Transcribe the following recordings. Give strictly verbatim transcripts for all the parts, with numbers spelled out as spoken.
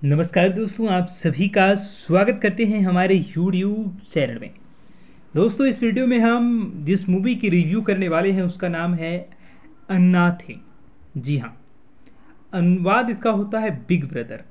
नमस्कार दोस्तों, आप सभी का स्वागत करते हैं हमारे यूट्यूब चैनल में। दोस्तों, इस वीडियो में हम जिस मूवी की रिव्यू करने वाले हैं उसका नाम है अन्नाथे। जी हाँ, अनुवाद इसका होता है बिग ब्रदर।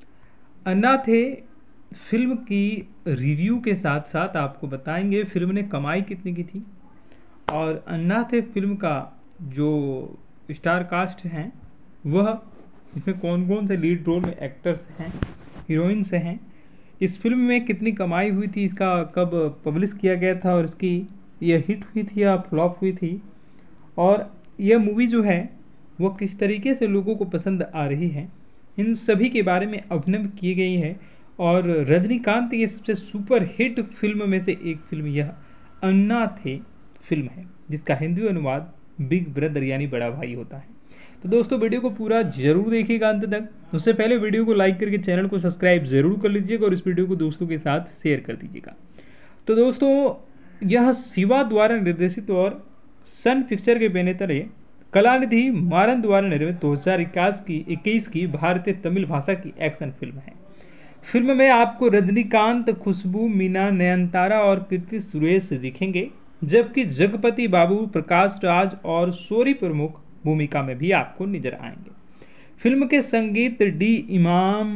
अन्नाथे फिल्म की रिव्यू के साथ साथ आपको बताएंगे फिल्म ने कमाई कितनी की थी और अन्नाथे फिल्म का जो स्टार कास्ट हैं वह इसमें कौन कौन से लीड रोल में एक्टर्स हैं, हीरोइंस हैं, इस फिल्म में कितनी कमाई हुई थी, इसका कब पब्लिश किया गया था और इसकी यह हिट हुई थी या फ्लॉप हुई थी, और यह मूवी जो है वो किस तरीके से लोगों को पसंद आ रही है, इन सभी के बारे में अभिनय की गई है। और रजनीकांत की सबसे सुपर हिट फिल्म में से एक फिल्म यह अन्नाथे फिल्म है, जिसका हिंदी अनुवाद बिग ब्रदर यानी बड़ा भाई होता है। तो दोस्तों, वीडियो को पूरा जरूर देखिएगा अंत तक। उससे पहले वीडियो को लाइक करके चैनल को सब्सक्राइब जरूर कर लीजिएगा और इस वीडियो को दोस्तों के साथ शेयर कर दीजिएगा। तो दोस्तों, यह शिवा द्वारा निर्देशित और सन पिक्चर के बैनर तले कलानिधि मारन द्वारा निर्मित दो हज़ार इक्कीस की इक्कीस की भारतीय तमिल भाषा की एक्शन फिल्म है। फिल्म में आपको रजनीकांत, खुशबू, मीना, नयनतारा और कीर्ति सुरेश दिखेंगे, जबकि जगपति बाबू, प्रकाश राज और शोरी प्रमुख भूमिका में भी आपको नजर आएंगे। फिल्म के संगीत डी इमाम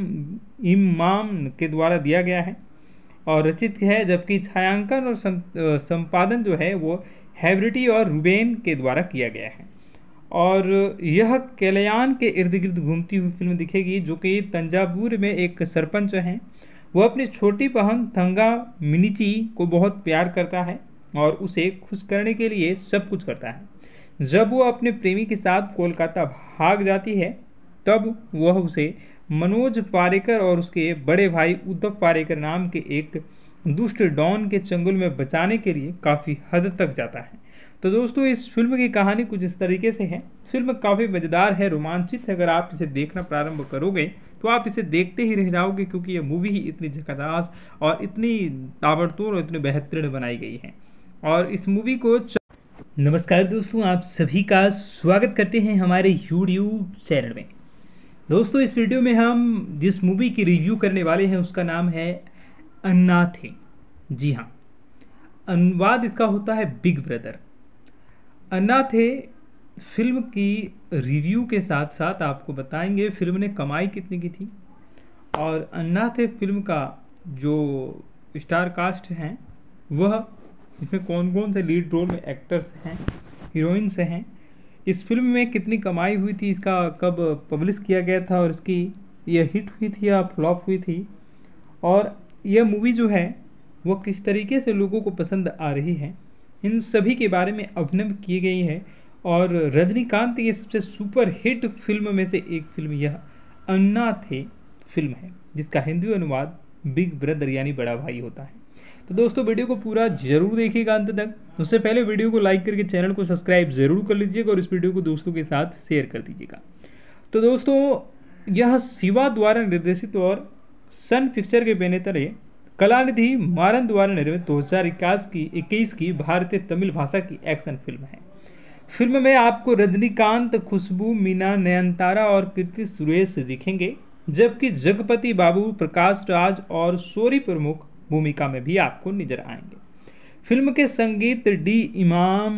इमाम के द्वारा दिया गया है और रचित है, जबकि छायांकन और संपादन जो है वो हैब्रिटी और रुबेन के द्वारा किया गया है। और यह कल्याण के इर्द गिर्द घूमती हुई फिल्म दिखेगी, जो कि तंजावुर में एक सरपंच हैं। वो अपनी छोटी बहन थंगा मिनीची को बहुत प्यार करता है और उसे खुश करने के लिए सब कुछ करता है। जब वो अपने प्रेमी के साथ कोलकाता भाग जाती है, तब वह उसे मनोज पारेकर और उसके बड़े भाई उद्धव पारेकर नाम के एक दुष्ट डॉन के चंगुल में बचाने के लिए काफ़ी हद तक जाता है। तो दोस्तों, इस फिल्म की कहानी कुछ इस तरीके से है। फिल्म काफ़ी मज़ेदार है, रोमांचित है। अगर आप इसे देखना प्रारंभ करोगे तो आप इसे देखते ही रह जाओगे, क्योंकि यह मूवी ही इतनी झकाझोर और इतनी ताबड़तोड़ और इतनी बेहतरीन बनाई गई है। और इस मूवी को नमस्कार दोस्तों, आप सभी का स्वागत करते हैं हमारे यूट्यूब चैनल में। दोस्तों, इस वीडियो में हम जिस मूवी की रिव्यू करने वाले हैं उसका नाम है अन्नाथे। जी हाँ, अनुवाद इसका होता है बिग ब्रदर। अन्नाथे फिल्म की रिव्यू के साथ साथ आपको बताएंगे फिल्म ने कमाई कितनी की थी और अन्नाथे फिल्म का जो स्टार कास्ट हैं वह इसमें कौन कौन से लीड रोल में एक्टर्स हैं, हीरोइंस हैं, इस फिल्म में कितनी कमाई हुई थी, इसका कब पब्लिश किया गया था और इसकी यह हिट हुई थी या फ्लॉप हुई थी, और यह मूवी जो है वो किस तरीके से लोगों को पसंद आ रही है, इन सभी के बारे में अभिनय की गई है। और रजनीकांत की सबसे सुपर हिट फिल्म में से एक फिल्म यह अन्नाथे फिल्म है, जिसका हिंदी अनुवाद बिग ब्रदर यानी बड़ा भाई होता है। तो दोस्तों, वीडियो को पूरा जरूर देखिएगा अंत तक। उससे पहले वीडियो को लाइक करके चैनल को सब्सक्राइब जरूर कर लीजिएगा और इस वीडियो को दोस्तों के साथ शेयर कर दीजिएगा। तो दोस्तों, यह शिवा द्वारा निर्देशित और सन पिक्चर के बैनर तले कलानिधि मारन द्वारा निर्मित दो हज़ार इक्कीस की इक्कीस की भारतीय तमिल भाषा की एक्शन फिल्म है। फिल्म में आपको रजनीकांत, खुशबू, मीना, नयनतारा और कीर्ति सुरेश दिखेंगे, जबकि जगपति बाबू, प्रकाश राज और शोरी प्रमुख भूमिका में भी आपको नजर आएंगे। फिल्म के संगीत डी इमाम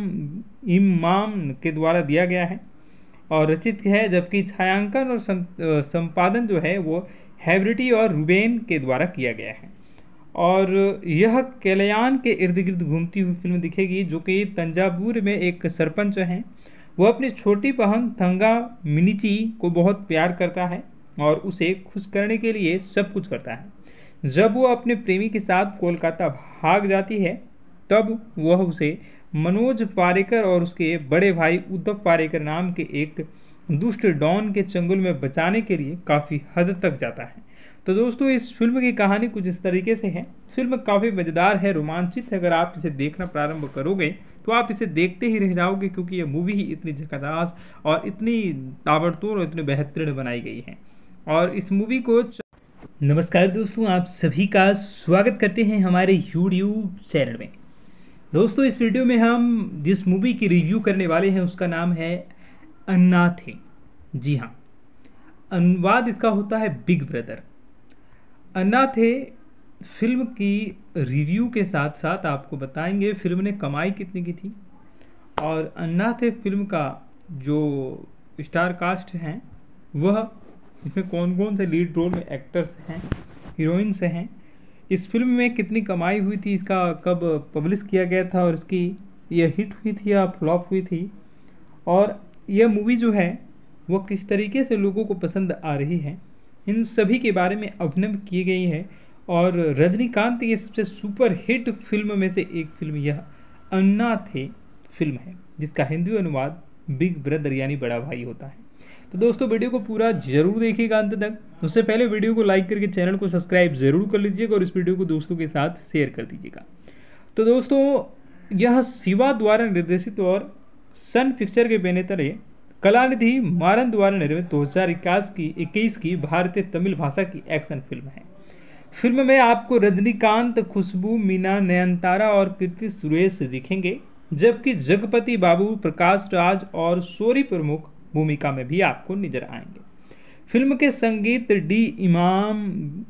इमाम के द्वारा दिया गया है और रचित है, जबकि छायांकन और संपादन जो है वो हैब्रिटी और रुबेन के द्वारा किया गया है। और यह कल्याण के इर्द गिर्द घूमती हुई फिल्म दिखेगी, जो कि तंजावुर में एक सरपंच हैं। वो अपनी छोटी बहन थंगा मिनीची को बहुत प्यार करता है और उसे खुश करने के लिए सब कुछ करता है। जब वो अपने प्रेमी के साथ कोलकाता भाग जाती है, तब वह उसे मनोज पारेकर और उसके बड़े भाई उद्धव पारेकर नाम के एक दुष्ट डॉन के चंगुल में बचाने के लिए काफ़ी हद तक जाता है। तो दोस्तों, इस फिल्म की कहानी कुछ इस तरीके से है। फिल्म काफ़ी मज़ेदार है, रोमांचित है। अगर आप इसे देखना प्रारंभ करोगे तो आप इसे देखते ही रह जाओगे, क्योंकि यह मूवी ही इतनी झकाझोर और इतनी ताबड़तोड़ और इतनी बेहतरीन बनाई गई है। और इस मूवी को नमस्कार दोस्तों, आप सभी का स्वागत करते हैं हमारे यूट्यूब चैनल में। दोस्तों, इस वीडियो में हम जिस मूवी की रिव्यू करने वाले हैं उसका नाम है अन्नाथे। जी हाँ, अनुवाद इसका होता है बिग ब्रदर। अन्नाथे फिल्म की रिव्यू के साथ साथ आपको बताएंगे फिल्म ने कमाई कितनी की थी और अन्नाथे फिल्म का जो स्टार कास्ट हैं वह इसमें कौन कौन से लीड रोल में एक्टर्स हैं, हीरोइंस हैं, इस फिल्म में कितनी कमाई हुई थी, इसका कब पब्लिश किया गया था और इसकी यह हिट हुई थी या फ्लॉप हुई थी, और यह मूवी जो है वह किस तरीके से लोगों को पसंद आ रही है, इन सभी के बारे में अभिनव की गई है। और रजनीकांत की सबसे सुपर हिट फिल्म में से एक फिल्म यह अन्नाथे फिल्म है, जिसका हिंदी अनुवाद बिग ब्रदर यानी बड़ा भाई होता है। तो दोस्तों वीडियो को पूरा जरूर देखिएगा अंत तक। उससे पहले वीडियो को लाइक करके चैनल को सब्सक्राइब जरूर कर लीजिएगा और इस वीडियो को दोस्तों के साथ शेयर कर दीजिएगा। तो दोस्तों यह शिवा द्वारा निर्देशित और सन पिक्चर के बैनर तले कलानिधि मारन द्वारा निर्मित दो हज़ार इक्कीस की इक्कीस की भारतीय तमिल भाषा की एक्शन फिल्म है। फिल्म में आपको रजनीकांत, खुशबू, मीना, नयनतारा और कीर्ति सुरेश दिखेंगे, जबकि जगपति बाबू, प्रकाश राज और शोरी प्रमुख भूमिका में भी आपको नजर आएंगे। फिल्म के संगीत डी इमाम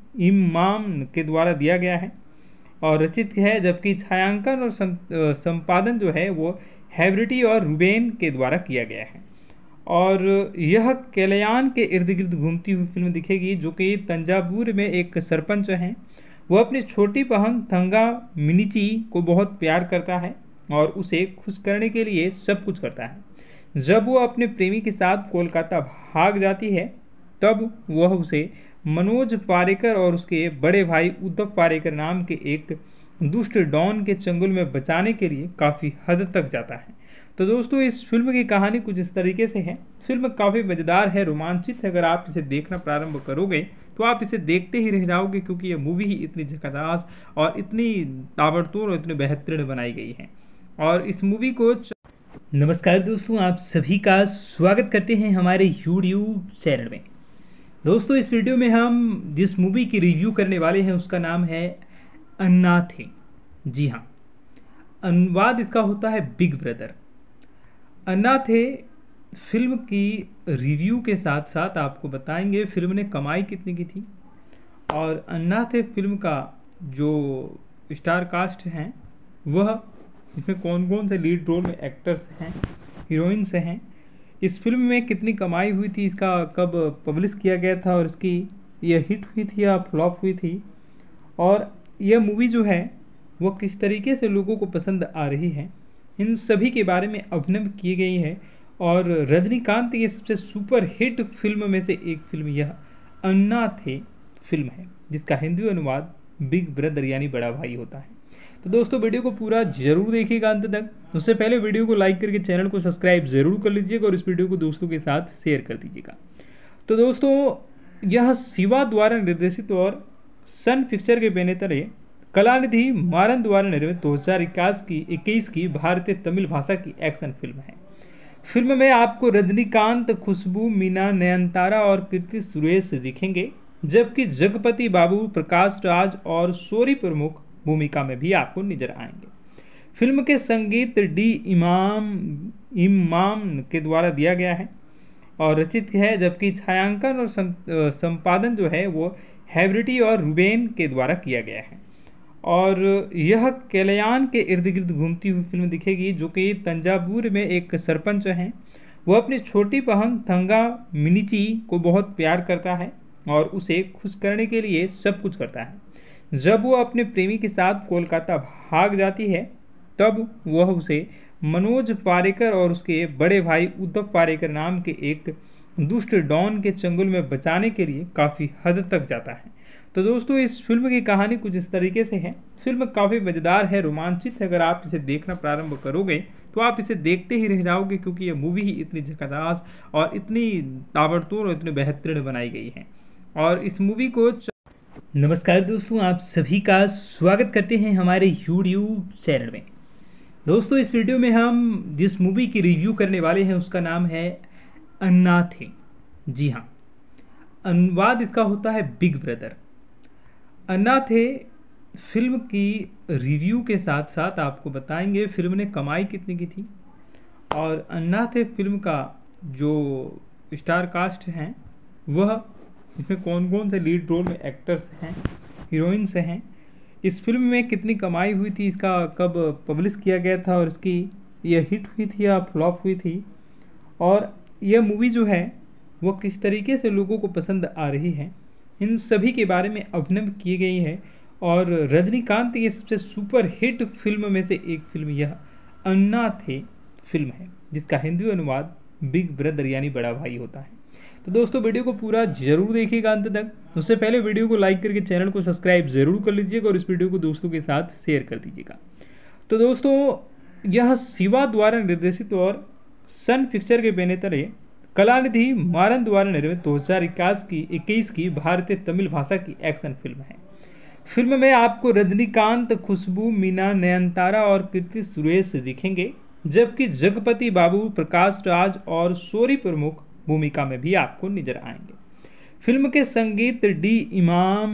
इमाम के द्वारा दिया गया है और रचित है, जबकि छायांकन और संपादन जो है वो हैवरिटी और रुबेन के द्वारा किया गया है। और यह कल्याण के इर्द गिर्द घूमती हुई फिल्म दिखेगी, जो कि तंजावुर में एक सरपंच हैं। वह अपनी छोटी बहन थंगा मिनीची को बहुत प्यार करता है और उसे खुश करने के लिए सब कुछ करता है। जब वो अपने प्रेमी के साथ कोलकाता भाग जाती है तब वह उसे मनोज पारेकर और उसके बड़े भाई उद्धव पारेकर नाम के एक दुष्ट डॉन के चंगुल में बचाने के लिए काफ़ी हद तक जाता है। तो दोस्तों इस फिल्म की कहानी कुछ इस तरीके से है। फिल्म काफ़ी मज़ेदार है, रोमांचित है। अगर आप इसे देखना प्रारंभ करोगे तो आप इसे देखते ही रह जाओगे, क्योंकि यह मूवी ही इतनी झकाझक और इतनी ताबड़तोड़ और इतनी बेहतरीन बनाई गई है। और इस मूवी को नमस्कार दोस्तों, आप सभी का स्वागत करते हैं हमारे यूट्यूब चैनल में। दोस्तों इस वीडियो में हम जिस मूवी की रिव्यू करने वाले हैं उसका नाम है अन्नाथे। जी हाँ, अनुवाद इसका होता है बिग ब्रदर। अन्नाथे फिल्म की रिव्यू के साथ साथ आपको बताएंगे फिल्म ने कमाई कितनी की थी और अन्नाथे फिल्म का जो स्टार कास्ट हैं वह इसमें कौन कौन से लीड रोल में एक्टर्स हैं, हीरोइंस हैं, इस फिल्म में कितनी कमाई हुई थी, इसका कब पब्लिश किया गया था और इसकी यह हिट हुई थी या फ्लॉप हुई थी, और यह मूवी जो है वह किस तरीके से लोगों को पसंद आ रही है, इन सभी के बारे में अभिनव की गई है। और रजनीकांत की सबसे सुपर हिट फिल्म में से एक फिल्म यह अन्नाथे फिल्म है, जिसका हिंदी अनुवाद बिग ब्रदर यानी बड़ा भाई होता है। तो दोस्तों वीडियो को पूरा जरूर देखिएगा अंत तक। उससे पहले वीडियो को लाइक करके चैनल को सब्सक्राइब जरूर कर लीजिएगा और इस वीडियो को दोस्तों के साथ शेयर कर दीजिएगा। तो दोस्तों यह शिवा द्वारा निर्देशित और सन पिक्चर के बैनर तले कलानिधि मारन द्वारा निर्मित दो हज़ार इक्कीस की इक्कीस की भारतीय तमिल भाषा की एक्शन फिल्म है। फिल्म में आपको रजनीकांत, खुशबू, मीना, नयनतारा और कीर्ति सुरेश दिखेंगे, जबकि जगपति बाबू, प्रकाश राज और शोरी प्रमुख भूमिका में भी आपको नजर आएंगे। फिल्म के संगीत डी इमाम इमाम के द्वारा दिया गया है और रचित है, जबकि छायांकन और संपादन जो है वो हैवरिटी और रुबेन के द्वारा किया गया है। और यह कल्याण के इर्द गिर्द घूमती हुई फिल्म दिखेगी, जो कि तंजावुर में एक सरपंच हैं। वह अपनी छोटी बहन थंगा मिनीची को बहुत प्यार करता है और उसे खुश करने के लिए सब कुछ करता है। जब वो अपने प्रेमी के साथ कोलकाता भाग जाती है तब वह उसे मनोज पारेकर और उसके बड़े भाई उद्धव पारेकर नाम के एक दुष्ट डॉन के चंगुल में बचाने के लिए काफ़ी हद तक जाता है। तो दोस्तों इस फिल्म की कहानी कुछ इस तरीके से है। फिल्म काफ़ी मज़ेदार है, रोमांचित है। अगर आप इसे देखना प्रारंभ करोगे तो आप इसे देखते ही रह जाओगे, क्योंकि यह मूवी ही इतनी झकाझक और इतनी ताबड़तोड़ और इतनी बेहतरीन बनाई गई है। और इस मूवी को नमस्कार दोस्तों, आप सभी का स्वागत करते हैं हमारे यूट्यूब चैनल में। दोस्तों इस वीडियो में हम जिस मूवी की रिव्यू करने वाले हैं उसका नाम है अन्नाथे। जी हाँ, अनुवाद इसका होता है बिग ब्रदर। अन्नाथे फिल्म की रिव्यू के साथ साथ आपको बताएंगे फिल्म ने कमाई कितनी की थी और अन्नाथे फिल्म का जो स्टार कास्ट हैं वह इसमें कौन कौन से लीड रोल में एक्टर्स हैं, हीरोइंस हैं, इस फिल्म में कितनी कमाई हुई थी, इसका कब पब्लिश किया गया था और इसकी यह हिट हुई थी या फ्लॉप हुई थी, और यह मूवी जो है वो किस तरीके से लोगों को पसंद आ रही है, इन सभी के बारे में अभिनव की गई है। और रजनीकांत की सबसे सुपर हिट फिल्म में से एक फिल्म यह अन्नाथे फिल्म है, जिसका हिंदी अनुवाद बिग ब्रदर यानी बड़ा भाई होता है। तो दोस्तों वीडियो को पूरा जरूर देखिएगा अंत तक। उससे पहले वीडियो को लाइक करके चैनल को सब्सक्राइब जरूर कर लीजिएगा और इस वीडियो को दोस्तों के साथ शेयर कर दीजिएगा। तो दोस्तों यह शिवा द्वारा निर्देशित और सन पिक्चर के बैनर तले कलानिधि मारन द्वारा निर्मित दो हज़ार इक्कीस की इक्कीस की भारतीय तमिल भाषा की एक्शन फिल्म है। फिल्म में आपको रजनीकांत, खुशबू, मीना, नयनतारा और कीर्ति सुरेश दिखेंगे, जबकि जगपति बाबू, प्रकाश राज और शोरी प्रमुख भूमिका में भी आपको नजर आएंगे। फिल्म के संगीत डी इमाम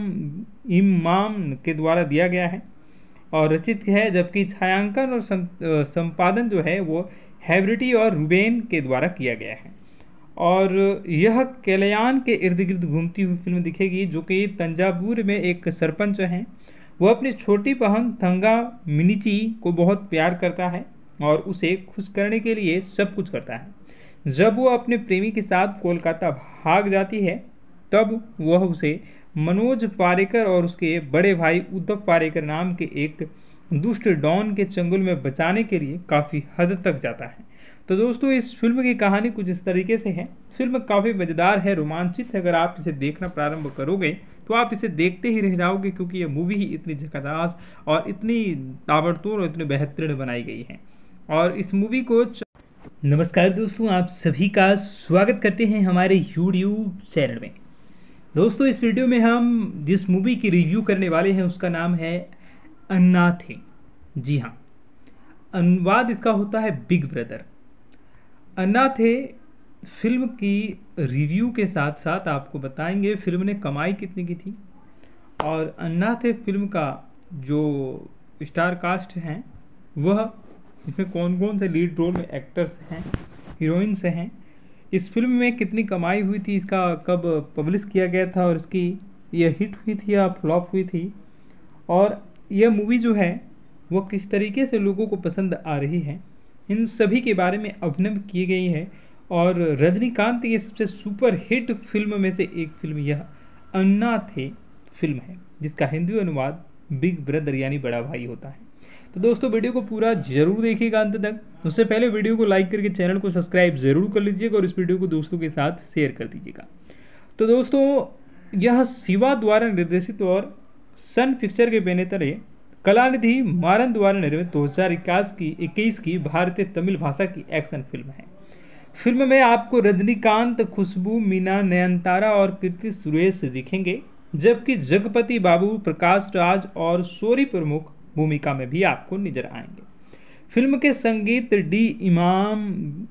इमाम के द्वारा दिया गया है और रचित है, जबकि छायांकन और संपादन जो है वो हैवरिटी और रुबेन के द्वारा किया गया है। और यह कल्याण के इर्द गिर्द घूमती हुई फिल्म दिखेगी, जो कि तंजावुर में एक सरपंच हैं। वह अपनी छोटी बहन थंगा मिनीची को बहुत प्यार करता है और उसे खुश करने के लिए सब कुछ करता है। जब वो अपने प्रेमी के साथ कोलकाता भाग जाती है, तब वह उसे मनोज पारेकर और उसके बड़े भाई उद्धव पारेकर नाम के एक दुष्ट डॉन के चंगुल में बचाने के लिए काफ़ी हद तक जाता है। तो दोस्तों इस फिल्म की कहानी कुछ इस तरीके से है। फिल्म काफ़ी मज़ेदार है, रोमांचित है। अगर आप इसे देखना प्रारंभ करोगे तो आप इसे देखते ही रह जाओगे, क्योंकि यह मूवी ही इतनी झकास और इतनी ताबड़तोड़ और इतनी बेहतरीन बनाई गई है। और इस मूवी को च... नमस्कार दोस्तों, आप सभी का स्वागत करते हैं हमारे यूट्यूब चैनल में। दोस्तों इस वीडियो में हम जिस मूवी की रिव्यू करने वाले हैं उसका नाम है अन्नाथे। जी हाँ, अनुवाद इसका होता है बिग ब्रदर। अन्नाथे फिल्म की रिव्यू के साथ साथ आपको बताएंगे फिल्म ने कमाई कितनी की थी, और अन्नाथे फिल्म का जो स्टार कास्ट हैं वह इसमें कौन कौन से लीड रोल में एक्टर्स हैं, हीरोइंस हैं, इस फिल्म में कितनी कमाई हुई थी, इसका कब पब्लिश किया गया था और इसकी यह हिट हुई थी या फ्लॉप हुई थी, और यह मूवी जो है वो किस तरीके से लोगों को पसंद आ रही है, इन सभी के बारे में अभिनव की गई है। और रजनीकांत की सबसे सुपर हिट फिल्म में से एक फिल्म यह अन्नाथे फिल्म है, जिसका हिंदी अनुवाद बिग ब्रदर यानी बड़ा भाई होता है। तो दोस्तों वीडियो को पूरा जरूर देखिएगा अंत तक। उससे पहले वीडियो को लाइक करके चैनल को सब्सक्राइब जरूर कर लीजिएगा और इस वीडियो को दोस्तों के साथ शेयर कर दीजिएगा। तो दोस्तों यह शिवा द्वारा निर्देशित और सन पिक्चर के बैनर तले कलानिधि मारन द्वारा निर्मित दो हज़ार इक्कीस की इक्कीस की भारतीय तमिल भाषा की एक्शन फिल्म है। फिल्म में आपको रजनीकांत, खुशबू, मीना, नयनतारा और कीर्ति सुरेश दिखेंगे, जबकि जगपति बाबू, प्रकाश राज और शोरी प्रमुख भूमिका में भी आपको नजर आएंगे। फिल्म के संगीत डी इमाम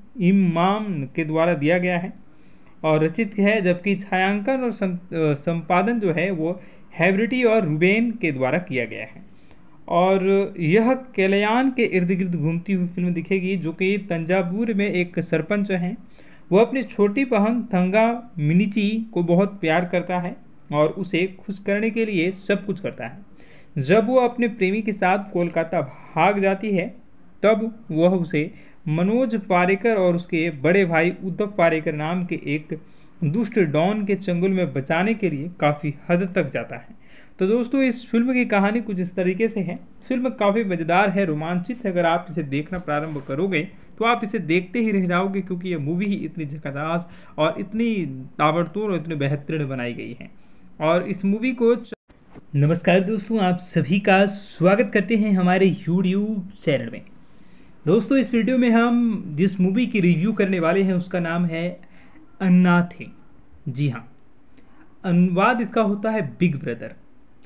इमाम के द्वारा दिया गया है और रचित है, जबकि छायांकन और संपादन जो है वो हैवरिटी और रुबेन के द्वारा किया गया है। और यह कल्याण के इर्द गिर्द घूमती हुई फिल्म दिखेगी, जो कि तंजावुर में एक सरपंच हैं। वह अपनी छोटी बहन थंगा मिनीची को बहुत प्यार करता है और उसे खुश करने के लिए सब कुछ करता है। जब वो अपने प्रेमी के साथ कोलकाता भाग जाती है, तब वह उसे मनोज पारेकर और उसके बड़े भाई उद्धव पारेकर नाम के एक दुष्ट डॉन के चंगुल में बचाने के लिए काफ़ी हद तक जाता है। तो दोस्तों इस फिल्म की कहानी कुछ इस तरीके से है। फिल्म काफ़ी मज़ेदार है, रोमांचित है। अगर आप इसे देखना प्रारंभ करोगे तो आप इसे देखते ही रह जाओगे, क्योंकि यह मूवी ही इतनी झकास और इतनी ताबड़तोड़ और इतनी बेहतरीन बनाई गई है। और इस मूवी को च... नमस्कार दोस्तों, आप सभी का स्वागत करते हैं हमारे यूट्यूब चैनल में। दोस्तों इस वीडियो में हम जिस मूवी की रिव्यू करने वाले हैं उसका नाम है अन्नाथे। जी हाँ, अनुवाद इसका होता है बिग ब्रदर।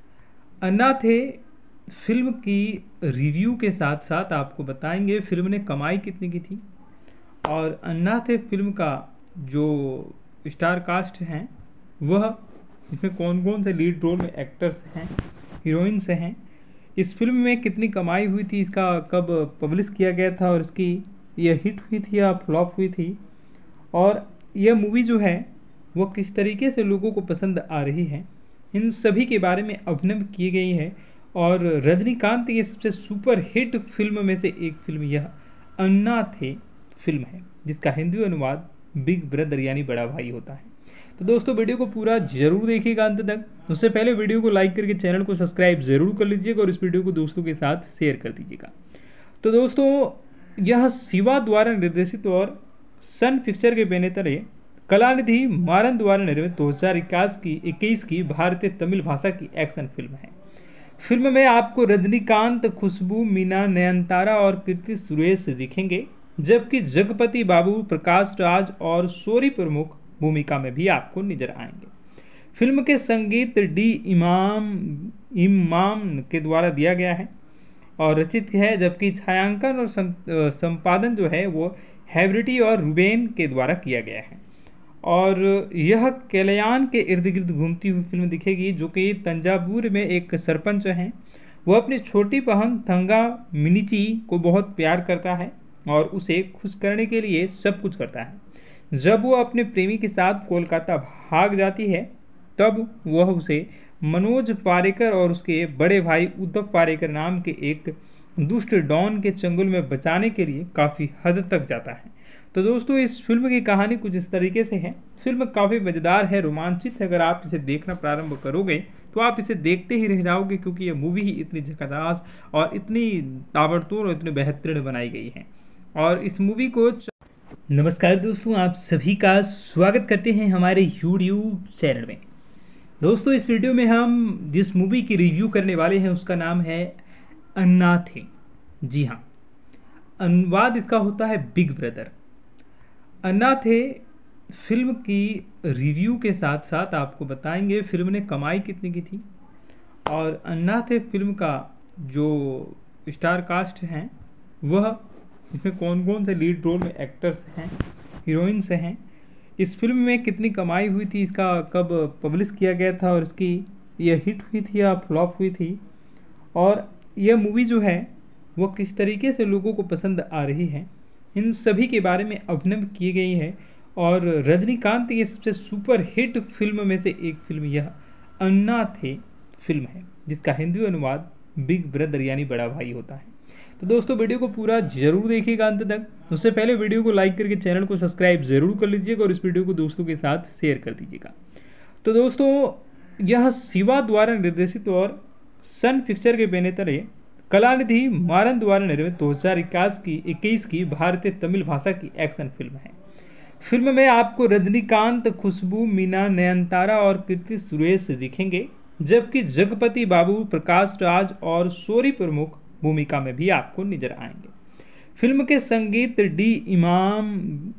अन्नाथे फिल्म की रिव्यू के साथ साथ आपको बताएंगे फिल्म ने कमाई कितनी की थी, और अन्नाथे फिल्म का जो स्टार कास्ट हैं वह इसमें कौन कौन से लीड रोल में एक्टर्स हैं, हीरोइंस हैं, इस फिल्म में कितनी कमाई हुई थी, इसका कब पब्लिश किया गया था और इसकी यह हिट हुई थी या फ्लॉप हुई थी, और यह मूवी जो है वह किस तरीके से लोगों को पसंद आ रही है, इन सभी के बारे में अभिनव की गई है। और रजनीकांत की सबसे सुपर हिट फिल्म में से एक फिल्म यह अन्नाथे फिल्म है, जिसका हिंदी अनुवाद बिग ब्रदर यानी बड़ा भाई होता है। तो दोस्तों वीडियो को पूरा जरूर देखिएगा अंत तक। उससे पहले वीडियो को लाइक करके चैनल को सब्सक्राइब जरूर कर लीजिएगा और इस वीडियो को दोस्तों के साथ शेयर कर दीजिएगा। तो दोस्तों यह शिवा द्वारा निर्देशित और सन पिक्चर के बैनर तले कलानिधि मारन द्वारा निर्मित दो हज़ार इक्कीस की इक्कीस की भारतीय तमिल भाषा की एक्शन फिल्म है। फिल्म में आपको रजनीकांत, खुशबू, मीना, नयनतारा और कीर्ति सुरेश दिखेंगे, जबकि जगपति बाबू, प्रकाश राज और शोरी प्रमुख भूमिका में भी आपको नजर आएंगे। फिल्म के संगीत डी इमाम इमाम के द्वारा दिया गया है और रचित है, जबकि छायांकन और संपादन जो है वो हैवरिटी और रुबेन के द्वारा किया गया है। और यह कल्याण के इर्द गिर्द घूमती हुई फिल्म दिखेगी, जो कि तंजावुर में एक सरपंच हैं। वो अपनी छोटी बहन थंगा मिनीची को बहुत प्यार करता है और उसे खुश करने के लिए सब कुछ करता है। जब वो अपने प्रेमी के साथ कोलकाता भाग जाती है, तब वह उसे मनोज पारेकर और उसके बड़े भाई उद्धव पारेकर नाम के एक दुष्ट डॉन के चंगुल में बचाने के लिए काफ़ी हद तक जाता है। तो दोस्तों इस फिल्म की कहानी कुछ इस तरीके से है। फिल्म काफ़ी मज़ेदार है, रोमांचित है। अगर आप इसे देखना प्रारंभ करोगे तो आप इसे देखते ही रह जाओगे, क्योंकि यह मूवी ही इतनी झकाझक और इतनी ताबड़तोड़ और इतनी बेहतरीन बनाई गई है। और इस मूवी को नमस्कार दोस्तों, आप सभी का स्वागत करते हैं हमारे यूट्यूब चैनल में। दोस्तों इस वीडियो में हम जिस मूवी की रिव्यू करने वाले हैं उसका नाम है अन्नाथे। जी हाँ, अनुवाद इसका होता है बिग ब्रदर। अन्नाथे फिल्म की रिव्यू के साथ साथ आपको बताएंगे फिल्म ने कमाई कितनी की थी और अन्नाथे फिल्म का जो स्टार कास्ट हैं वह इसमें कौन कौन से लीड रोल में एक्टर्स हैं, हीरोइंस हैं, इस फिल्म में कितनी कमाई हुई थी, इसका कब पब्लिश किया गया था और इसकी यह हिट हुई थी या फ्लॉप हुई थी, और यह मूवी जो है वह किस तरीके से लोगों को पसंद आ रही है, इन सभी के बारे में अभिनव की गई है। और रजनीकांत की सबसे सुपर हिट फिल्म में से एक फिल्म यह अन्नाथे फिल्म है, जिसका हिंदी अनुवाद बिग ब्रदर यानी बड़ा भाई होता है। तो दोस्तों वीडियो को पूरा जरूर देखिएगा अंत तक। उससे पहले वीडियो को लाइक करके चैनल को सब्सक्राइब जरूर कर लीजिएगा और इस वीडियो को दोस्तों के साथ शेयर कर दीजिएगा। तो दोस्तों यह शिवा द्वारा निर्देशित और सन पिक्चर के बैनर तले कलानिधि मारन द्वारा निर्मित दो हज़ार इक्कीस की इक्कीस की भारतीय तमिल भाषा की एक्शन फिल्म है। फिल्म में आपको रजनीकांत, खुशबू, मीना, नयनतारा और कीर्ति सुरेश दिखेंगे, जबकि जगपति बाबू, प्रकाश राज और शोरी प्रमुख भूमिका में भी आपको नजर आएंगे। फिल्म के संगीत डी इमाम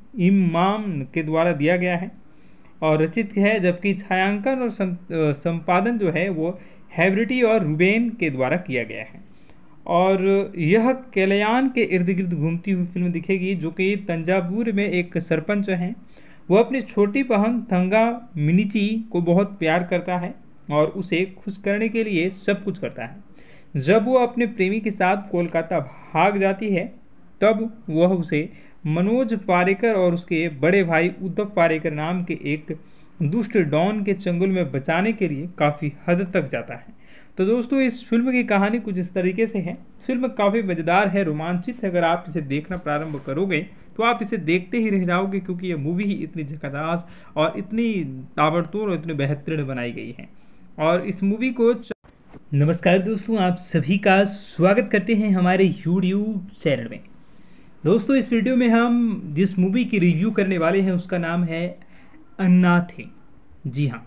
इमाम के द्वारा दिया गया है और रचित है, जबकि छायांकन और संपादन जो है वो हैवरिटी और रुबेन के द्वारा किया गया है। और यह कल्याण के इर्द गिर्द घूमती हुई फिल्म दिखेगी, जो कि तंजावुर में एक सरपंच हैं। वो अपनी छोटी बहन थंगा मिनीची को बहुत प्यार करता है और उसे खुश करने के लिए सब कुछ करता है। जब वो अपने प्रेमी के साथ कोलकाता भाग जाती है, तब वह उसे मनोज पारेकर और उसके बड़े भाई उद्धव पारेकर नाम के एक दुष्ट डॉन के चंगुल में बचाने के लिए काफ़ी हद तक जाता है। तो दोस्तों इस फिल्म की कहानी कुछ इस तरीके से है। फिल्म काफ़ी मज़ेदार है, रोमांचित है। अगर आप इसे देखना प्रारंभ करोगे तो आप इसे देखते ही रह जाओगे, क्योंकि यह मूवी ही इतनी झकाझक और इतनी ताबड़तोड़ और इतनी बेहतरीन बनाई गई है। और इस मूवी को नमस्कार दोस्तों, आप सभी का स्वागत करते हैं हमारे यूट्यूब चैनल में। दोस्तों इस वीडियो में हम जिस मूवी की रिव्यू करने वाले हैं उसका नाम है अन्नाथे। जी हाँ,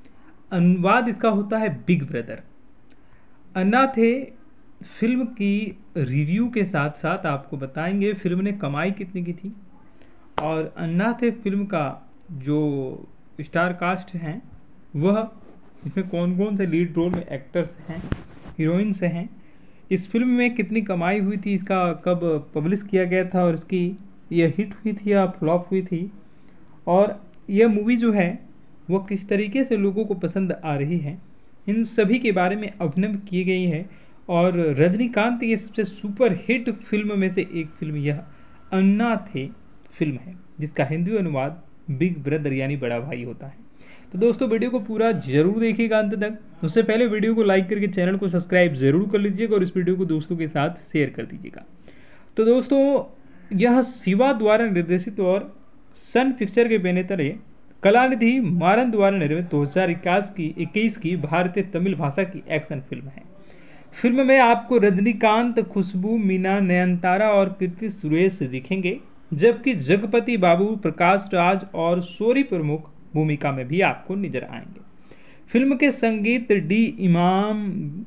अनुवाद इसका होता है बिग ब्रदर। अन्नाथे फिल्म की रिव्यू के साथ साथ आपको बताएंगे फिल्म ने कमाई कितनी की थी और अन्नाथे फिल्म का जो स्टार कास्ट हैं वह इसमें कौन कौन से लीड रोल में एक्टर्स हैं, हीरोइंस हैं, इस फिल्म में कितनी कमाई हुई थी, इसका कब पब्लिश किया गया था और इसकी यह हिट हुई थी या फ्लॉप हुई थी, और यह मूवी जो है वह किस तरीके से लोगों को पसंद आ रही है, इन सभी के बारे में अभिनव की गई है। और रजनीकांत की सबसे सुपर हिट फिल्म में से एक फिल्म यह अन्नाथे फिल्म है, जिसका हिंदी अनुवाद बिग ब्रदर यानी बड़ा भाई होता है। तो दोस्तों वीडियो को पूरा जरूर देखिएगा अंत तक। उससे पहले वीडियो को लाइक करके चैनल को सब्सक्राइब जरूर कर लीजिएगा और इस वीडियो को दोस्तों के साथ शेयर कर दीजिएगा। तो दोस्तों यह शिवा द्वारा निर्देशित और सन पिक्चर के बैनर तले कलानिधि मारन द्वारा निर्मित दो हज़ार इक्कीस की इक्कीस की भारतीय तमिल भाषा की एक्शन फिल्म है। फिल्म में आपको रजनीकांत, खुशबू, मीना, नयनतारा और कीर्ति सुरेश दिखेंगे, जबकि जगपति बाबू, प्रकाश राज और शौरी प्रमुख भूमिका में भी आपको नजर आएंगे। फिल्म के संगीत डी इमाम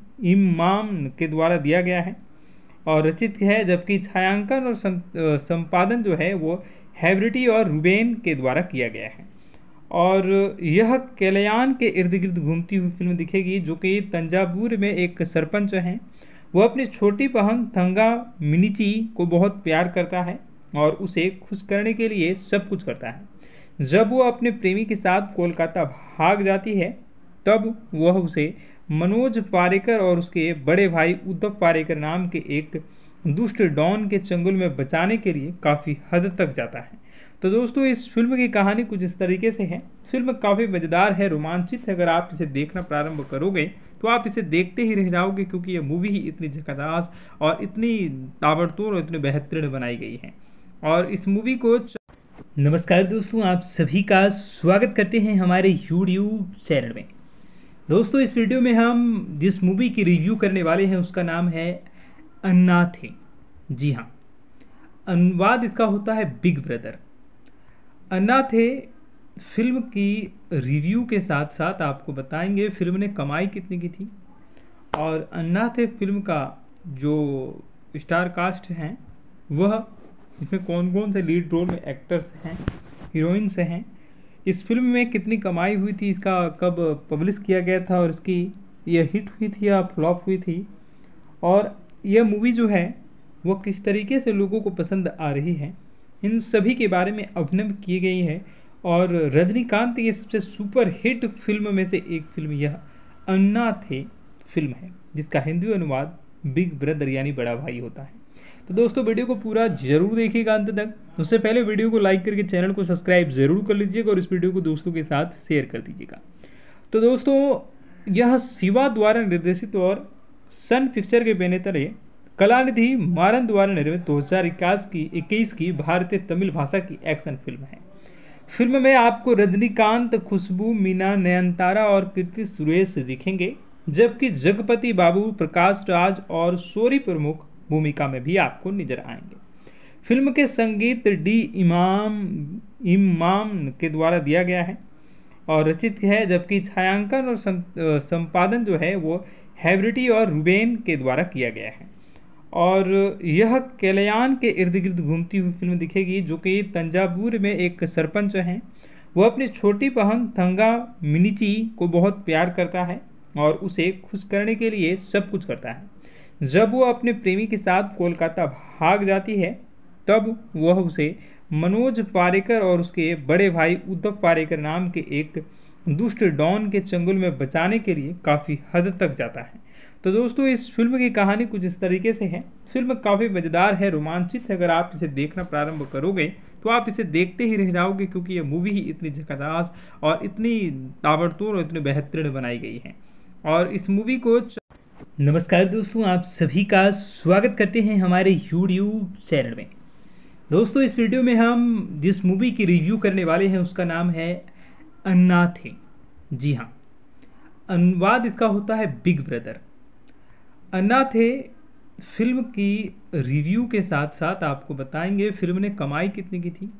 इमाम के द्वारा दिया गया है और रचित है, जबकि छायांकन और संपादन जो है वो हैवरिटी और रुबेन के द्वारा किया गया है। और यह कल्याण के इर्द गिर्द घूमती हुई फिल्म दिखेगी, जो कि तंजावुर में एक सरपंच हैं। वह अपनी छोटी बहन थंगा मिनीची को बहुत प्यार करता है और उसे खुश करने के लिए सब कुछ करता है। जब वो अपने प्रेमी के साथ कोलकाता भाग जाती है, तब वह उसे मनोज पारेकर और उसके बड़े भाई उद्धव पारेकर नाम के एक दुष्ट डॉन के चंगुल में बचाने के लिए काफ़ी हद तक जाता है। तो दोस्तों इस फिल्म की कहानी कुछ इस तरीके से है। फिल्म काफ़ी मज़ेदार है, रोमांचित है। अगर आप इसे देखना प्रारंभ करोगे तो आप इसे देखते ही रह जाओगे, क्योंकि यह मूवी ही इतनी झकाझक और इतनी ताबड़तोड़ और इतनी बेहतरीन बनाई गई है। और इस मूवी को नमस्कार दोस्तों, आप सभी का स्वागत करते हैं हमारे यूट्यूब चैनल में। दोस्तों इस वीडियो में हम जिस मूवी की रिव्यू करने वाले हैं उसका नाम है अन्नाथे। जी हाँ, अनुवाद इसका होता है बिग ब्रदर। अन्नाथे फिल्म की रिव्यू के साथ साथ आपको बताएंगे फिल्म ने कमाई कितनी की थी और अन्नाथे फिल्म का जो स्टार कास्ट हैं वह इसमें कौन कौन से लीड रोल में एक्टर्स हैं, हीरोइंस हैं, इस फिल्म में कितनी कमाई हुई थी, इसका कब पब्लिश किया गया था और इसकी यह हिट हुई थी या फ्लॉप हुई थी, और यह मूवी जो है वो किस तरीके से लोगों को पसंद आ रही है, इन सभी के बारे में अभिनय की गई है। और रजनीकांत की सबसे सुपर हिट फिल्म में से एक फिल्म यह अन्नाथे फिल्म है, जिसका हिंदी अनुवाद बिग ब्रदर यानी बड़ा भाई होता है। तो दोस्तों वीडियो को पूरा जरूर देखिएगा अंत तक। उससे पहले वीडियो को लाइक करके चैनल को सब्सक्राइब जरूर कर लीजिएगा और इस वीडियो को दोस्तों के साथ शेयर कर दीजिएगा। तो दोस्तों यह शिवा द्वारा निर्देशित और सन पिक्चर के बैनर तले कलानिधि मारन द्वारा निर्मित दो हज़ार इक्कीस की इक्कीस की भारतीय तमिल भाषा की एक्शन फिल्म है। फिल्म में आपको रजनीकांत, खुशबू, मीना, नयनतारा और कीर्ति सुरेश दिखेंगे, जबकि जगपति बाबू, प्रकाश राज और शौरी प्रमुख भूमिका में भी आपको नजर आएंगे। फिल्म के संगीत डी इमाम इमाम के द्वारा दिया गया है और रचित है, जबकि छायांकन और संपादन जो है वो हैवरिटी और रुबेन के द्वारा किया गया है। और यह कल्याण के इर्द गिर्द घूमती हुई फिल्म दिखेगी, जो कि तंजावुर में एक सरपंच हैं। वह अपनी छोटी बहन थंगा मिनीची को बहुत प्यार करता है और उसे खुश करने के लिए सब कुछ करता है। जब वो अपने प्रेमी के साथ कोलकाता भाग जाती है, तब वह उसे मनोज पारेकर और उसके बड़े भाई उद्धव पारेकर नाम के एक दुष्ट डॉन के चंगुल में बचाने के लिए काफ़ी हद तक जाता है। तो दोस्तों इस फिल्म की कहानी कुछ इस तरीके से है। फिल्म काफ़ी मज़ेदार है, रोमांचित है। अगर आप इसे देखना प्रारंभ करोगे तो आप इसे देखते ही रह जाओगे, क्योंकि यह मूवी ही इतनी झकाझक और इतनी ताबड़तोड़ और इतनी बेहतरीन बनाई गई है। और इस मूवी को नमस्कार दोस्तों, आप सभी का स्वागत करते हैं हमारे यूट्यूब चैनल में। दोस्तों इस वीडियो में हम जिस मूवी की रिव्यू करने वाले हैं उसका नाम है अन्नाथे। जी हाँ, अनुवाद इसका होता है बिग ब्रदर। अन्नाथे फिल्म की रिव्यू के साथ साथ आपको बताएंगे फिल्म ने कमाई कितनी की थी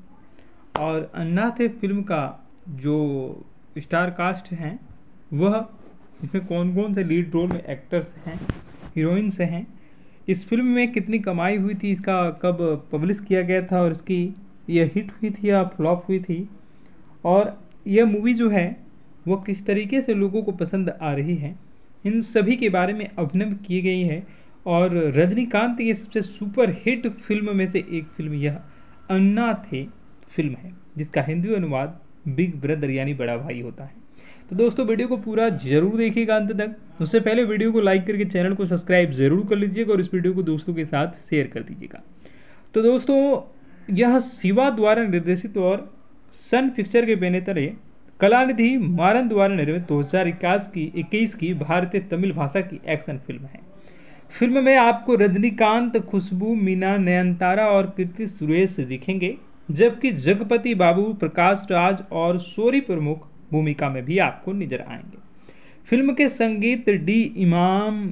और अन्नाथे फिल्म का जो स्टार कास्ट हैं वह इसमें कौन कौन से लीड रोल में एक्टर्स हैं, हीरोइंस हैं, इस फिल्म में कितनी कमाई हुई थी, इसका कब पब्लिश किया गया था और इसकी यह हिट हुई थी या फ्लॉप हुई थी, और यह मूवी जो है वो किस तरीके से लोगों को पसंद आ रही है, इन सभी के बारे में अभिनय की गई है। और रजनीकांत की सबसे सुपर हिट फिल्म में से एक फिल्म यह अन्नाथे फिल्म है, जिसका हिंदी अनुवाद बिग ब्रदर यानी बड़ा भाई होता है। तो दोस्तों वीडियो को पूरा जरूर देखिएगा अंत तक। उससे पहले वीडियो को लाइक करके चैनल को सब्सक्राइब जरूर कर लीजिएगा और इस वीडियो को दोस्तों के साथ शेयर कर दीजिएगा। तो दोस्तों यह शिवा द्वारा निर्देशित और सन पिक्चर के बैनर तले कलानिधि मारन द्वारा निर्मित दो हज़ार इक्कीस की इक्कीस की भारतीय तमिल भाषा की एक्शन फिल्म है। फिल्म में आपको रजनीकांत, खुशबू, मीना, नयनतारा और कीर्ति सुरेश दिखेंगे, जबकि जगपति बाबू, प्रकाश राज और शौरी प्रमुख भूमिका में भी आपको नजर आएंगे। फिल्म के संगीत डी इमाम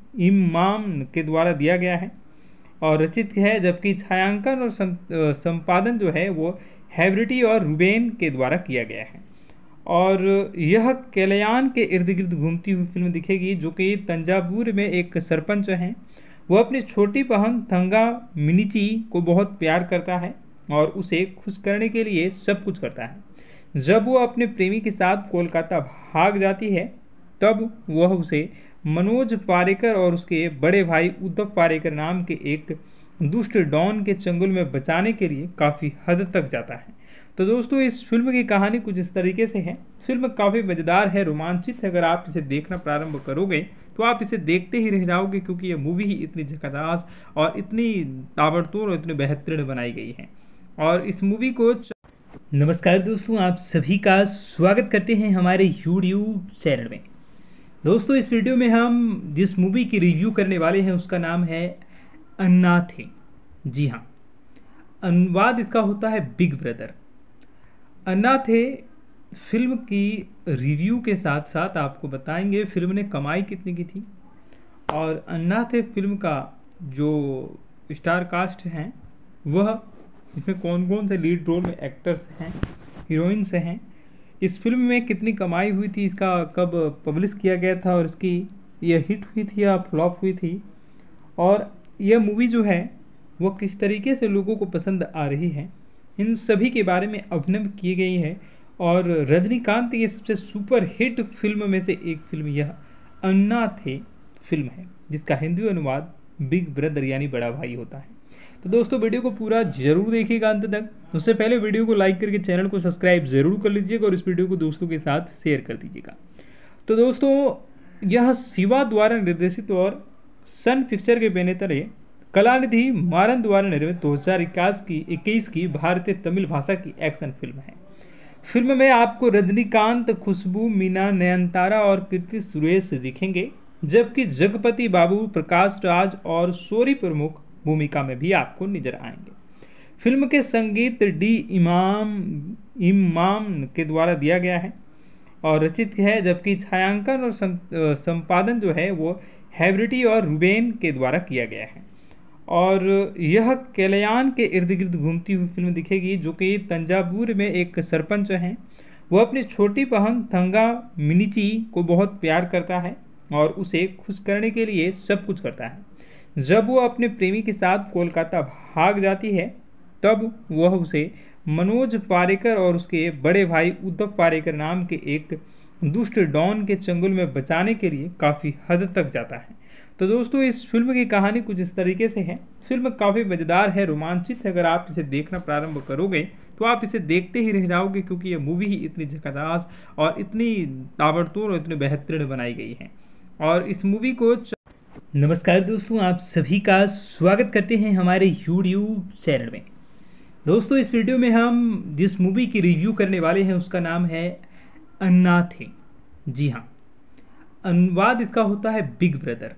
इमाम के द्वारा दिया गया है और रचित है, जबकि छायांकन और संपादन जो है वो हैवरिटी और रुबेन के द्वारा किया गया है। और यह कल्याण के इर्द गिर्द घूमती हुई फिल्म दिखेगी, जो कि तंजावुर में एक सरपंच हैं। वह अपनी छोटी बहन थंगा मिनीची को बहुत प्यार करता है और उसे खुश करने के लिए सब कुछ करता है। जब वो अपने प्रेमी के साथ कोलकाता भाग जाती है, तब वह उसे मनोज पारेकर और उसके बड़े भाई उद्धव पारेकर नाम के एक दुष्ट डॉन के चंगुल में बचाने के लिए काफ़ी हद तक जाता है। तो दोस्तों, इस फिल्म की कहानी कुछ इस तरीके से है। फिल्म काफ़ी मज़ेदार है, रोमांचित है। अगर आप इसे देखना प्रारंभ करोगे तो आप इसे देखते ही रह जाओगे, क्योंकि यह मूवी ही इतनी झकास और इतनी ताबड़तोड़ और इतनी बेहतरीन बनाई गई है। और इस मूवी को नमस्कार दोस्तों, आप सभी का स्वागत करते हैं हमारे यूट्यूब चैनल में। दोस्तों, इस वीडियो में हम जिस मूवी की रिव्यू करने वाले हैं उसका नाम है अन्नाथे। जी हाँ, अनुवाद इसका होता है बिग ब्रदर। अन्नाथे फिल्म की रिव्यू के साथ साथ आपको बताएंगे फिल्म ने कमाई कितनी की थी और अन्नाथे फिल्म का जो स्टार कास्ट हैं वह इसमें कौन कौन से लीड रोल में एक्टर्स हैं, हीरोइंस हैं, इस फिल्म में कितनी कमाई हुई थी, इसका कब पब्लिश किया गया था और इसकी यह हिट हुई थी या फ्लॉप हुई थी, और यह मूवी जो है वह किस तरीके से लोगों को पसंद आ रही है, इन सभी के बारे में अभिनय की गई है। और रजनीकांत की सबसे सुपर हिट फिल्म में से एक फिल्म यह अन्नाथे फिल्म है, जिसका हिंदी अनुवाद बिग ब्रदर यानी बड़ा भाई होता है। तो दोस्तों, वीडियो को पूरा जरूर देखिएगा अंत तक। उससे पहले वीडियो को लाइक करके चैनल को सब्सक्राइब जरूर कर लीजिएगा और इस वीडियो को दोस्तों के साथ शेयर कर दीजिएगा। तो दोस्तों, यह शिवा द्वारा निर्देशित और सन पिक्चर के बैनर तले कलानिधि मारन द्वारा निर्मित दो हज़ार इक्कीस की इक्कीस की भारतीय तमिल भाषा की एक्शन फिल्म है। फिल्म में आपको रजनीकांत, खुशबू, मीना, नयनतारा और कीर्ति सुरेश दिखेंगे, जबकि जगपति बाबू, प्रकाश राज और शौरी प्रमुख भूमिका में भी आपको नजर आएंगे। फिल्म के संगीत डी इमाम इमाम के द्वारा दिया गया है और रचित है, जबकि छायांकन और संपादन जो है वो हैवरिटी और रुबेन के द्वारा किया गया है। और यह कल्याण के इर्द गिर्द घूमती हुई फिल्म दिखेगी, जो कि तंजावुर में एक सरपंच हैं। वह अपनी छोटी बहन थंगा मिनीची को बहुत प्यार करता है और उसे खुश करने के लिए सब कुछ करता है। जब वो अपने प्रेमी के साथ कोलकाता भाग जाती है, तब वह उसे मनोज पारेकर और उसके बड़े भाई उद्धव पारेकर नाम के एक दुष्ट डॉन के चंगुल में बचाने के लिए काफ़ी हद तक जाता है। तो दोस्तों, इस फिल्म की कहानी कुछ इस तरीके से है। फिल्म काफ़ी मज़ेदार है, रोमांचित है। अगर आप इसे देखना प्रारंभ करोगे तो आप इसे देखते ही रह जाओगे, क्योंकि यह मूवी ही इतनी झकास और इतनी ताबड़तोड़ और इतनी बेहतरीन बनाई गई है। और इस मूवी को नमस्कार दोस्तों, आप सभी का स्वागत करते हैं हमारे यूट्यूब चैनल में। दोस्तों, इस वीडियो में हम जिस मूवी की रिव्यू करने वाले हैं उसका नाम है अन्नाथे। जी हाँ, अनुवाद इसका होता है बिग ब्रदर।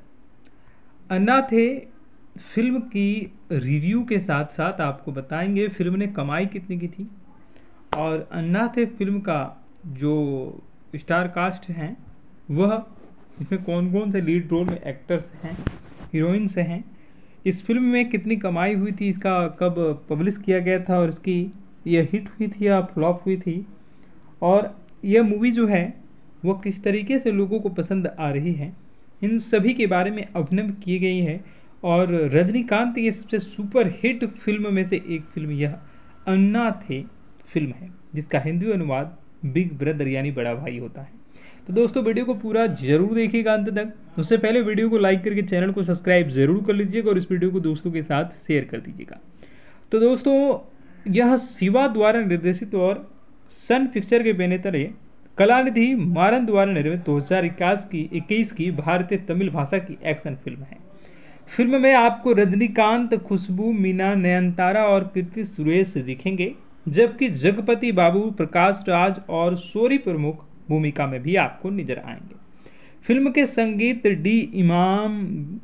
अन्नाथे फिल्म की रिव्यू के साथ साथ आपको बताएंगे फिल्म ने कमाई कितनी की थी और अन्नाथे फिल्म का जो स्टार कास्ट हैं वह इसमें कौन कौन से लीड रोल में एक्टर्स हैं, हीरोइंस हैं, इस फिल्म में कितनी कमाई हुई थी, इसका कब पब्लिश किया गया था और इसकी यह हिट हुई थी या फ्लॉप हुई थी, और यह मूवी जो है वह किस तरीके से लोगों को पसंद आ रही है, इन सभी के बारे में अभिनय की गई है। और रजनीकांत की सबसे सुपर हिट फिल्म में से एक फिल्म यह अन्नाथे फिल्म है, जिसका हिंदी अनुवाद बिग ब्रदर यानी बड़ा भाई होता है। तो दोस्तों, वीडियो को पूरा जरूर देखिएगा अंत तक। उससे पहले वीडियो को लाइक करके चैनल को सब्सक्राइब जरूर कर लीजिएगा और इस वीडियो को दोस्तों के साथ शेयर कर दीजिएगा। तो दोस्तों, यह शिवा द्वारा निर्देशित और सन पिक्चर के बैनर तले कलानिधि मारन द्वारा निर्मित दो हज़ार इक्कीस की इक्कीस की भारतीय तमिल भाषा की एक्शन फिल्म है। फिल्म में आपको रजनीकांत, खुशबू, मीना, नयनतारा और कीर्ति सुरेश दिखेंगे, जबकि जगपति बाबू, प्रकाश राज और शोरी प्रमुख भूमिका में भी आपको नजर आएंगे। फिल्म के संगीत डी इमाम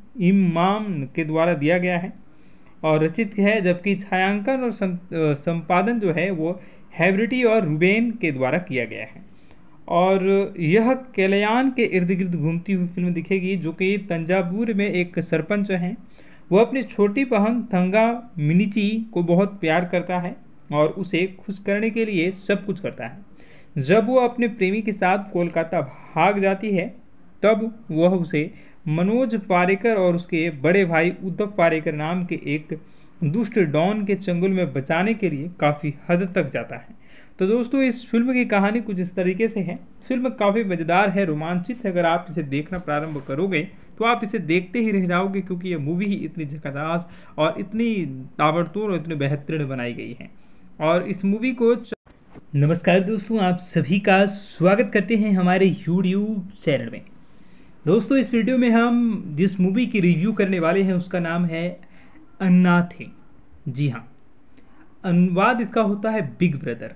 इमाम के द्वारा दिया गया है और रचित है, जबकि छायांकन और सं- संपादन जो है वो हैवरिटी और रुबेन के द्वारा किया गया है। और यह कल्याण के इर्द गिर्द घूमती हुई फिल्म दिखेगी, जो कि तंजावुर में एक सरपंच हैं। वो अपनी छोटी बहन थंगा मिनीची को बहुत प्यार करता है और उसे खुश करने के लिए सब कुछ करता है। जब वो अपने प्रेमी के साथ कोलकाता भाग जाती है, तब वह उसे मनोज पारेकर और उसके बड़े भाई उद्धव पारेकर नाम के एक दुष्ट डॉन के चंगुल में बचाने के लिए काफ़ी हद तक जाता है। तो दोस्तों, इस फिल्म की कहानी कुछ इस तरीके से है। फिल्म काफ़ी मज़ेदार है, रोमांचित है। अगर आप इसे देखना प्रारंभ करोगे तो आप इसे देखते ही रह जाओगे, क्योंकि यह मूवी ही इतनी झकाझास और इतनी ताबड़तोड़ और इतनी बेहतरीन बनाई गई है। और इस मूवी को च... नमस्कार दोस्तों, आप सभी का स्वागत करते हैं हमारे यूट्यूब चैनल में। दोस्तों, इस वीडियो में हम जिस मूवी की रिव्यू करने वाले हैं उसका नाम है अन्नाथे। जी हाँ, अनुवाद इसका होता है बिग ब्रदर।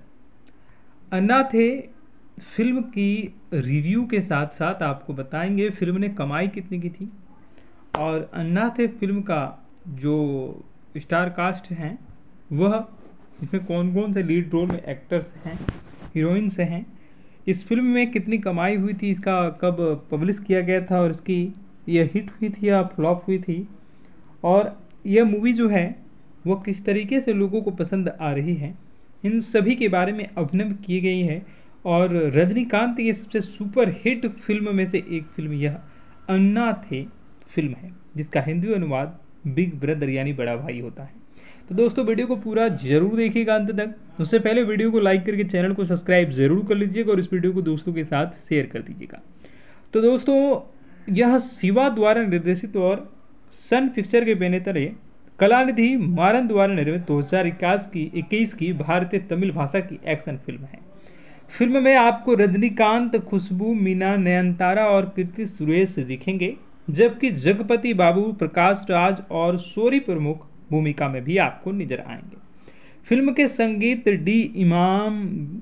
अन्नाथे फिल्म की रिव्यू के साथ साथ आपको बताएंगे फिल्म ने कमाई कितनी की थी, और अन्नाथे फिल्म का जो स्टार कास्ट हैं वह इसमें कौन कौन से लीड रोल में एक्टर्स हैं, हीरोइंस हैं, इस फिल्म में कितनी कमाई हुई थी, इसका कब पब्लिश किया गया था और इसकी यह हिट हुई थी या फ्लॉप हुई थी, और यह मूवी जो है वह किस तरीके से लोगों को पसंद आ रही है, इन सभी के बारे में अभिनव की गई है। और रजनीकांत की सबसे सुपर हिट फिल्म में से एक फिल्म यह अन्नाथे फिल्म है, जिसका हिंदी अनुवाद बिग ब्रदर यानी बड़ा भाई होता है। तो दोस्तों, वीडियो को पूरा जरूर देखिएगा अंत तक। उससे पहले वीडियो को लाइक करके चैनल को सब्सक्राइब जरूर कर लीजिएगा और इस वीडियो को दोस्तों के साथ शेयर कर दीजिएगा। तो दोस्तों, यह शिवा द्वारा निर्देशित और सन पिक्चर के बैनर तले कलानिधि मारन द्वारा निर्मित दो हज़ार इक्कीस की इक्कीस की भारतीय तमिल भाषा की एक्शन फिल्म है। फिल्म में आपको रजनीकांत, खुशबू, मीना, नयनतारा और कीर्ति सुरेश दिखेंगे, जबकि जगपति बाबू, प्रकाश राज और शोरी प्रमुख भूमिका में भी आपको नजर आएंगे। फिल्म के संगीत डी इमाम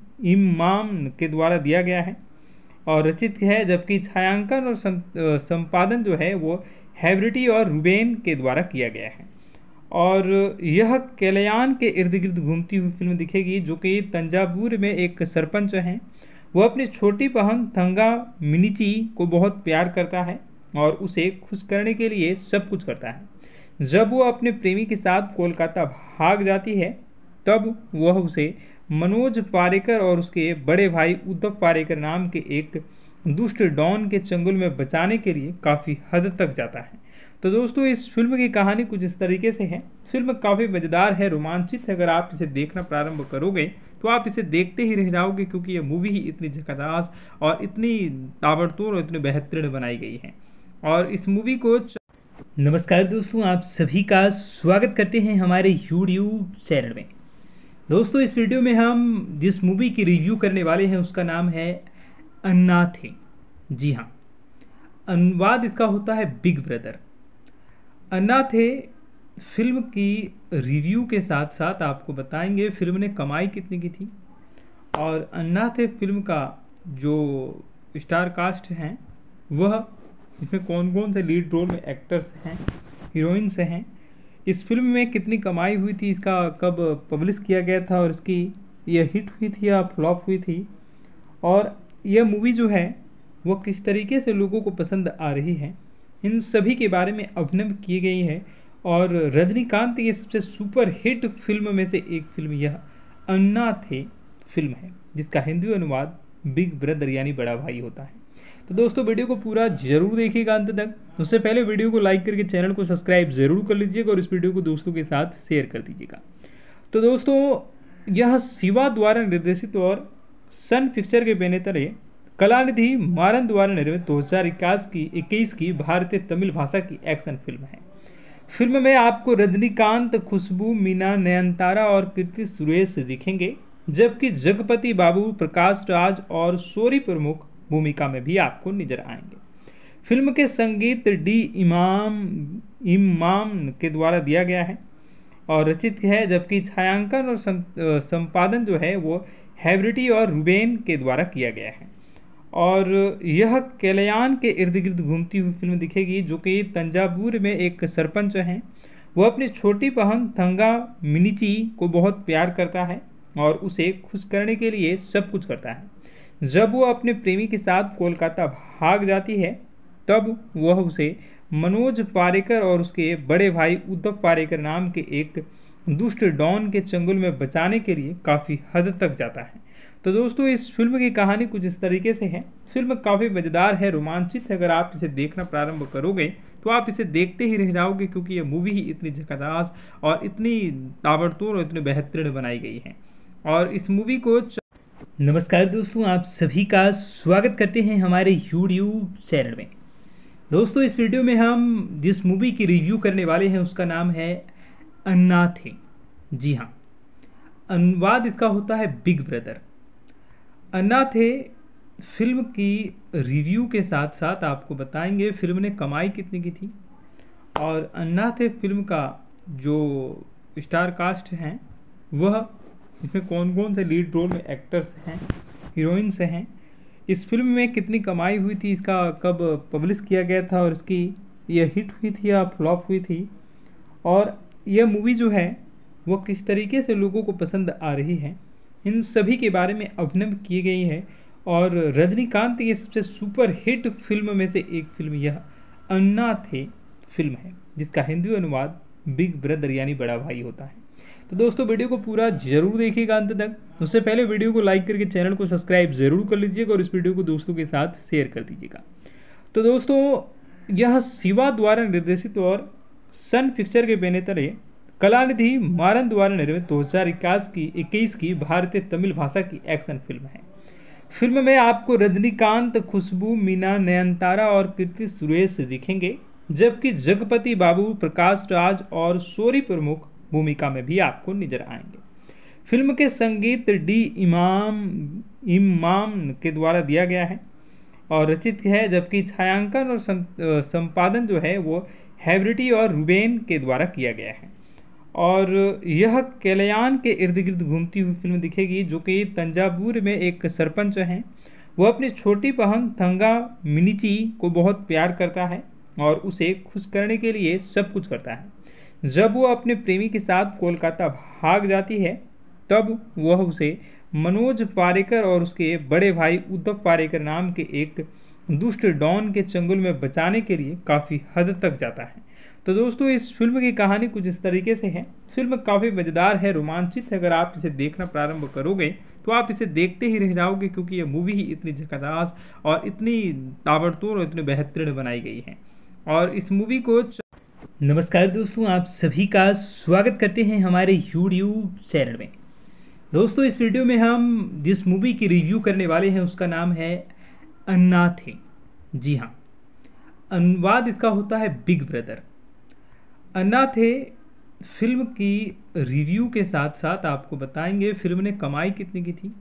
इमाम के द्वारा दिया गया है और रचित है, जबकि छायांकन और सं- संपादन जो है वो हैवरिटी और रुबेन के द्वारा किया गया है। और यह कल्याण के इर्द गिर्द घूमती हुई फिल्म दिखेगी, जो कि तंजावुर में एक सरपंच हैं। वो अपनी छोटी बहन थंगा मिनीची को बहुत प्यार करता है और उसे खुश करने के लिए सब कुछ करता है। जब वो अपने प्रेमी के साथ कोलकाता भाग जाती है, तब वह उसे मनोज पारेकर और उसके बड़े भाई उद्धव पारेकर नाम के एक दुष्ट डॉन के चंगुल में बचाने के लिए काफ़ी हद तक जाता है। तो दोस्तों, इस फिल्म की कहानी कुछ इस तरीके से है। फिल्म काफ़ी मज़ेदार है, रोमांचित है। अगर आप इसे देखना प्रारंभ करोगे तो आप इसे देखते ही रह जाओगे, क्योंकि यह मूवी ही इतनी झकाझास और इतनी ताबड़तोड़ और इतनी बेहतरीन बनाई गई है। और इस मूवी को च... नमस्कार दोस्तों, आप सभी का स्वागत करते हैं हमारे यूट्यूब चैनल में। दोस्तों, इस वीडियो में हम जिस मूवी की रिव्यू करने वाले हैं उसका नाम है अन्नाथे। जी हाँ, अनुवाद इसका होता है बिग ब्रदर। अन्नाथे फिल्म की रिव्यू के साथ साथ आपको बताएंगे फिल्म ने कमाई कितनी की थी, और अन्नाथे फिल्म का जो स्टार कास्ट हैं वह इसमें कौन कौन से लीड रोल में एक्टर्स हैं, हीरोइंस हैं, इस फिल्म में कितनी कमाई हुई थी, इसका कब पब्लिश किया गया था और इसकी यह हिट हुई थी या फ्लॉप हुई थी, और यह मूवी जो है वह किस तरीके से लोगों को पसंद आ रही है, इन सभी के बारे में अभिनव की गई है। और रजनीकांत की सबसे सुपर हिट फिल्म में से एक फिल्म यह अन्नाथे फिल्म है, जिसका हिंदी अनुवाद बिग ब्रदर यानी बड़ा भाई होता है। तो दोस्तों, वीडियो को पूरा जरूर देखिएगा अंत तक। उससे पहले वीडियो को लाइक करके चैनल को सब्सक्राइब जरूर कर लीजिएगा और इस वीडियो को दोस्तों के साथ शेयर कर दीजिएगा। तो दोस्तों, यह शिवा द्वारा निर्देशित और सन पिक्चर के बैनर तले कलानिधि मारन द्वारा निर्मित दो हज़ार इक्कीस की इक्कीस की भारतीय तमिल भाषा की एक्शन फिल्म है। फिल्म में आपको रजनीकांत, खुशबू, मीना, नयनतारा और कीर्ति सुरेश दिखेंगे, जबकि जगपति बाबू, प्रकाश राज और शोरी प्रमुख भूमिका में भी आपको नजर आएंगे। फिल्म के संगीत डी इमाम इमाम के द्वारा दिया गया है और रचित है, जबकि छायांकन और सं, अ, संपादन जो है वो हैवरिटी और रूबेन के द्वारा किया गया है। और यह कल्याण के इर्द गिर्द घूमती हुई फिल्म दिखेगी, जो कि तंजावुर में एक सरपंच हैं। वो अपनी छोटी बहन थंगा मिनीची को बहुत प्यार करता है और उसे खुश करने के लिए सब कुछ करता है। जब वो अपने प्रेमी के साथ कोलकाता भाग जाती है, तब वह उसे मनोज पारेकर और उसके बड़े भाई उद्धव पारेकर नाम के एक दुष्ट डॉन के चंगुल में बचाने के लिए काफ़ी हद तक जाता है। तो दोस्तों, इस फिल्म की कहानी कुछ इस तरीके से है। फिल्म काफ़ी मज़ेदार है, रोमांचित है। अगर आप इसे देखना प्रारंभ करोगे तो आप इसे देखते ही रह जाओगे, क्योंकि ये मूवी ही इतनी झकाझक और इतनी ताबड़तोड़ और इतनी बेहतरीन बनाई गई है। और इस मूवी को च... नमस्कार दोस्तों, आप सभी का स्वागत करते हैं हमारे यूट्यूब चैनल में। दोस्तों, इस वीडियो में हम जिस मूवी की रिव्यू करने वाले हैं उसका नाम है अन्नाथे। जी हाँ, अनुवाद इसका होता है बिग ब्रदर। अन्नाथे फिल्म की रिव्यू के साथ साथ आपको बताएंगे फिल्म ने कमाई कितनी की थी, और अन्नाथे फिल्म का जो स्टार कास्ट हैं वह इसमें कौन कौन से लीड रोल में एक्टर्स हैं, हीरोइंस हैं, इस फिल्म में कितनी कमाई हुई थी, इसका कब पब्लिश किया गया था और इसकी यह हिट हुई थी या फ्लॉप हुई थी, और यह मूवी जो है वो किस तरीके से लोगों को पसंद आ रही है, इन सभी के बारे में अभिनय की गई है। और रजनीकांत की सबसे सुपर हिट फिल्म में से एक फिल्म यह अन्नाथे फिल्म है, जिसका हिंदी अनुवाद बिग ब्रदर यानी बड़ा भाई होता है। तो दोस्तों, वीडियो को पूरा जरूर देखिएगा अंत तक। उससे पहले वीडियो को लाइक करके चैनल को सब्सक्राइब जरूर कर लीजिएगा और इस वीडियो को दोस्तों के साथ शेयर कर दीजिएगा। तो दोस्तों, यह शिवा द्वारा निर्देशित और सन पिक्चर के बैनर तले कलानिधि मारन द्वारा निर्मित दो हज़ार इक्कीस की इक्कीस की भारतीय तमिल भाषा की एक्शन फिल्म है। फिल्म में आपको रजनीकांत, खुशबू, मीना, नयनतारा और कीर्ति सुरेश दिखेंगे, जबकि जगपति बाबू, प्रकाश राज और शोरी प्रमुख भूमिका में भी आपको नजर आएंगे। फिल्म के संगीत डी इमाम इमाम के द्वारा दिया गया है और रचित है, जबकि छायांकन और संपादन जो है वो हैवरिटी और रूबेन के द्वारा किया गया है। और यह कल्याण के इर्द गिर्द घूमती हुई फिल्म दिखेगी, जो कि तंजावुर में एक सरपंच हैं। वो अपनी छोटी बहन थंगा मिनीची को बहुत प्यार करता है और उसे खुश करने के लिए सब कुछ करता है। जब वो अपने प्रेमी के साथ कोलकाता भाग जाती है, तब वह उसे मनोज पारेकर और उसके बड़े भाई उद्धव पारेकर नाम के एक दुष्ट डॉन के चंगुल में बचाने के लिए काफ़ी हद तक जाता है। तो दोस्तों, इस फिल्म की कहानी कुछ इस तरीके से है। फिल्म काफ़ी मज़ेदार है, रोमांचित है। अगर आप इसे देखना प्रारंभ करोगे तो आप इसे देखते ही रह जाओगे, क्योंकि ये मूवी ही इतनी झकाझक और इतनी ताबड़तोड़ और इतनी बेहतरीन बनाई गई है। और इस मूवी को च... नमस्कार दोस्तों, आप सभी का स्वागत करते हैं हमारे यूट्यूब चैनल में। दोस्तों, इस वीडियो में हम जिस मूवी की रिव्यू करने वाले हैं उसका नाम है अन्नाथे। जी हाँ, अनुवाद इसका होता है बिग ब्रदर। अन्नाथे फिल्म की रिव्यू के साथ साथ आपको बताएंगे फिल्म ने कमाई कितनी की थी,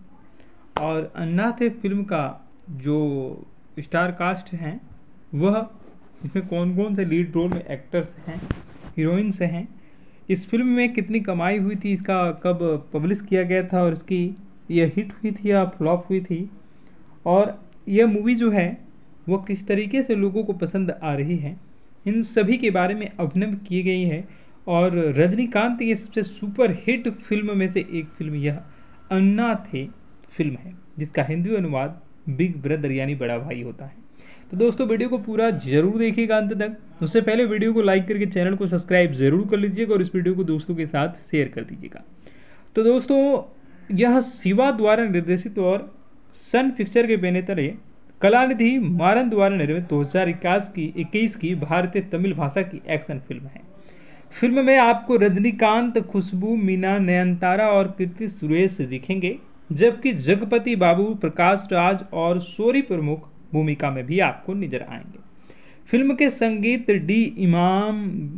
और अन्नाथे फिल्म का जो स्टार कास्ट हैं वह इसमें कौन कौन से लीड रोल में एक्टर्स हैं, हीरोइंस हैं, इस फिल्म में कितनी कमाई हुई थी, इसका कब पब्लिश किया गया था और इसकी यह हिट हुई थी या फ्लॉप हुई थी, और यह मूवी जो है वो किस तरीके से लोगों को पसंद आ रही है, इन सभी के बारे में अभिनय की गई है। और रजनीकांत की सबसे सुपर हिट फिल्म में से एक फिल्म यह अन्नाथे फिल्म है, जिसका हिंदी अनुवाद बिग ब्रदर यानी बड़ा भाई होता है। तो दोस्तों, वीडियो को पूरा जरूर देखिएगा अंत तक। उससे पहले वीडियो को लाइक करके चैनल को सब्सक्राइब जरूर कर लीजिएगा और इस वीडियो को दोस्तों के साथ शेयर कर दीजिएगा। तो दोस्तों, यह शिवा द्वारा निर्देशित और सन पिक्चर के बैनर तले कलानिधि मारन द्वारा निर्मित दो हज़ार इक्कीस की इक्कीस की भारतीय तमिल भाषा की एक्शन फिल्म है। फिल्म में आपको रजनीकांत, खुशबू, मीना, नयनतारा और कीर्ति सुरेश दिखेंगे, जबकि जगपति बाबू, प्रकाश राज और शोरी प्रमुख भूमिका में भी आपको नजर आएंगे। फिल्म के संगीत डी इमाम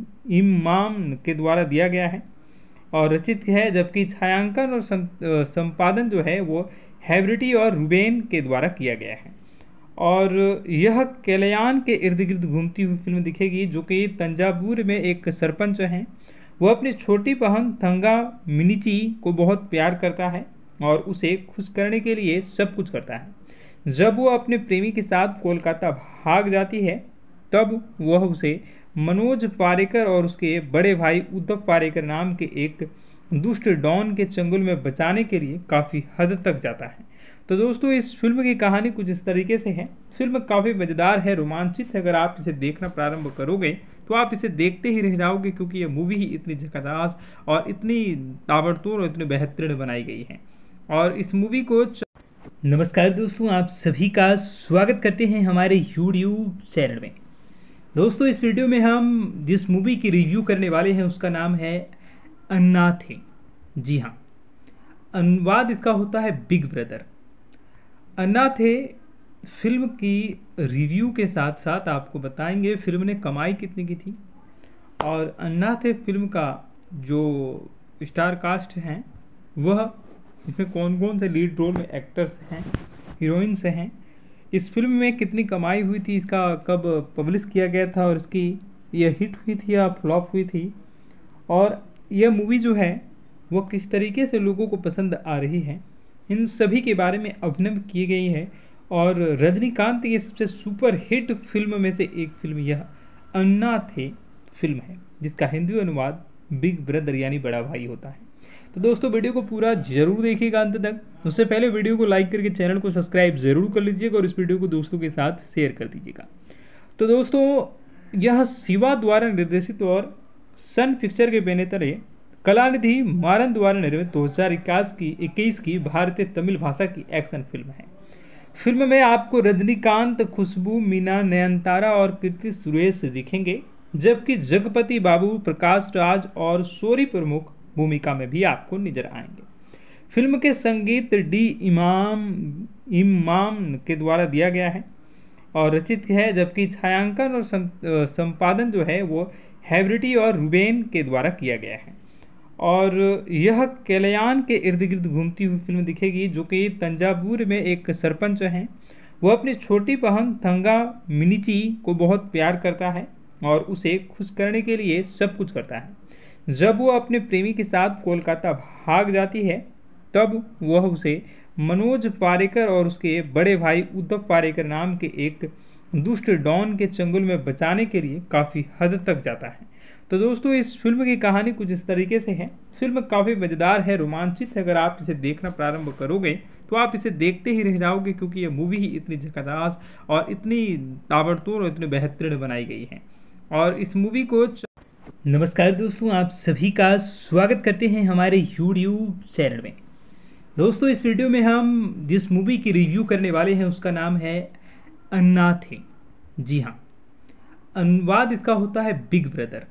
इमाम के द्वारा दिया गया है और रचित है, जबकि छायांकन और संपादन जो है वो हैवरिटी और रूबेन के द्वारा किया गया है। और यह कल्याण के इर्द गिर्द घूमती हुई फिल्म दिखेगी, जो कि तंजावुर में एक सरपंच हैं। वो अपनी छोटी बहन थंगा मिनीची को बहुत प्यार करता है और उसे खुश करने के लिए सब कुछ करता है। जब वो अपने प्रेमी के साथ कोलकाता भाग जाती है तब वह उसे मनोज पारेकर और उसके बड़े भाई उद्धव पारेकर नाम के एक दुष्ट डॉन के चंगुल में बचाने के लिए काफ़ी हद तक जाता है। तो दोस्तों, इस फिल्म की कहानी कुछ इस तरीके से है। फिल्म काफ़ी मज़ेदार है, रोमांचित है। अगर आप इसे देखना प्रारंभ करोगे तो आप इसे देखते ही रह जाओगे, क्योंकि यह मूवी ही इतनी झकास और इतनी ताबड़तोड़ और इतनी बेहतरीन बनाई गई है। और इस मूवी को च... नमस्कार दोस्तों, आप सभी का स्वागत करते हैं हमारे यूट्यूब चैनल में। दोस्तों, इस वीडियो में हम जिस मूवी की रिव्यू करने वाले हैं उसका नाम है अन्नाथे। जी हाँ, अनुवाद इसका होता है बिग ब्रदर। अन्नाथे फिल्म की रिव्यू के साथ साथ आपको बताएंगे फिल्म ने कमाई कितनी की थी, और अन्नाथे फिल्म का जो स्टार कास्ट हैं वह इसमें कौन कौन से लीड रोल में एक्टर्स हैं, हीरोइंस हैं, इस फिल्म में कितनी कमाई हुई थी, इसका कब पब्लिश किया गया था और इसकी यह हिट हुई थी या फ्लॉप हुई थी, और यह मूवी जो है वह किस तरीके से लोगों को पसंद आ रही है, इन सभी के बारे में अभिनय की गई है। और रजनीकांत की सबसे सुपर हिट फिल्म में से एक फिल्म यह अन्नाथे फिल्म है, जिसका हिंदी अनुवाद बिग ब्रदर यानी बड़ा भाई होता है। तो दोस्तों, वीडियो को पूरा जरूर देखिएगा अंत तक। उससे पहले वीडियो को लाइक करके चैनल को सब्सक्राइब जरूर कर लीजिएगा और इस वीडियो को दोस्तों के साथ शेयर कर दीजिएगा। तो दोस्तों, यह शिवा द्वारा निर्देशित और सन पिक्चर के बैनर तले कलानिधि मारन द्वारा निर्मित दो हज़ार इक्कीस की इक्कीस की भारतीय तमिल भाषा की एक्शन फिल्म है। फिल्म में आपको रजनीकांत, खुशबू, मीना, नयनतारा और कीर्ति सुरेश दिखेंगे, जबकि जगपति बाबू, प्रकाश राज और सोरी प्रमुख भूमिका में भी आपको नजर आएंगे। फिल्म के संगीत डी इमाम इमाम के द्वारा दिया गया है और रचित है, जबकि छायांकन और संपादन जो है वो हैब्रिटी और रुबेन के द्वारा किया गया है। और यह कल्याण के इर्द गिर्द घूमती हुई फिल्म दिखेगी, जो कि तंजावुर में एक सरपंच हैं। वह अपनी छोटी बहन थंगा मिनीची को बहुत प्यार करता है और उसे खुश करने के लिए सब कुछ करता है। जब वो अपने प्रेमी के साथ कोलकाता भाग जाती है तब वह उसे मनोज पारेकर और उसके बड़े भाई उद्धव पारेकर नाम के एक दुष्ट डॉन के चंगुल में बचाने के लिए काफ़ी हद तक जाता है। तो दोस्तों, इस फिल्म की कहानी कुछ इस तरीके से है। फिल्म काफ़ी मज़ेदार है, रोमांचित है। अगर आप इसे देखना प्रारंभ करोगे तो आप इसे देखते ही रह जाओगे, क्योंकि यह मूवी ही इतनी झकास और इतनी ताबड़तोड़ और इतनी बेहतरीन बनाई गई है। और इस मूवी को च... नमस्कार दोस्तों, आप सभी का स्वागत करते हैं हमारे यूट्यूब चैनल में। दोस्तों, इस वीडियो में हम जिस मूवी की रिव्यू करने वाले हैं उसका नाम है अन्नाथे। जी हाँ, अनुवाद इसका होता है बिग ब्रदर।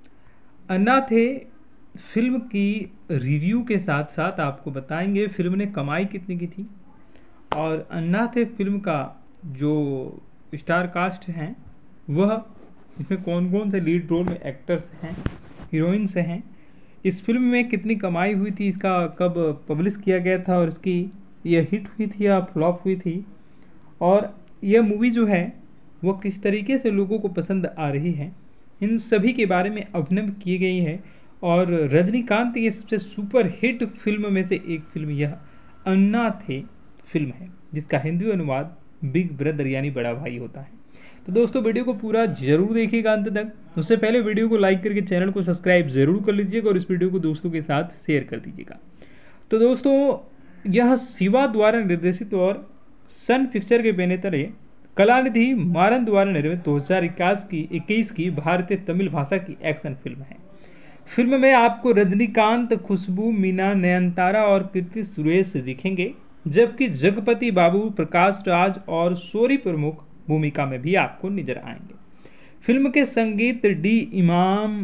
अन्नाथे फिल्म की रिव्यू के साथ साथ आपको बताएंगे फिल्म ने कमाई कितनी की थी, और अन्नाथे फिल्म का जो स्टार कास्ट हैं वह इसमें कौन कौन से लीड रोल में एक्टर्स हैं, हीरोइंस हैं, इस फिल्म में कितनी कमाई हुई थी, इसका कब पब्लिश किया गया था और इसकी यह हिट हुई थी या फ्लॉप हुई थी, और यह मूवी जो है वह किस तरीके से लोगों को पसंद आ रही है, इन सभी के बारे में अभिनय की गई है। और रजनीकांत की सबसे सुपर हिट फिल्म में से एक फिल्म यह अन्नाथे फिल्म है, जिसका हिंदी अनुवाद बिग ब्रदर यानी बड़ा भाई होता है। तो दोस्तों, वीडियो को पूरा जरूर देखिएगा अंत तक। उससे पहले वीडियो को लाइक करके चैनल को सब्सक्राइब जरूर कर लीजिएगा और इस वीडियो को दोस्तों के साथ शेयर कर दीजिएगा। तो दोस्तों, यह शिवा द्वारा निर्देशित और सन पिक्चर के बैनर तले कलानिधि मारन द्वारा निर्मित दो हज़ार इक्कीस की इक्कीस की भारतीय तमिल भाषा की एक्शन फिल्म है। फिल्म में आपको रजनीकांत, खुशबू, मीना, नयनतारा और कीर्ति सुरेश दिखेंगे, जबकि जगपति बाबू, प्रकाश राज और सोरी प्रमुख भूमिका में भी आपको नजर आएंगे। फिल्म के संगीत डी इमाम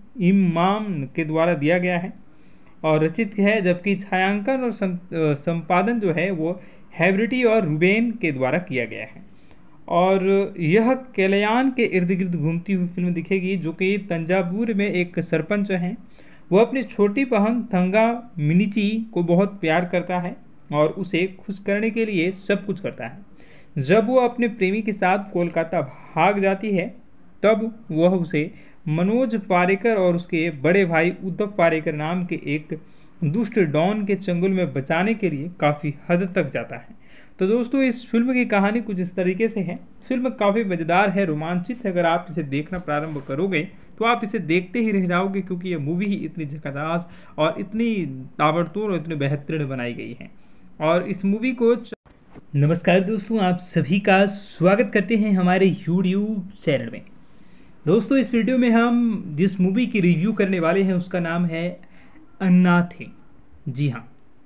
इमाम के द्वारा दिया गया है और रचित है, जबकि छायांकन और संपादन जो है वो हैब्रिटी और रुबेन के द्वारा किया गया है। और यह कल्याण के इर्द गिर्द घूमती हुई फिल्म दिखेगी, जो कि तंजावुर में एक सरपंच हैं। वह अपनी छोटी बहन थंगा मिनीची को बहुत प्यार करता है और उसे खुश करने के लिए सब कुछ करता है। जब वो अपने प्रेमी के साथ कोलकाता भाग जाती है तब वह उसे मनोज पारेकर और उसके बड़े भाई उद्धव पारेकर नाम के एक दुष्ट डॉन के चंगुल में बचाने के लिए काफ़ी हद तक जाता है। तो दोस्तों इस फिल्म की कहानी कुछ इस तरीके से है। फिल्म काफ़ी मज़ेदार है, रोमांचित है। अगर आप इसे देखना प्रारंभ करोगे तो आप इसे देखते ही रह जाओगे, क्योंकि यह मूवी ही इतनी झकाझास और इतनी ताबड़तोड़ और इतनी बेहतरीन बनाई गई है। और इस मूवी को च... नमस्कार दोस्तों, आप सभी का स्वागत करते हैं हमारे यूट्यूब चैनल में। दोस्तों इस वीडियो में हम जिस मूवी की रिव्यू करने वाले हैं उसका नाम है अन्नाथे। जी हाँ,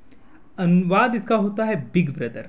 अनुवाद इसका होता है बिग ब्रदर।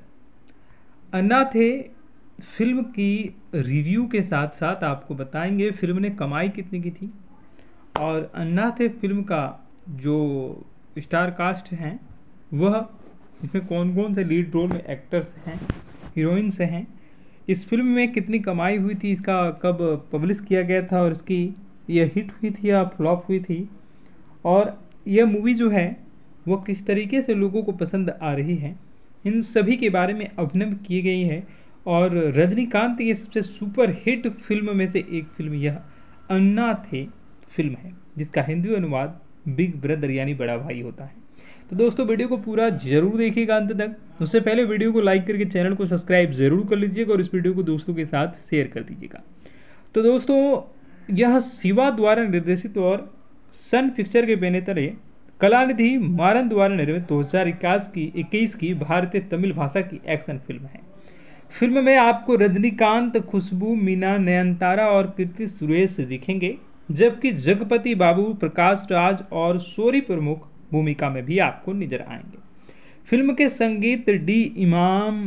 अन्नाथे फिल्म की रिव्यू के साथ साथ आपको बताएंगे फिल्म ने कमाई कितनी की थी, और अन्नाथे फिल्म का जो स्टार कास्ट हैं वह इसमें कौन कौन से लीड रोल में एक्टर्स हैं, हीरोइंस हैं, इस फिल्म में कितनी कमाई हुई थी, इसका कब पब्लिश किया गया था और इसकी यह हिट हुई थी या फ्लॉप हुई थी, और यह मूवी जो है वह किस तरीके से लोगों को पसंद आ रही है, इन सभी के बारे में अभिनय की गई है। और रजनीकांत की सबसे सुपर हिट फिल्म में से एक फिल्म यह अन्नाथे फिल्म है, जिसका हिंदी अनुवाद बिग ब्रदर यानी बड़ा भाई होता है। तो दोस्तों वीडियो को पूरा जरूर देखिएगा अंत तक। उससे पहले वीडियो को लाइक करके चैनल को सब्सक्राइब जरूर कर लीजिएगा और इस वीडियो को दोस्तों के साथ शेयर कर दीजिएगा। तो दोस्तों यह शिवा द्वारा निर्देशित और सन पिक्चर के बैनर तले कलानिधि मारन द्वारा निर्मित दो हज़ार इक्कीस की इक्कीस की भारतीय तमिल भाषा की एक्शन फिल्म है। फिल्म में आपको रजनीकांत, खुशबू, मीना, नयनतारा और कीर्ति सुरेश दिखेंगे, जबकि जगपति बाबू, प्रकाश राज और शोरी प्रमुख भूमिका में भी आपको नजर आएंगे। फिल्म के संगीत डी इमाम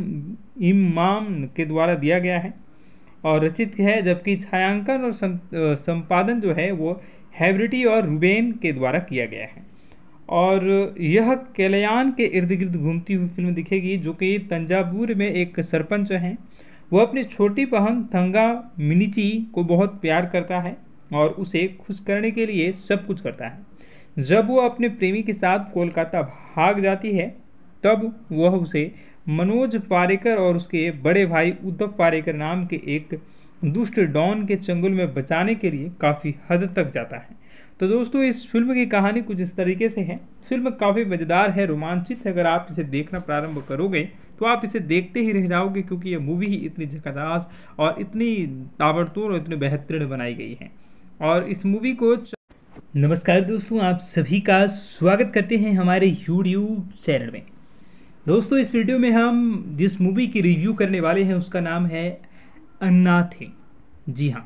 इमाम के द्वारा दिया गया है और रचित है, जबकि छायांकन और संपादन जो है वो हैवरिटी और रुबेन के द्वारा किया गया है। और यह कल्याण के इर्द गिर्द घूमती हुई फिल्म दिखेगी, जो कि तंजावुर में एक सरपंच हैं। वह अपनी छोटी बहन थंगा मिनीची को बहुत प्यार करता है और उसे खुश करने के लिए सब कुछ करता है। जब वो अपने प्रेमी के साथ कोलकाता भाग जाती है तब वह उसे मनोज पारेकर और उसके बड़े भाई उद्धव पारेकर नाम के एक दुष्ट डॉन के चंगुल में बचाने के लिए काफ़ी हद तक जाता है। तो दोस्तों इस फिल्म की कहानी कुछ इस तरीके से है। फिल्म काफ़ी मज़ेदार है, रोमांचित है। अगर आप इसे देखना प्रारंभ करोगे तो आप इसे देखते ही रह जाओगे, क्योंकि यह मूवी ही इतनी झकाझास और इतनी ताबड़तोड़ और इतनी बेहतरीन बनाई गई है। और इस मूवी को च... नमस्कार दोस्तों, आप सभी का स्वागत करते हैं हमारे यूट्यूब चैनल में। दोस्तों इस वीडियो में हम जिस मूवी की रिव्यू करने वाले हैं उसका नाम है अन्नाथे। जी हाँ,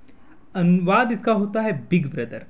अनुवाद इसका होता है बिग ब्रदर।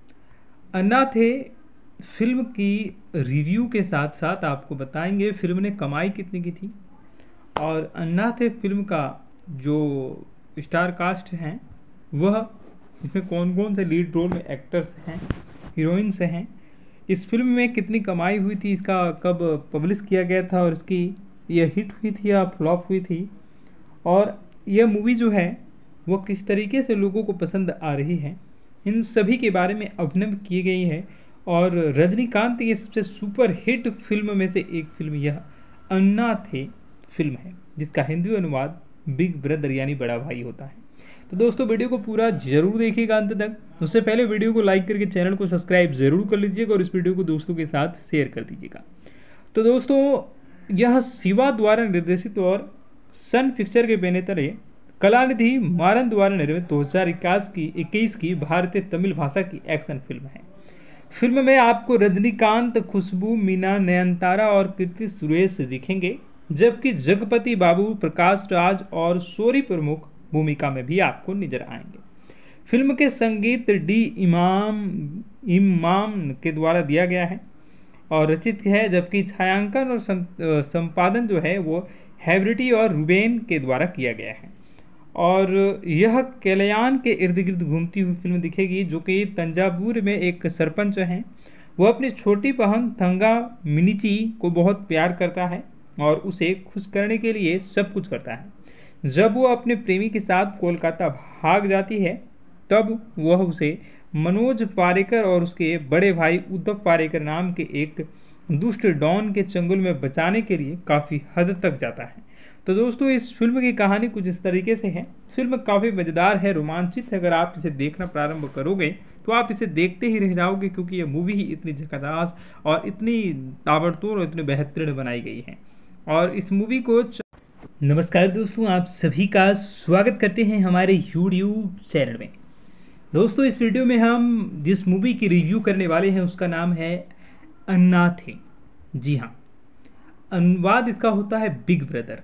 अन्नाथे फिल्म की रिव्यू के साथ साथ आपको बताएंगे फिल्म ने कमाई कितनी की थी, और अन्नाथे फिल्म का जो स्टार कास्ट हैं वह इसमें कौन कौन से लीड रोल में एक्टर्स हैं, हीरोइंस हैं, इस फिल्म में कितनी कमाई हुई थी, इसका कब पब्लिश किया गया था और इसकी यह हिट हुई थी या फ्लॉप हुई थी, और यह मूवी जो है वह किस तरीके से लोगों को पसंद आ रही है, इन सभी के बारे में अभिनय की गई है। और रजनीकांत की सबसे सुपर हिट फिल्म में से एक फिल्म यह अन्नाथे फिल्म है, जिसका हिंदी अनुवाद बिग ब्रदर यानी बड़ा भाई होता है। तो दोस्तों वीडियो को पूरा जरूर देखिएगा अंत तक। उससे पहले वीडियो को लाइक करके चैनल को सब्सक्राइब जरूर कर लीजिएगा और इस वीडियो को दोस्तों के साथ शेयर कर दीजिएगा। तो दोस्तों यह शिवा द्वारा निर्देशित और सन पिक्चर के बैनर तले कलानिधि मारन द्वारा निर्मित दो हज़ार इक्कीस की इक्कीस की भारतीय तमिल भाषा की एक्शन फिल्म है। फिल्म में आपको रजनीकांत, खुशबू, मीना, नयनतारा और कीर्ति सुरेश दिखेंगे, जबकि जगपति बाबू, प्रकाश राज और शोरी प्रमुख भूमिका में भी आपको नजर आएंगे। फिल्म के संगीत डी इमाम इमाम के द्वारा दिया गया है और रचित है, जबकि छायांकन और संपादन जो है वो हैवरिटी और रुबेन के द्वारा किया गया है। और यह कल्याण के इर्द गिर्द घूमती हुई फिल्म दिखेगी, जो कि तंजावुर में एक सरपंच हैं। वह अपनी छोटी बहन थंगा मिनीची को बहुत प्यार करता है और उसे खुश करने के लिए सब कुछ करता है। जब वो अपने प्रेमी के साथ कोलकाता भाग जाती है तब वह उसे मनोज पारेकर और उसके बड़े भाई उद्धव पारेकर नाम के एक दुष्ट डॉन के चंगुल में बचाने के लिए काफ़ी हद तक जाता है। तो दोस्तों इस फिल्म की कहानी कुछ इस तरीके से है। फिल्म काफ़ी मज़ेदार है, रोमांचित है। अगर आप इसे देखना प्रारंभ करोगे तो आप इसे देखते ही रह जाओगे, क्योंकि ये मूवी ही इतनी झकाझोर और इतनी ताबड़तोड़ और इतनी बेहतरीन बनाई गई है। और इस मूवी को च... नमस्कार दोस्तों, आप सभी का स्वागत करते हैं हमारे यूट्यूब चैनल में। दोस्तों, इस वीडियो में हम जिस मूवी की रिव्यू करने वाले हैं उसका नाम है अन्नाथे। जी हाँ, अनुवाद इसका होता है बिग ब्रदर।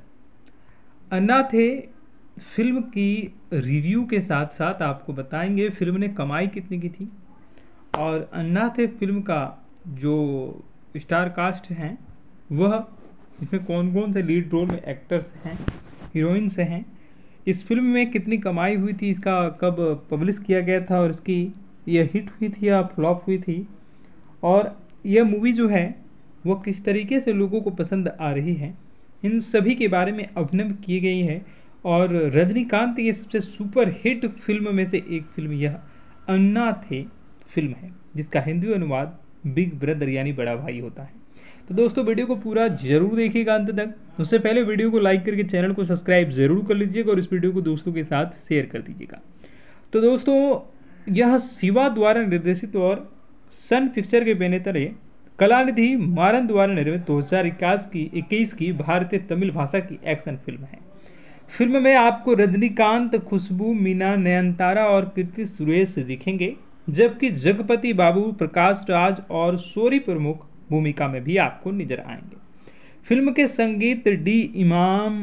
अन्नाथे फिल्म की रिव्यू के साथ साथ आपको बताएंगे फिल्म ने कमाई कितनी की थी, और अन्नाथे फिल्म का जो स्टार कास्ट हैं वह इसमें कौन कौन से लीड रोल में एक्टर्स हैं, हीरोइंस हैं, इस फिल्म में कितनी कमाई हुई थी, इसका कब पब्लिश किया गया था, और इसकी यह हिट हुई थी या फ्लॉप हुई थी, और यह मूवी जो है वह किस तरीके से लोगों को पसंद आ रही है, इन सभी के बारे में अभिनय की गई है। और रजनीकांत की सबसे सुपर हिट फिल्म में से एक फिल्म यह अन्नाथे फिल्म है, जिसका हिंदी अनुवाद बिग ब्रदर यानी बड़ा भाई होता है। तो दोस्तों, वीडियो को पूरा जरूर देखिएगा अंत तक। उससे पहले वीडियो को लाइक करके चैनल को सब्सक्राइब जरूर कर लीजिएगा और इस वीडियो को दोस्तों के साथ शेयर कर दीजिएगा। तो दोस्तों, यह शिवा द्वारा निर्देशित और सन पिक्चर के बैनर तले कलानिधि मारन द्वारा निर्मित दो हज़ार इक्कीस की इक्कीस की भारतीय तमिल भाषा की एक्शन फिल्म है। फिल्म में आपको रजनीकांत, खुशबू, मीना, नयनतारा और कीर्ति सुरेश दिखेंगे, जबकि जगपति बाबू, प्रकाश राज और शौरी प्रमुख भूमिका में भी आपको नजर आएंगे। फिल्म के संगीत डी इमाम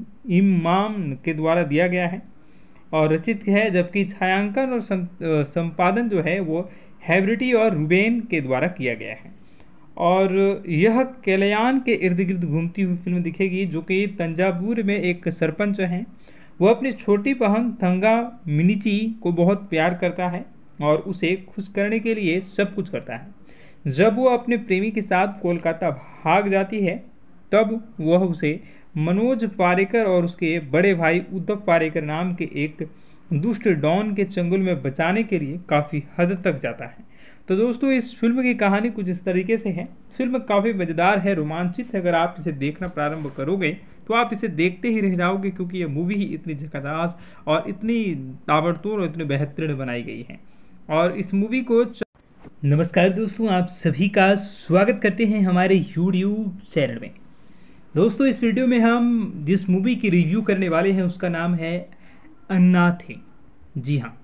इमाम के द्वारा दिया गया है और रचित है, जबकि छायांकन और संपादन जो है वो हैवरिटी और रुबेन के द्वारा किया गया है। और यह कल्याण के इर्द गिर्द घूमती हुई फिल्म दिखेगी, जो कि तंजावुर में एक सरपंच हैं। वह अपनी छोटी बहन थंगा मिनीची को बहुत प्यार करता है और उसे खुश करने के लिए सब कुछ करता है। जब वो अपने प्रेमी के साथ कोलकाता भाग जाती है, तब वह उसे मनोज पारेकर और उसके बड़े भाई उद्धव पारेकर नाम के एक दुष्ट डॉन के चंगुल में बचाने के लिए काफ़ी हद तक जाता है। तो दोस्तों, इस फिल्म की कहानी कुछ इस तरीके से है। फिल्म काफ़ी मज़ेदार है, रोमांचित है। अगर आप इसे देखना प्रारंभ करोगे तो आप इसे देखते ही रह जाओगे, क्योंकि यह मूवी ही इतनी झकाझोर और इतनी ताबड़तोड़ और इतनी बेहतरीन बनाई गई है। और इस मूवी को च... नमस्कार दोस्तों, आप सभी का स्वागत करते हैं हमारे यूट्यूब चैनल में। दोस्तों, इस वीडियो में हम जिस मूवी की रिव्यू करने वाले हैं उसका नाम है अन्नाथे। जी हाँ,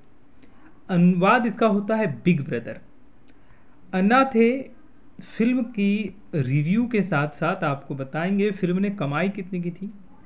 अनुवाद इसका होता है बिग ब्रदर। अन्नाथे फिल्म की रिव्यू के साथ साथ आपको बताएंगे फिल्म ने कमाई कितनी की थी,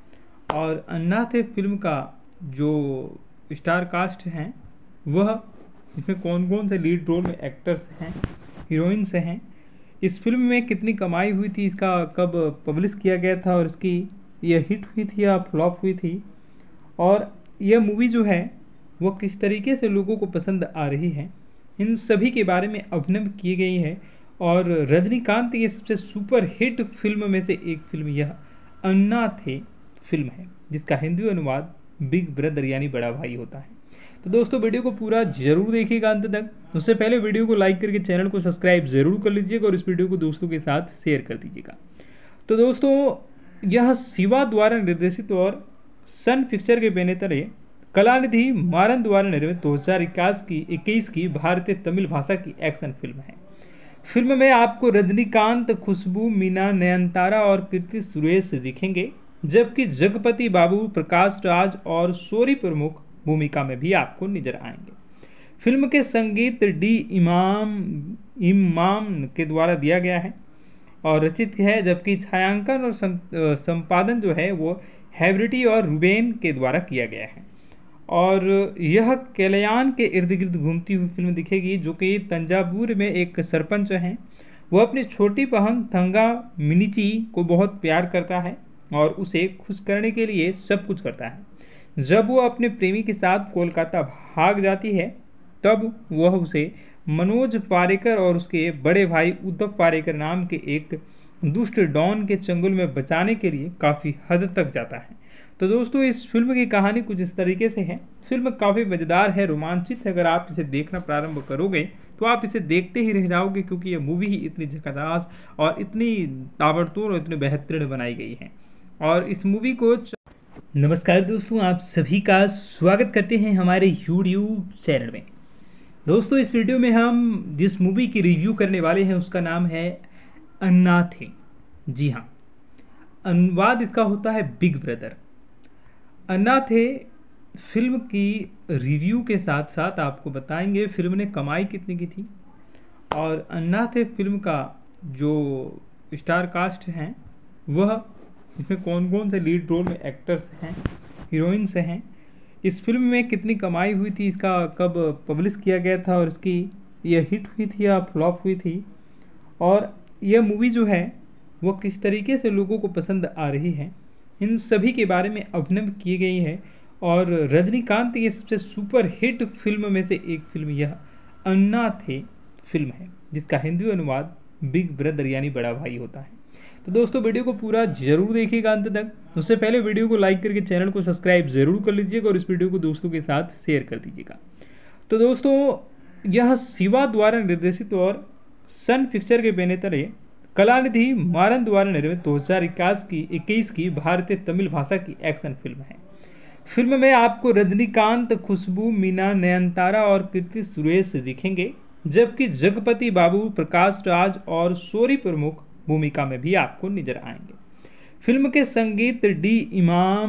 और अन्नाथे फिल्म का जो स्टार कास्ट हैं वह इसमें कौन कौन से लीड रोल में एक्टर्स हैं, हीरोइंस हैं, इस फिल्म में कितनी कमाई हुई थी, इसका कब पब्लिश किया गया था, और इसकी यह हिट हुई थी या फ्लॉप हुई थी, और यह मूवी जो है वह किस तरीके से लोगों को पसंद आ रही है, इन सभी के बारे में अभिनय की गई है। और रजनीकांत की सबसे सुपर हिट फिल्म में से एक फिल्म यह अन्नाथे फिल्म है, जिसका हिंदी अनुवाद बिग ब्रदर यानी बड़ा भाई होता है। तो दोस्तों, वीडियो को पूरा जरूर देखिएगा अंत तक। उससे पहले वीडियो को लाइक करके चैनल को सब्सक्राइब जरूर कर लीजिएगा और इस वीडियो को दोस्तों के साथ शेयर कर दीजिएगा। तो दोस्तों, यह शिवा द्वारा निर्देशित और सन पिक्चर के बैनर तले कलानिधि मारन द्वारा निर्मित दो हज़ार इक्कीस की इक्कीस की भारतीय तमिल भाषा की एक्शन फिल्म है। फिल्म में आपको रजनीकांत, खुशबू, मीना, नयनतारा और कीर्ति सुरेश दिखेंगे, जबकि जगपति बाबू, प्रकाश राज और शौरी प्रमुख भूमिका में भी आपको नजर आएंगे। फिल्म के संगीत डी इमाम इमाम के द्वारा दिया गया है और रचित है, जबकि छायांकन और संपादन जो है वो हैवरिटी और रुबेन के द्वारा किया गया है। और यह कल्याण के इर्द गिर्द घूमती हुई फिल्म दिखेगी, जो कि तंजावुर में एक सरपंच हैं। वह अपनी छोटी बहन थंगा मिनीची को बहुत प्यार करता है और उसे खुश करने के लिए सब कुछ करता है। जब वो अपने प्रेमी के साथ कोलकाता भाग जाती है, तब वह उसे मनोज पारेकर और उसके बड़े भाई उद्धव पारेकर नाम के एक दुष्ट डॉन के चंगुल में बचाने के लिए काफ़ी हद तक जाता है। तो दोस्तों, इस फिल्म की कहानी कुछ इस तरीके से है। फिल्म काफ़ी मज़ेदार है, रोमांचित है। अगर आप इसे देखना प्रारंभ करोगे तो आप इसे देखते ही रह जाओगे, क्योंकि यह मूवी ही इतनी झकाझोर और इतनी ताबड़तोड़ और इतनी बेहतरीन बनाई गई है। और इस मूवी को च... नमस्कार दोस्तों, आप सभी का स्वागत करते हैं हमारे यूट्यूब चैनल में। दोस्तों, इस वीडियो में हम जिस मूवी की रिव्यू करने वाले हैं उसका नाम है अन्नाथे। जी हाँ, अनुवाद इसका होता है बिग ब्रदर। अन्नाथे फिल्म की रिव्यू के साथ साथ आपको बताएंगे फिल्म ने कमाई कितनी की थी और अन्नाथे फिल्म का जो स्टार कास्ट हैं वह इसमें कौन कौन से लीड रोल में एक्टर्स हैं, हीरोइंस हैं, इस फिल्म में कितनी कमाई हुई थी, इसका कब पब्लिश किया गया था और इसकी यह हिट हुई थी या फ्लॉप हुई थी, और यह मूवी जो है वह किस तरीके से लोगों को पसंद आ रही है, इन सभी के बारे में अभिनय की गई है। और रजनीकांत की सबसे सुपर हिट फिल्म में से एक फिल्म यह अन्नाथे फिल्म है, जिसका हिंदी अनुवाद बिग ब्रदर यानी बड़ा भाई होता है। तो दोस्तों, वीडियो को पूरा जरूर देखिएगा अंत तक। उससे पहले वीडियो को लाइक करके चैनल को सब्सक्राइब जरूर कर लीजिएगा और इस वीडियो को दोस्तों के साथ शेयर कर दीजिएगा। तो दोस्तों, यह शिवा द्वारा निर्देशित और सन पिक्चर के बैनर तले कलानिधि मारन द्वारा निर्मित दो हज़ार इक्कीस की इक्कीस की भारतीय तमिल भाषा की एक्शन फिल्म है। फिल्म में आपको रजनीकांत, खुशबू, मीना, नयनतारा और कीर्ति सुरेश दिखेंगे, जबकि जगपति बाबू, प्रकाश राज और सोरी प्रमुख भूमिका में भी आपको नजर आएंगे। फिल्म के संगीत डी इमाम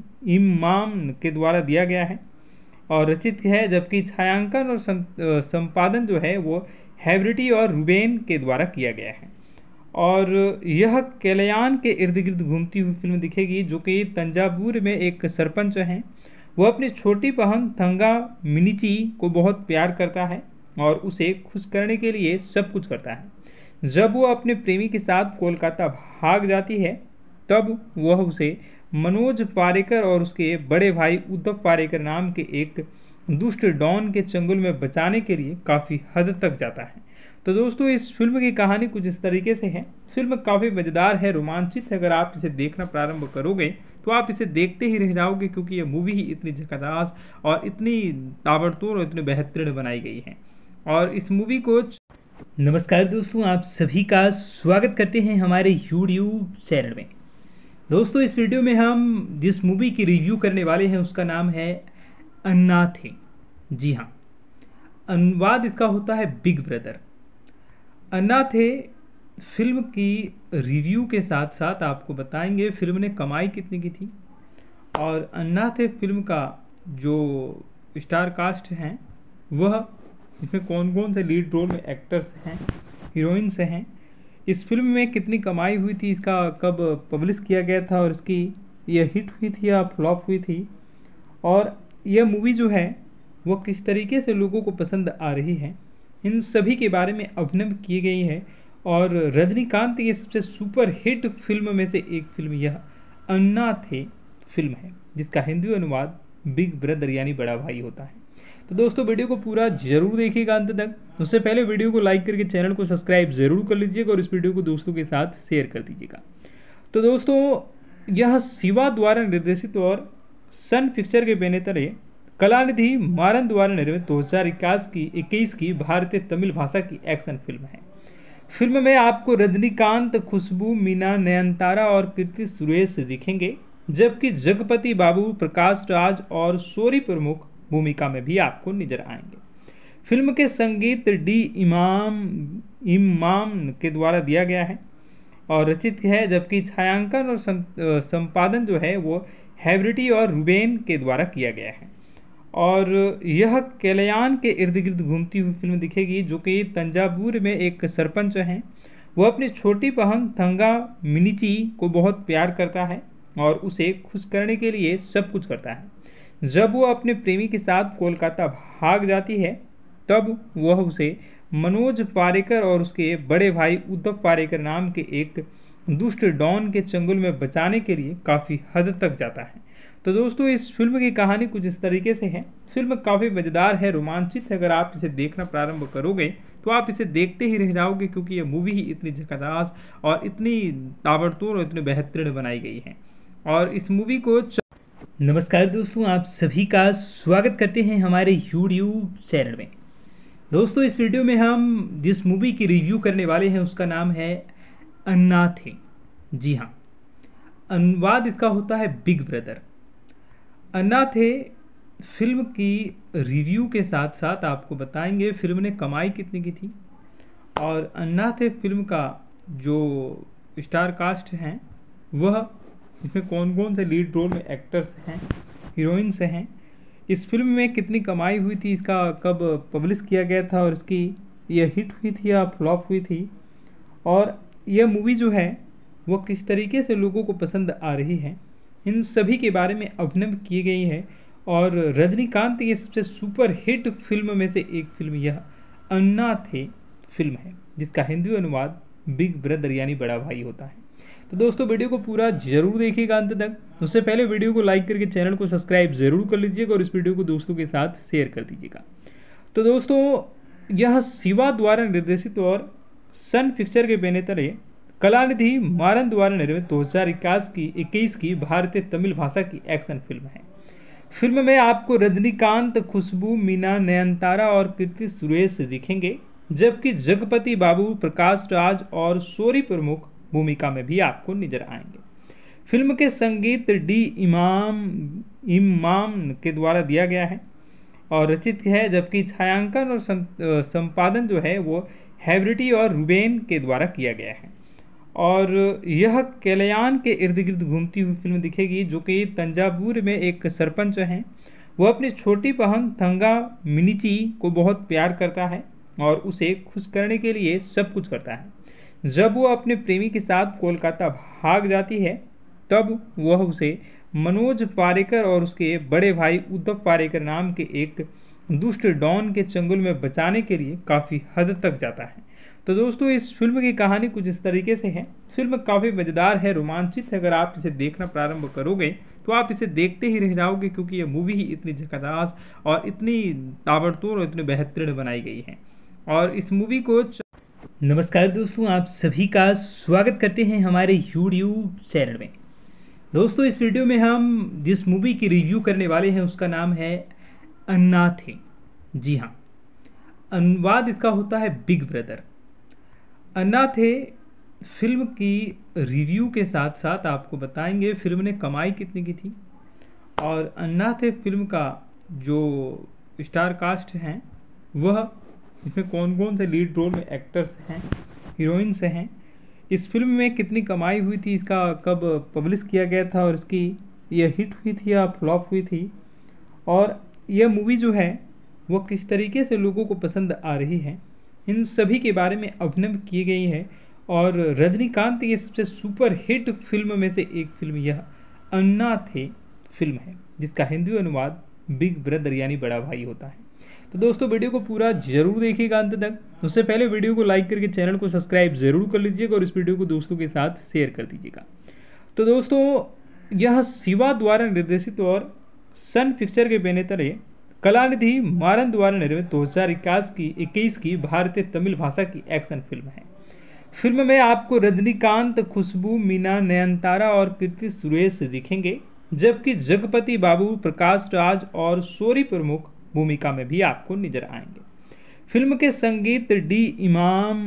इमाम के द्वारा दिया गया है और रचित है, जबकि छायांकन और संपादन जो है वो हैब्रिटी और रुबेन के द्वारा किया गया है। और यह कल्याण के इर्द गिर्द घूमती हुई फिल्म दिखेगी, जो कि तंजावुर में एक सरपंच हैं। वह अपनी छोटी बहन थंगा मिनीची को बहुत प्यार करता है और उसे खुश करने के लिए सब कुछ करता है। जब वो अपने प्रेमी के साथ कोलकाता भाग जाती है, तब वह उसे मनोज पारेकर और उसके बड़े भाई उद्धव पारेकर नाम के एक दुष्ट डॉन के चंगुल में बचाने के लिए काफ़ी हद तक जाता है। तो दोस्तों, इस फिल्म की कहानी कुछ इस तरीके से है। फिल्म काफ़ी मज़ेदार है, रोमांचित है। अगर आप इसे देखना प्रारंभ करोगे तो आप इसे देखते ही रह जाओगे, क्योंकि यह मूवी ही इतनी झकाझक और इतनी ताबड़तोड़ और इतनी बेहतरीन बनाई गई है। और इस मूवी को नमस्कार दोस्तों, आप सभी का स्वागत करते हैं हमारे यूट्यूब चैनल में। दोस्तों, इस वीडियो में हम जिस मूवी की रिव्यू करने वाले हैं उसका नाम है अन्नाथे। जी हाँ, अनुवाद इसका होता है बिग ब्रदर। अन्नाथे फिल्म की रिव्यू के साथ साथ आपको बताएंगे फिल्म ने कमाई कितनी की थी और अन्नाथे फिल्म का जो स्टार कास्ट हैं वह इसमें कौन कौन से लीड रोल में एक्टर्स हैं, हीरोइंस हैं, इस फिल्म में कितनी कमाई हुई थी, इसका कब पब्लिश किया गया था और इसकी यह हिट हुई थी या फ्लॉप हुई थी, और यह मूवी जो है वह किस तरीके से लोगों को पसंद आ रही है, इन सभी के बारे में अभिनय की गई है। और रजनीकांत की सबसे सुपर हिट फिल्म में से एक फिल्म यह अन्नाथे फिल्म है, जिसका हिंदी अनुवाद बिग ब्रदर यानी बड़ा भाई होता है। तो दोस्तों, वीडियो को पूरा जरूर देखिएगा अंत तक। उससे पहले वीडियो को लाइक करके चैनल को सब्सक्राइब जरूर कर लीजिएगा और इस वीडियो को दोस्तों के साथ शेयर कर दीजिएगा। तो दोस्तों, यह शिवा द्वारा निर्देशित और सन पिक्चर के बैनर तले कलानिधि मारन द्वारा निर्मित दो हज़ार इक्कीस की इक्कीस की भारतीय तमिल भाषा की एक्शन फिल्म है। फिल्म में आपको रजनीकांत, खुशबू, मीना, नयनतारा और कीर्ति सुरेश दिखेंगे, जबकि जगपति बाबू, प्रकाश राज और सोरी प्रमुख भूमिका में भी आपको नजर आएंगे। फिल्म के संगीत डी इमाम इमाम के द्वारा दिया गया है और रचित है, जबकि छायांकन और संपादन जो है वो हैब्रिटी और रुबेन के द्वारा किया गया है। और यह कल्याण के इर्द गिर्द घूमती हुई फिल्म दिखेगी, जो कि तंजावुर में एक सरपंच हैं। वह अपनी छोटी बहन थंगा मिनीची को बहुत प्यार करता है और उसे खुश करने के लिए सब कुछ करता है। जब वो अपने प्रेमी के साथ कोलकाता भाग जाती है, तब वह उसे मनोज पारेकर और उसके बड़े भाई उद्धव पारेकर नाम के एक दुष्ट डॉन के चंगुल में बचाने के लिए काफ़ी हद तक जाता है। तो दोस्तों, इस फिल्म की कहानी कुछ इस तरीके से है। फिल्म काफ़ी मज़ेदार है, रोमांचित है। अगर आप इसे देखना प्रारंभ करोगे तो आप इसे देखते ही रह जाओगे, क्योंकि यह मूवी ही इतनी झकाझक और इतनी ताबड़तोड़ और इतनी बेहतरीन बनाई गई है। और इस मूवी को नमस्कार दोस्तों, आप सभी का स्वागत करते हैं हमारे यूट्यूब चैनल में। दोस्तों, इस वीडियो में हम जिस मूवी की रिव्यू करने वाले हैं उसका नाम है अन्नाथे। जी हाँ, अनुवाद इसका होता है बिग ब्रदर। अन्नाथे फिल्म की रिव्यू के साथ साथ आपको बताएंगे फिल्म ने कमाई कितनी की थी और अन्नाथे फिल्म का जो स्टार कास्ट हैं वह इसमें कौन कौन से लीड रोल में एक्टर्स हैं, हीरोइंस हैं, इस फिल्म में कितनी कमाई हुई थी, इसका कब पब्लिश किया गया था और इसकी यह हिट हुई थी या फ्लॉप हुई थी, और यह मूवी जो है वो किस तरीके से लोगों को पसंद आ रही है, इन सभी के बारे में अभिनय की गई है। और रजनीकांत की सबसे सुपर हिट फिल्म में से एक फिल्म यह अन्नाथे फिल्म है, जिसका हिंदी अनुवाद बिग ब्रदर यानी बड़ा भाई होता है। तो दोस्तों वीडियो को पूरा जरूर देखिएगा अंत तक। उससे पहले वीडियो को लाइक करके चैनल को सब्सक्राइब जरूर कर लीजिएगा और इस वीडियो को दोस्तों के साथ शेयर कर दीजिएगा। तो दोस्तों यह शिवा द्वारा निर्देशित और सन पिक्चर के बैनर तले कलानिधि मारन द्वारा निर्मित दो हज़ार इक्कीस की इक्कीस की भारतीय तमिल भाषा की एक्शन फिल्म है। फिल्म में आपको रजनीकांत, खुशबू, मीना, नयनतारा और कीर्ति सुरेश दिखेंगे, जबकि जगपति बाबू, प्रकाश राज और शोरी प्रमुख भूमिका में भी आपको नजर आएंगे। फिल्म के संगीत डी इमाम इमाम के द्वारा दिया गया है और रचित है, जबकि छायांकन और संपादन जो है वो हैब्रिटी और रुबेन के द्वारा किया गया है। और यह कल्याण के इर्द गिर्द घूमती हुई फिल्म दिखेगी, जो कि तंजावुर में एक सरपंच हैं। वो अपनी छोटी बहन थंगा मिनीची को बहुत प्यार करता है और उसे खुश करने के लिए सब कुछ करता है। जब वो अपने प्रेमी के साथ कोलकाता भाग जाती है तब वह उसे मनोज पारेकर और उसके बड़े भाई उद्धव पारेकर नाम के एक दुष्ट डॉन के चंगुल में बचाने के लिए काफ़ी हद तक जाता है। तो दोस्तों इस फिल्म की कहानी कुछ इस तरीके से है। फिल्म काफ़ी मज़ेदार है, रोमांचित है। अगर आप इसे देखना प्रारंभ करोगे तो आप इसे देखते ही रह जाओगे, क्योंकि यह मूवी ही इतनी झकाझक और इतनी ताबड़तोड़ और इतनी बेहतरीन बनाई गई है। और इस मूवी को च... नमस्कार दोस्तों, आप सभी का स्वागत करते हैं हमारे यूट्यूब चैनल में। दोस्तों इस वीडियो में हम जिस मूवी की रिव्यू करने वाले हैं उसका नाम है अन्नाथे। जी हाँ, अनुवाद इसका होता है बिग ब्रदर। अन्नाथे फिल्म की रिव्यू के साथ साथ आपको बताएंगे फिल्म ने कमाई कितनी की थी और अन्नाथे फिल्म का जो स्टार कास्ट हैं वह इसमें कौन कौन से लीड रोल में एक्टर्स हैं, हीरोइंस हैं, इस फिल्म में कितनी कमाई हुई थी, इसका कब पब्लिश किया गया था और इसकी यह हिट हुई थी या फ्लॉप हुई थी, और यह मूवी जो है वो किस तरीके से लोगों को पसंद आ रही है, इन सभी के बारे में अभिनय की गई है। और रजनीकांत की सबसे सुपर हिट फिल्म में से एक फिल्म यह अन्नाथे फिल्म है, जिसका हिंदी अनुवाद बिग ब्रदर यानी बड़ा भाई होता है। तो दोस्तों वीडियो को पूरा जरूर देखिएगा अंत तक। उससे पहले वीडियो को लाइक करके चैनल को सब्सक्राइब जरूर कर लीजिएगा और इस वीडियो को दोस्तों के साथ शेयर कर दीजिएगा। तो दोस्तों यह शिवा द्वारा निर्देशित और सन पिक्चर के बैनर तले कलानिधि मारन द्वारा निर्मित दो हज़ार इक्कीस की इक्कीस की भारतीय तमिल भाषा की एक्शन फिल्म है। फिल्म में आपको रजनीकांत, खुशबू, मीना, नयनतारा और कीर्ति सुरेश दिखेंगे, जबकि जगपति बाबू, प्रकाश राज और शोरी प्रमुख भूमिका में भी आपको नजर आएंगे। फिल्म के संगीत डी इमाम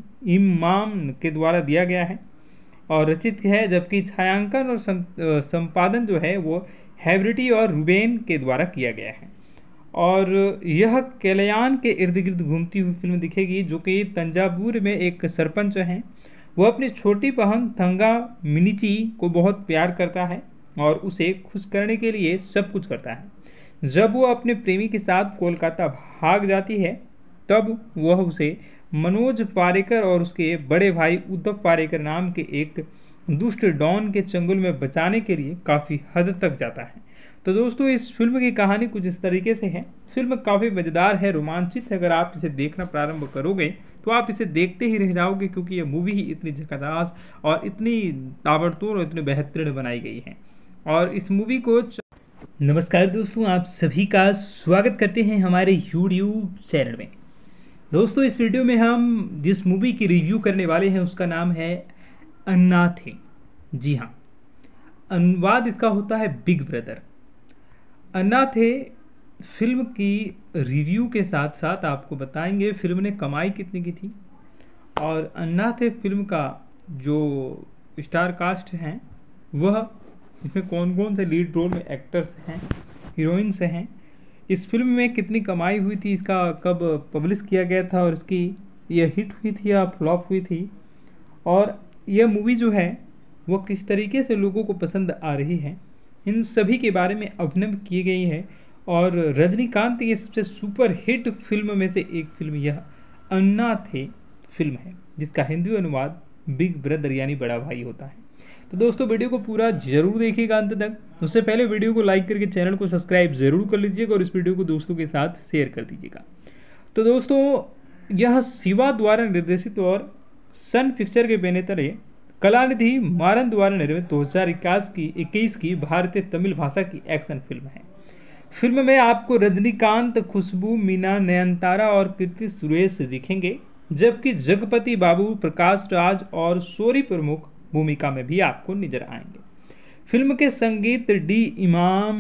इमाम के द्वारा दिया गया है और रचित है, जबकि छायांकन और संपादन जो है वो हैब्रिटी और रुबेन के द्वारा किया गया है। और यह कल्याण के इर्द गिर्द घूमती हुई फिल्म दिखेगी, जो कि तंजावुर में एक सरपंच हैं। वो अपनी छोटी बहन थंगा मिनीची को बहुत प्यार करता है और उसे खुश करने के लिए सब कुछ करता है। जब वो अपने प्रेमी के साथ कोलकाता भाग जाती है तब वह उसे मनोज पारेकर और उसके बड़े भाई उद्धव पारेकर नाम के एक दुष्ट डॉन के चंगुल में बचाने के लिए काफ़ी हद तक जाता है। तो दोस्तों इस फिल्म की कहानी कुछ इस तरीके से है। फिल्म काफ़ी मज़ेदार है, रोमांचित है। अगर आप इसे देखना प्रारंभ करोगे तो आप इसे देखते ही रह जाओगे, क्योंकि यह मूवी ही इतनी झकाझक और इतनी ताबड़तोड़ और इतनी बेहतरीन बनाई गई है। और इस मूवी को च... नमस्कार दोस्तों, आप सभी का स्वागत करते हैं हमारे यूट्यूब चैनल में। दोस्तों इस वीडियो में हम जिस मूवी की रिव्यू करने वाले हैं उसका नाम है अन्नाथे। जी हाँ, अनुवाद इसका होता है बिग ब्रदर। अन्नाथे फिल्म की रिव्यू के साथ साथ आपको बताएंगे फिल्म ने कमाई कितनी की थी और अन्नाथे फिल्म का जो स्टार कास्ट हैं वह इसमें कौन कौन से लीड रोल में एक्टर्स हैं, हीरोइंस हैं, इस फिल्म में कितनी कमाई हुई थी, इसका कब पब्लिश किया गया था और इसकी यह हिट हुई थी या फ्लॉप हुई थी, और यह मूवी जो है वो किस तरीके से लोगों को पसंद आ रही है, इन सभी के बारे में अभिनव की गई है। और रजनीकांत की सबसे सुपर हिट फिल्म में से एक फिल्म यह अन्नाथे फिल्म है, जिसका हिंदी अनुवाद बिग ब्रदर यानी बड़ा भाई होता है। तो दोस्तों वीडियो को पूरा जरूर देखिएगा अंत तक। उससे पहले वीडियो को लाइक करके चैनल को सब्सक्राइब जरूर कर लीजिएगा और इस वीडियो को दोस्तों के साथ शेयर कर दीजिएगा। तो दोस्तों यह शिवा द्वारा निर्देशित और सन पिक्चर के बैनर तले कलानिधि मारन द्वारा निर्मित दो हज़ार इक्कीस की इक्कीस की भारतीय तमिल भाषा की एक्शन फिल्म है। फिल्म में आपको रजनीकांत, खुशबू, मीना, नयनतारा और कीर्ति सुरेश दिखेंगे, जबकि जगपति बाबू, प्रकाश राज और शौरी प्रमुख भूमिका में भी आपको नजर आएंगे। फिल्म के संगीत डी इमाम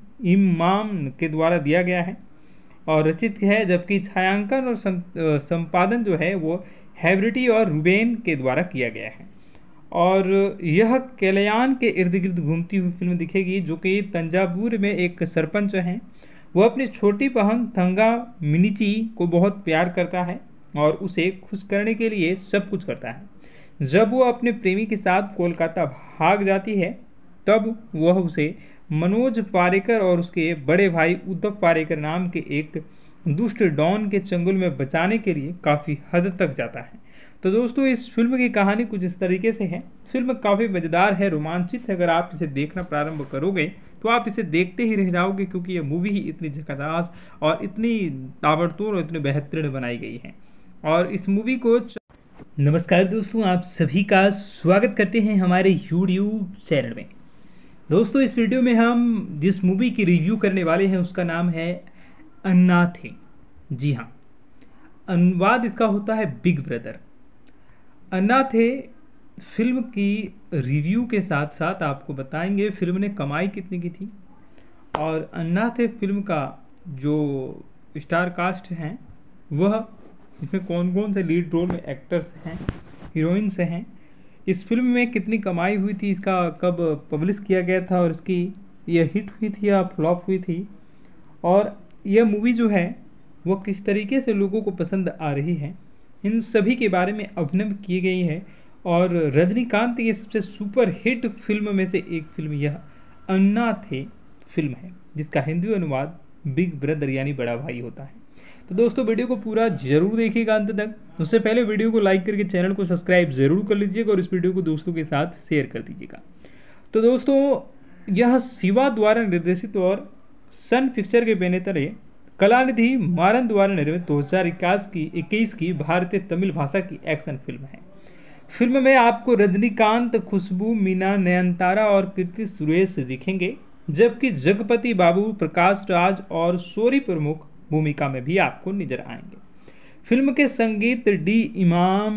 इमाम के द्वारा दिया गया है और रचित है, जबकि छायांकन और संपादन जो है वो हैवरिटी और रुबेन के द्वारा किया गया है। और यह कल्याण के इर्द गिर्द घूमती हुई फिल्म दिखेगी, जो कि तंजावुर में एक सरपंच हैं। वह अपनी छोटी बहन थंगा मिनीची को बहुत प्यार करता है और उसे खुश करने के लिए सब कुछ करता है। जब वो अपने प्रेमी के साथ कोलकाता भाग जाती है, तब वह उसे मनोज पारेकर और उसके बड़े भाई उद्धव पारेकर नाम के एक दुष्ट डॉन के चंगुल में बचाने के लिए काफ़ी हद तक जाता है। तो दोस्तों इस फिल्म की कहानी कुछ इस तरीके से है। फिल्म काफ़ी मज़ेदार है, रोमांचित है। अगर आप इसे देखना प्रारंभ करोगे तो आप इसे देखते ही रह जाओगे, क्योंकि यह मूवी ही इतनी झकाझोर और इतनी ताबड़तोड़ और इतनी बेहतरीन बनाई गई है। और इस मूवी को नमस्कार दोस्तों, आप सभी का स्वागत करते हैं हमारे यूट्यूब चैनल में। दोस्तों इस वीडियो में हम जिस मूवी की रिव्यू करने वाले हैं उसका नाम है अन्नाथे। जी हाँ, अनुवाद इसका होता है बिग ब्रदर। अन्नाथे फिल्म की रिव्यू के साथ साथ आपको बताएंगे फिल्म ने कमाई कितनी की थी, और अन्नाथे फिल्म का जो स्टार कास्ट हैं वह इसमें कौन कौन से लीड रोल में एक्टर्स हैं, हीरोइंस हैं, इस फिल्म में कितनी कमाई हुई थी, इसका कब पब्लिश किया गया था और इसकी यह हिट हुई थी या फ्लॉप हुई थी, और यह मूवी जो है वो किस तरीके से लोगों को पसंद आ रही है, इन सभी के बारे में अभिनव की गई है। और रजनीकांत की सबसे सुपर हिट फिल्म में से एक फिल्म यह अन्नाथे फिल्म है, जिसका हिंदी अनुवाद बिग ब्रदर यानी बड़ा भाई होता है। तो दोस्तों वीडियो को पूरा जरूर देखिएगा अंत तक। उससे पहले वीडियो को लाइक करके चैनल को सब्सक्राइब जरूर कर लीजिएगा और इस वीडियो को दोस्तों के साथ शेयर कर दीजिएगा। तो दोस्तों यह शिवा द्वारा निर्देशित और सन पिक्चर के बैनर तले कलानिधि मारन द्वारा निर्मित दो हज़ार इक्कीस की इक्कीस की भारतीय तमिल भाषा की एक्शन फिल्म है। फिल्म में आपको रजनीकांत, खुशबू, मीना, नयनतारा और कीर्ति सुरेश दिखेंगे, जबकि जगपति बाबू, प्रकाश राज और शौरी प्रमुख भूमिका में भी आपको नजर आएंगे। फिल्म के संगीत डी इमाम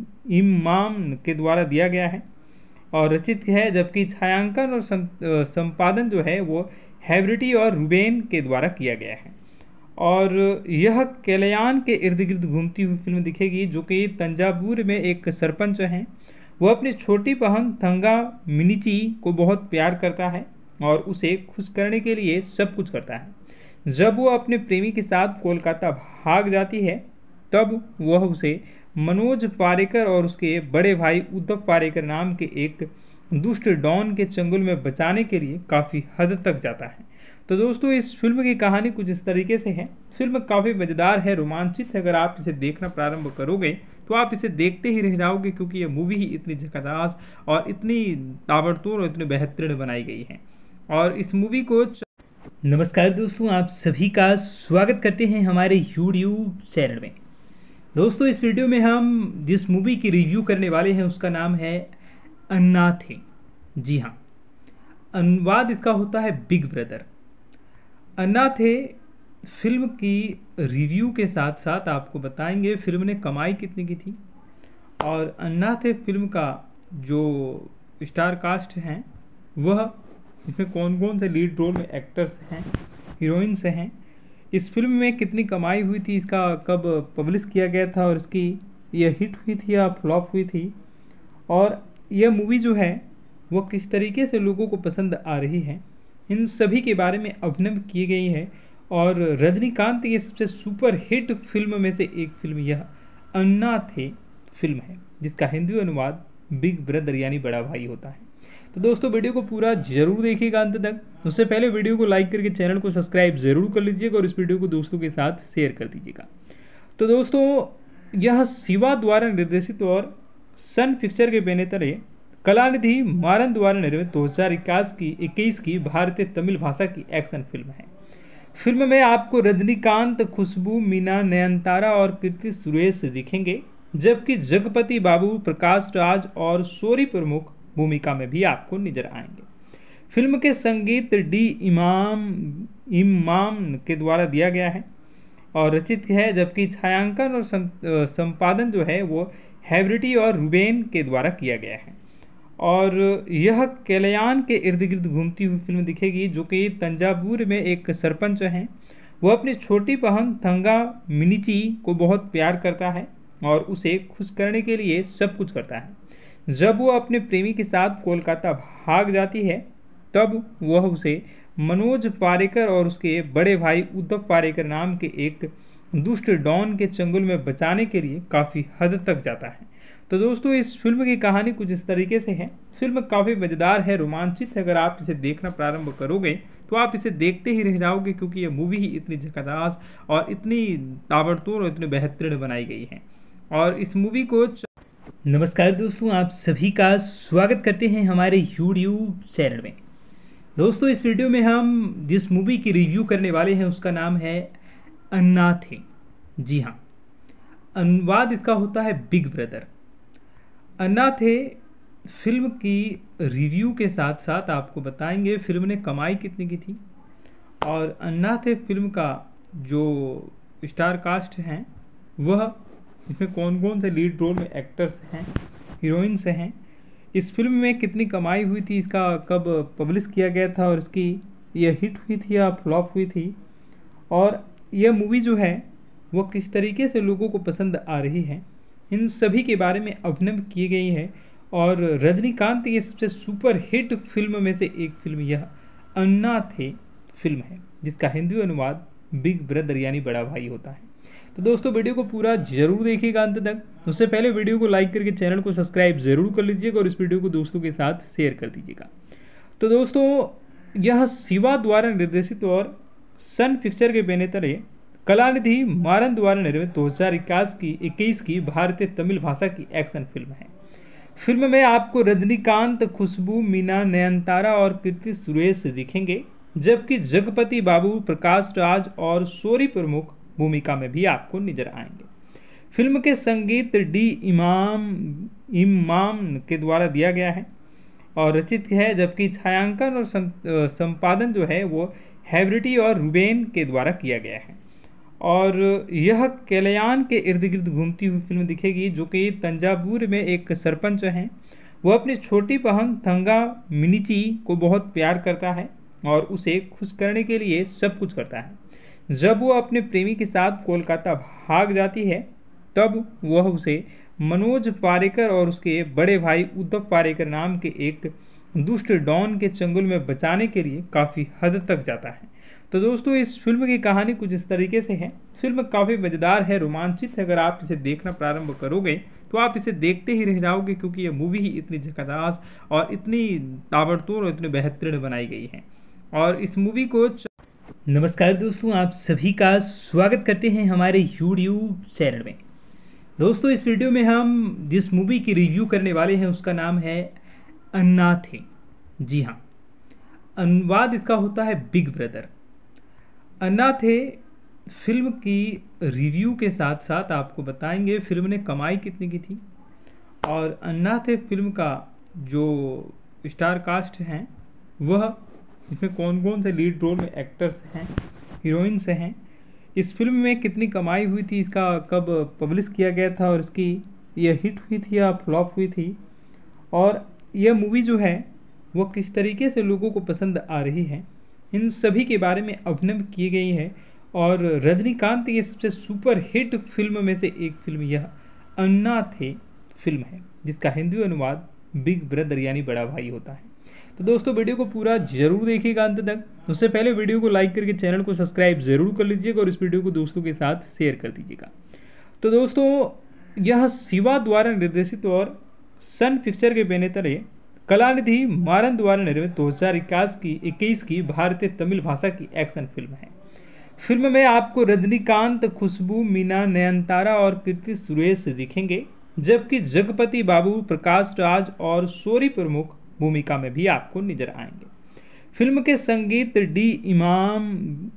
इमाम के द्वारा दिया गया है और रचित है, जबकि छायांकन और संपादन जो है वो हैवरिटी और रुबेन के द्वारा किया गया है। और यह कल्याण के इर्द गिर्द घूमती हुई फिल्म दिखेगी, जो कि तंजावुर में एक सरपंच हैं। वह अपनी छोटी बहन थंगा मिनीची को बहुत प्यार करता है और उसे खुश करने के लिए सब कुछ करता है। जब वो अपने प्रेमी के साथ कोलकाता भाग जाती है, तब वह उसे मनोज पारेकर और उसके बड़े भाई उद्धव पारेकर नाम के एक दुष्ट डॉन के चंगुल में बचाने के लिए काफ़ी हद तक जाता है। तो दोस्तों इस फिल्म की कहानी कुछ इस तरीके से है। फिल्म काफ़ी मज़ेदार है, रोमांचित है। अगर आप इसे देखना प्रारंभ करोगे तो आप इसे देखते ही रह जाओगे, क्योंकि यह मूवी ही इतनी झकाझोर और इतनी ताबड़तोड़ और इतनी बेहतरीन बनाई गई है। और इस मूवी को नमस्कार दोस्तों, आप सभी का स्वागत करते हैं हमारे यूट्यूब चैनल में। दोस्तों इस वीडियो में हम जिस मूवी की रिव्यू करने वाले हैं उसका नाम है अन्नाथे। जी हाँ, अनुवाद इसका होता है बिग ब्रदर। अन्नाथे फिल्म की रिव्यू के साथ साथ आपको बताएंगे फिल्म ने कमाई कितनी की थी, और अन्नाथे फिल्म का जो स्टार कास्ट हैं वह इसमें कौन कौन से लीड रोल में एक्टर्स हैं, हीरोइंस हैं, इस फिल्म में कितनी कमाई हुई थी, इसका कब पब्लिश किया गया था और इसकी यह हिट हुई थी या फ्लॉप हुई थी, और यह मूवी जो है वह किस तरीके से लोगों को पसंद आ रही है, इन सभी के बारे में अभिनव की गई है। और रजनीकांत की सबसे सुपर हिट फिल्म में से एक फिल्म यह अन्नाथे फिल्म है, जिसका हिंदी अनुवाद बिग ब्रदर यानी बड़ा भाई होता है। तो दोस्तों वीडियो को पूरा जरूर देखिएगा अंत तक। उससे पहले वीडियो को लाइक करके चैनल को सब्सक्राइब जरूर कर लीजिएगा और इस वीडियो को दोस्तों के साथ शेयर कर दीजिएगा। तो दोस्तों यह शिवा द्वारा निर्देशित और सन पिक्चर के बैनर तले कलानिधि मारन द्वारा निर्मित दो हज़ार इक्कीस की इक्कीस की भारतीय तमिल भाषा की एक्शन फिल्म है। फिल्म में आपको रजनीकांत, खुशबू, मीना, नयनतारा और कीर्ति सुरेश दिखेंगे, जबकि जगपति बाबू, प्रकाश राज और शौरी प्रमुख भूमिका में भी आपको नजर आएंगे। फिल्म के संगीत डी इमाम इमाम के द्वारा दिया गया है और रचित है, जबकि छायांकन और संपादन जो है वो हैवरिटी और रुबेन के द्वारा किया गया है। और यह कल्याण के इर्द गिर्द घूमती हुई फिल्म दिखेगी, जो कि तंजावुर में एक सरपंच हैं। वह अपनी छोटी बहन थंगा मिनीची को बहुत प्यार करता है और उसे खुश करने के लिए सब कुछ करता है। जब वह अपने प्रेमी के साथ कोलकाता भाग जाती है, तब वह उसे मनोज पारेकर और उसके बड़े भाई उद्धव पारेकर नाम के एक दुष्ट डॉन के चंगुल में बचाने के लिए काफ़ी हद तक जाता है। तो दोस्तों इस फिल्म की कहानी कुछ इस तरीके से है। फिल्म काफ़ी मज़ेदार है, रोमांचित है। अगर आप इसे देखना प्रारंभ करोगे तो आप इसे देखते ही रह जाओगे, क्योंकि यह मूवी ही इतनी झकास और इतनी ताबड़तोड़ और इतनी बेहतरीन बनाई गई है। और इस मूवी को नमस्कार दोस्तों, आप सभी का स्वागत करते हैं हमारे यूट्यूब चैनल में। दोस्तों इस वीडियो में हम जिस मूवी की रिव्यू करने वाले हैं उसका नाम है अन्नाथे। जी हाँ, अनुवाद इसका होता है बिग ब्रदर। अन्नाथे फिल्म की रिव्यू के साथ साथ आपको बताएंगे फिल्म ने कमाई कितनी की थी और अन्नाथे फिल्म का जो स्टार कास्ट हैं वह इसमें कौन कौन से लीड रोल में एक्टर्स हैं, हीरोइंस हैं, इस फिल्म में कितनी कमाई हुई थी, इसका कब पब्लिश किया गया था और इसकी यह हिट हुई थी या फ्लॉप हुई थी, और यह मूवी जो है वह किस तरीके से लोगों को पसंद आ रही है, इन सभी के बारे में अभिनव की गई है। और रजनीकांत की सबसे सुपर हिट फिल्म में से एक फिल्म यह अन्नाथे फिल्म है, जिसका हिंदी अनुवाद बिग ब्रदर यानी बड़ा भाई होता है। तो दोस्तों वीडियो को पूरा जरूर देखिएगा अंत तक। उससे पहले वीडियो को लाइक करके चैनल को सब्सक्राइब जरूर कर लीजिएगा और इस वीडियो को दोस्तों के साथ शेयर कर दीजिएगा। तो दोस्तों यह शिवा द्वारा निर्देशित और सन पिक्चर के बैनर तले कलानिधि मारन द्वारा निर्मित दो हज़ार इक्कीस की इक्कीस की भारतीय तमिल भाषा की एक्शन फिल्म है। फिल्म में आपको रजनीकांत, खुशबू, मीना, नयनतारा और कीर्ति सुरेश दिखेंगे, जबकि जगपति बाबू, प्रकाश राज और शौरी प्रमुख भूमिका में भी आपको नजर आएंगे। फिल्म के संगीत डी इमाम इमाम के द्वारा दिया गया है और रचित है, जबकि छायांकन और संपादन जो है वो हैवरिटी और रुबेन के द्वारा किया गया है। और यह कल्याण के इर्द गिर्द घूमती हुई फिल्म दिखेगी, जो कि तंजावुर में एक सरपंच हैं। वह अपनी छोटी बहन थंगा मिनीची को बहुत प्यार करता है और उसे खुश करने के लिए सब कुछ करता है। जब वह अपने प्रेमी के साथ कोलकाता भाग जाती है, तब वह उसे मनोज पारेकर और उसके बड़े भाई उद्धव पारेकर नाम के एक दुष्ट डॉन के चंगुल में बचाने के लिए काफ़ी हद तक जाता है। तो दोस्तों इस फिल्म की कहानी कुछ इस तरीके से है। फिल्म काफ़ी मज़ेदार है, रोमांचित है। अगर आप इसे देखना प्रारंभ करोगे तो आप इसे देखते ही रह जाओगे, क्योंकि यह मूवी ही इतनी झकास और इतनी ताबड़तोड़ और इतनी बेहतरीन बनाई गई है। और इस मूवी को नमस्कार दोस्तों, आप सभी का स्वागत करते हैं हमारे यूट्यूब चैनल में। दोस्तों इस वीडियो में हम जिस मूवी की रिव्यू करने वाले हैं उसका नाम है अन्नाथे। जी हाँ, अनुवाद इसका होता है बिग ब्रदर। अन्नाथे फिल्म की रिव्यू के साथ साथ आपको बताएंगे फिल्म ने कमाई कितनी की थी और अन्नाथे फिल्म का जो स्टार कास्ट हैं वह इसमें कौन कौन से लीड रोल में एक्टर्स हैं, हीरोइंस हैं, इस फिल्म में कितनी कमाई हुई थी, इसका कब पब्लिश किया गया था और इसकी यह हिट हुई थी या फ्लॉप हुई थी, और यह मूवी जो है वह किस तरीके से लोगों को पसंद आ रही है, इन सभी के बारे में अभिनव की गई है। और रजनीकांत की सबसे सुपर हिट फिल्म में से एक फिल्म यह अन्नाथे फिल्म है, जिसका हिंदी अनुवाद बिग ब्रदर यानी बड़ा भाई होता है। तो दोस्तों वीडियो को पूरा जरूर देखिएगा अंत तक। उससे पहले वीडियो को लाइक करके चैनल को सब्सक्राइब जरूर कर लीजिएगा और इस वीडियो को दोस्तों के साथ शेयर कर दीजिएगा। तो दोस्तों यह शिवा द्वारा निर्देशित और सन पिक्चर के बैनर तले कलानिधि मारन द्वारा निर्मित दो हज़ार इक्कीस की इक्कीस की भारतीय तमिल भाषा की एक्शन फिल्म है। फिल्म में आपको रजनीकांत, खुशबू, मीना, नयनतारा और कीर्ति सुरेश दिखेंगे, जबकि जगपति बाबू, प्रकाश राज और शोरी प्रमुख भूमिका में भी आपको नजर आएंगे। फिल्म के संगीत डी इमाम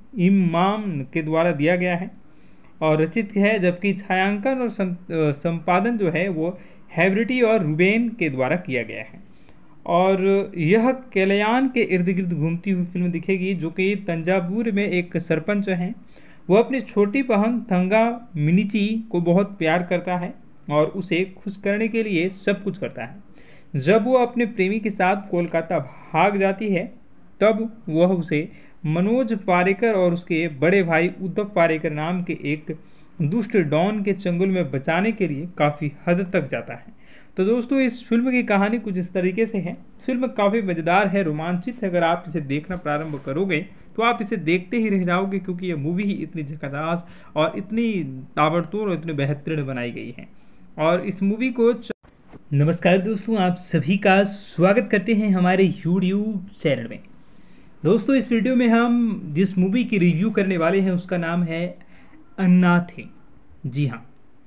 इमाम के द्वारा दिया गया है और रचित है, जबकि छायांकन और संपादन जो है वो हैवरिटी और रुबेन के द्वारा किया गया है। और यह कल्याण के इर्द गिर्द घूमती हुई फिल्म दिखेगी, जो कि तंजावुर में एक सरपंच हैं। वो अपनी छोटी बहन थंगा मिनीची को बहुत प्यार करता है और उसे खुश करने के लिए सब कुछ करता है। जब वो अपने प्रेमी के साथ कोलकाता भाग जाती है, तब वह उसे मनोज पारेकर और उसके बड़े भाई उद्धव पारेकर नाम के एक दुष्ट डॉन के चंगुल में बचाने के लिए काफ़ी हद तक जाता है। तो दोस्तों इस फिल्म की कहानी कुछ इस तरीके से है। फिल्म काफ़ी मज़ेदार है, रोमांचित है। अगर आप इसे देखना प्रारंभ करोगे तो आप इसे देखते ही रह जाओगे, क्योंकि यह मूवी ही इतनी झकाझक और इतनी ताबड़तोड़ और इतनी बेहतरीन बनाई गई है। और इस मूवी को च... नमस्कार दोस्तों, आप सभी का स्वागत करते हैं हमारे यूट्यूब चैनल में। दोस्तों इस वीडियो में हम जिस मूवी की रिव्यू करने वाले हैं उसका नाम है अन्नाथे। जी हाँ,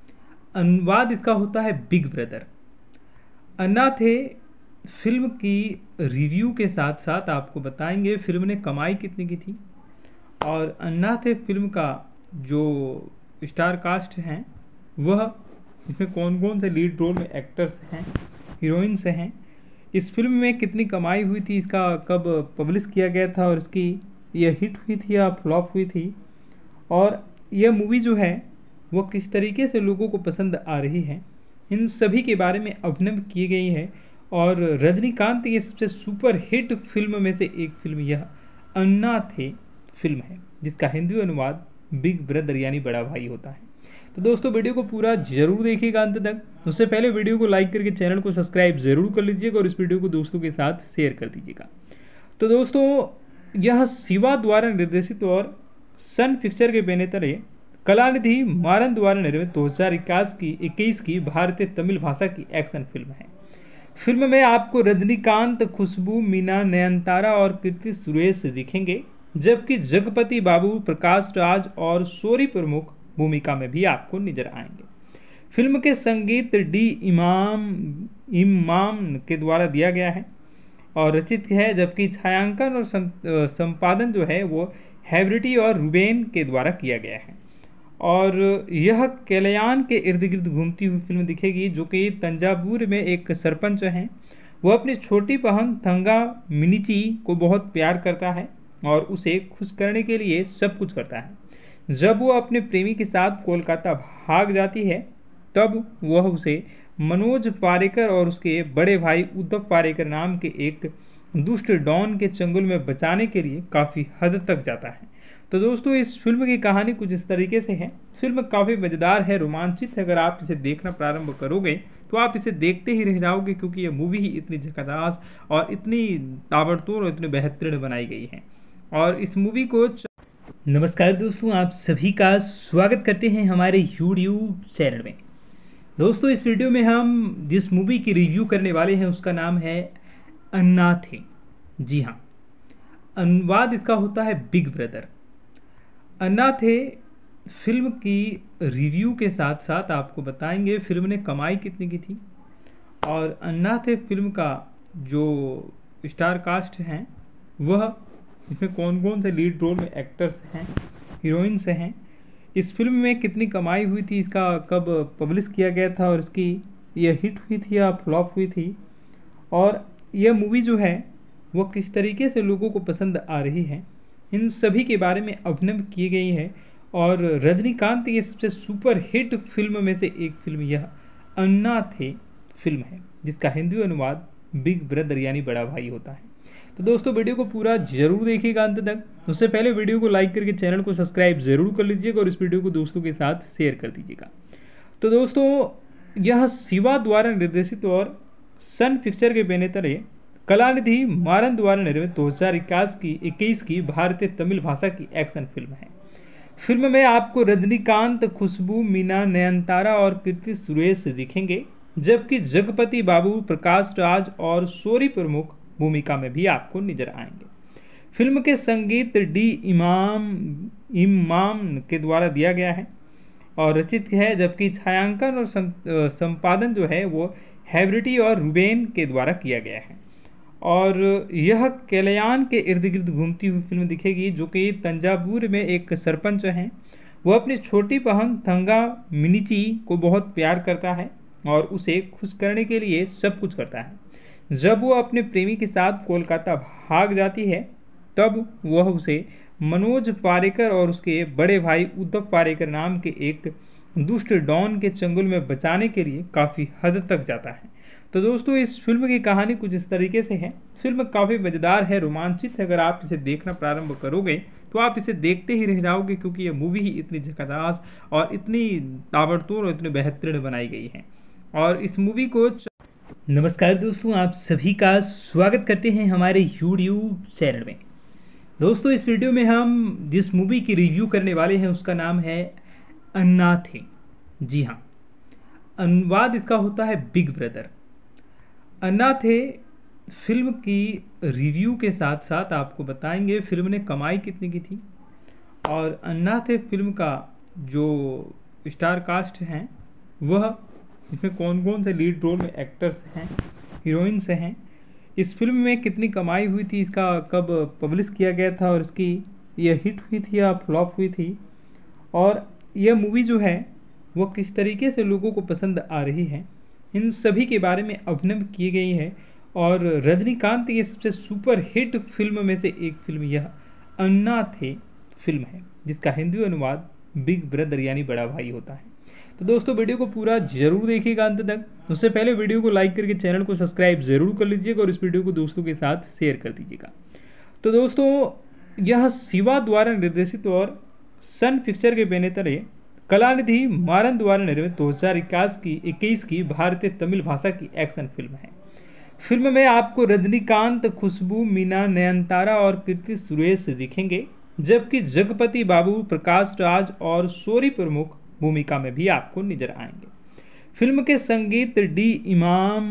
अनुवाद इसका होता है बिग ब्रदर। अन्नाथे फिल्म की रिव्यू के साथ साथ आपको बताएंगे फिल्म ने कमाई कितनी की थी और अन्नाथे फिल्म का जो स्टार कास्ट हैं वह इसमें कौन कौन से लीड रोल में एक्टर्स हैं, हीरोइंस हैं, इस फिल्म में कितनी कमाई हुई थी, इसका कब पब्लिश किया गया था और इसकी यह हिट हुई थी या फ्लॉप हुई थी, और यह मूवी जो है वह किस तरीके से लोगों को पसंद आ रही है, इन सभी के बारे में अभिनय की गई है। और रजनीकांत की सबसे सुपर हिट फिल्म में से एक फिल्म यह अन्नाथे फिल्म है, जिसका हिंदी अनुवाद बिग ब्रदर यानी बड़ा भाई होता है। तो दोस्तों वीडियो को पूरा जरूर देखिएगा अंत तक। उससे पहले वीडियो को लाइक करके चैनल को सब्सक्राइब जरूर कर लीजिएगा और इस वीडियो को दोस्तों के साथ शेयर कर दीजिएगा। तो दोस्तों यह शिवा द्वारा निर्देशित और सन पिक्चर के बैनर तले कलानिधि मारन द्वारा निर्मित दो हज़ार इक्कीस की इक्कीस की भारतीय तमिल भाषा की एक्शन फिल्म है। फिल्म में आपको रजनीकांत, खुशबू, मीना, नयनतारा और कीर्ति सुरेश दिखेंगे, जबकि जगपति बाबू, प्रकाश राज और शोरी प्रमुख भूमिका में भी आपको नजर आएंगे। फिल्म के संगीत डी इमाम इमाम के द्वारा दिया गया है और रचित है, जबकि छायांकन और संपादन जो है वो हैवरिटी और रुबेन के द्वारा किया गया है। और यह कल्याण के इर्द गिर्द घूमती हुई फिल्म दिखेगी, जो कि तंजावुर में एक सरपंच हैं। वो अपनी छोटी बहन थंगा मिनीची को बहुत प्यार करता है और उसे खुश करने के लिए सब कुछ करता है। जब वो अपने प्रेमी के साथ कोलकाता भाग जाती है, तब वह उसे मनोज पारेकर और उसके बड़े भाई उद्धव पारेकर नाम के एक दुष्ट डॉन के चंगुल में बचाने के लिए काफ़ी हद तक जाता है। तो दोस्तों इस फिल्म की कहानी कुछ इस तरीके से है। फिल्म काफ़ी मज़ेदार है, रोमांचित है। अगर आप इसे देखना प्रारंभ करोगे तो आप इसे देखते ही रह जाओगे, क्योंकि यह मूवी ही इतनी झकाझक और इतनी ताबड़तोड़ और इतनी बेहतरीन बनाई गई है। और इस मूवी को च... नमस्कार दोस्तों, आप सभी का स्वागत करते हैं हमारे यूट्यूब चैनल में। दोस्तों इस वीडियो में हम जिस मूवी की रिव्यू करने वाले हैं उसका नाम है अन्नाथे। जी हाँ, अनुवाद इसका होता है बिग ब्रदर। अन्नाथे फिल्म की रिव्यू के साथ साथ आपको बताएंगे फिल्म ने कमाई कितनी की थी और अन्नाथे फिल्म का जो स्टार कास्ट हैं वह इसमें कौन कौन से लीड रोल में एक्टर्स हैं, हीरोइंस हैं, इस फिल्म में कितनी कमाई हुई थी, इसका कब पब्लिश किया गया था और इसकी यह हिट हुई थी या फ्लॉप हुई थी, और यह मूवी जो है वह किस तरीके से लोगों को पसंद आ रही है, इन सभी के बारे में अभिनय की गई है। और रजनीकांत की सबसे सुपर हिट फिल्म में से एक फिल्म यह अन्नाथे फिल्म है, जिसका हिंदी अनुवाद बिग ब्रदर यानी बड़ा भाई होता है। तो दोस्तों वीडियो को पूरा जरूर देखिएगा अंत तक। उससे पहले वीडियो को लाइक करके चैनल को सब्सक्राइब जरूर कर लीजिएगा और इस वीडियो को दोस्तों के साथ शेयर कर दीजिएगा। तो दोस्तों यह शिवा द्वारा निर्देशित और सन पिक्चर के बैनर तले कलानिधि मारन द्वारा निर्मित दो हज़ार इक्कीस की इक्कीस की भारतीय तमिल भाषा की एक्शन फिल्म है। फिल्म में आपको रजनीकांत, खुशबू, मीना, नयनतारा और कीर्ति सुरेश दिखेंगे, जबकि जगपति बाबू, प्रकाश राज और शौरी प्रमुख भूमिका में भी आपको नजर आएंगे। फिल्म के संगीत डी इमाम इमाम के द्वारा दिया गया है और रचित है, जबकि छायांकन और संपादन जो है वो हैवरिटी और रुबेन के द्वारा किया गया है। और यह कल्याण के इर्द गिर्द घूमती हुई फिल्म दिखेगी, जो कि तंजावुर में एक सरपंच हैं। वो अपनी छोटी बहन थंगा मिनीची को बहुत प्यार करता है और उसे खुश करने के लिए सब कुछ करता है। जब वो अपने प्रेमी के साथ कोलकाता भाग जाती है, तब वह उसे मनोज पारेकर और उसके बड़े भाई उद्धव पारेकर नाम के एक दुष्ट डॉन के चंगुल में बचाने के लिए काफ़ी हद तक जाता है। तो दोस्तों, इस फिल्म की कहानी कुछ इस तरीके से है। फिल्म काफ़ी मज़ेदार है, रोमांचित है। अगर आप इसे देखना प्रारंभ करोगे तो आप इसे देखते ही रह जाओगे, क्योंकि यह मूवी ही इतनी झकाझक और इतनी ताबड़तोड़ और इतनी बेहतरीन बनाई गई है। और इस मूवी को नमस्कार दोस्तों, आप सभी का स्वागत करते हैं हमारे यूट्यूब चैनल में। दोस्तों, इस वीडियो में हम जिस मूवी की रिव्यू करने वाले हैं उसका नाम है अन्नाथे। जी हाँ, अनुवाद इसका होता है बिग ब्रदर। अन्नाथे फिल्म की रिव्यू के साथ साथ आपको बताएंगे फिल्म ने कमाई कितनी की थी और अन्नाथे फिल्म का जो स्टार कास्ट हैं वह इसमें कौन कौन से लीड रोल में एक्टर्स हैं, हीरोइंस हैं, इस फिल्म में कितनी कमाई हुई थी, इसका कब पब्लिश किया गया था और इसकी यह हिट हुई थी या फ्लॉप हुई थी, और यह मूवी जो है वो किस तरीके से लोगों को पसंद आ रही है, इन सभी के बारे में अभिनय की गई है। और रजनीकांत की सबसे सुपर हिट फिल्म में से एक फिल्म यह अन्नाथे फिल्म है, जिसका हिंदी अनुवाद बिग ब्रदर यानी बड़ा भाई होता है। तो दोस्तों, वीडियो को पूरा जरूर देखिएगा अंत तक। उससे पहले वीडियो को लाइक करके चैनल को सब्सक्राइब जरूर कर लीजिएगा और इस वीडियो को दोस्तों के साथ शेयर कर दीजिएगा। तो दोस्तों, यह शिवा द्वारा निर्देशित और सन पिक्चर के बैनर तले कलानिधि मारन द्वारा निर्मित दो हज़ार इक्कीस की इक्कीस की भारतीय तमिल भाषा की एक्शन फिल्म है। फिल्म में आपको रजनीकांत, खुशबू, मीना, नयनतारा और कीर्ति सुरेश दिखेंगे, जबकि जगपति बाबू, प्रकाश राज और शौरी प्रमुख भूमिका में भी आपको नजर आएंगे। फिल्म के संगीत डी इमाम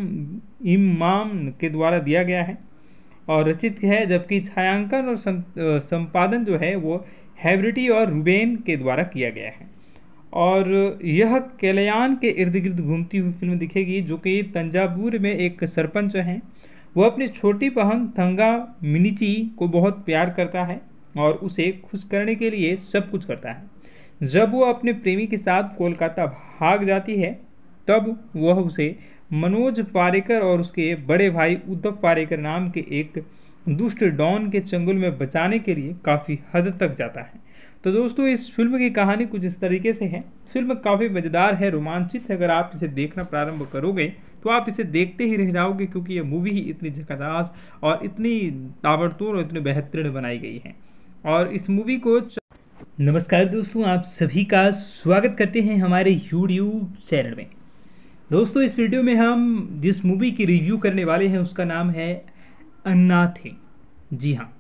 इमाम के द्वारा दिया गया है और रचित है, जबकि छायांकन और संपादन जो है वो हैवरिटी और रुबेन के द्वारा किया गया है। और यह कल्याण के इर्द गिर्द घूमती हुई फिल्म दिखेगी, जो कि तंजावुर में एक सरपंच हैं। वो अपनी छोटी बहन थंगा मिनीची को बहुत प्यार करता है और उसे खुश करने के लिए सब कुछ करता है। जब वो अपने प्रेमी के साथ कोलकाता भाग जाती है, तब वह उसे मनोज पारेकर और उसके बड़े भाई उद्धव पारेकर नाम के एक दुष्ट डॉन के चंगुल में बचाने के लिए काफ़ी हद तक जाता है। तो दोस्तों, इस फिल्म की कहानी कुछ इस तरीके से है। फिल्म काफ़ी मज़ेदार है, रोमांचित है। अगर आप इसे देखना प्रारंभ करोगे तो आप इसे देखते ही रह जाओगे, क्योंकि यह मूवी ही इतनी झकाझक और इतनी ताबड़तोड़ और इतनी बेहतरीन बनाई गई है। और इस मूवी को नमस्कार दोस्तों, आप सभी का स्वागत करते हैं हमारे यूट्यूब चैनल में। दोस्तों, इस वीडियो में हम जिस मूवी की रिव्यू करने वाले हैं उसका नाम है अन्नाथे। जी हाँ,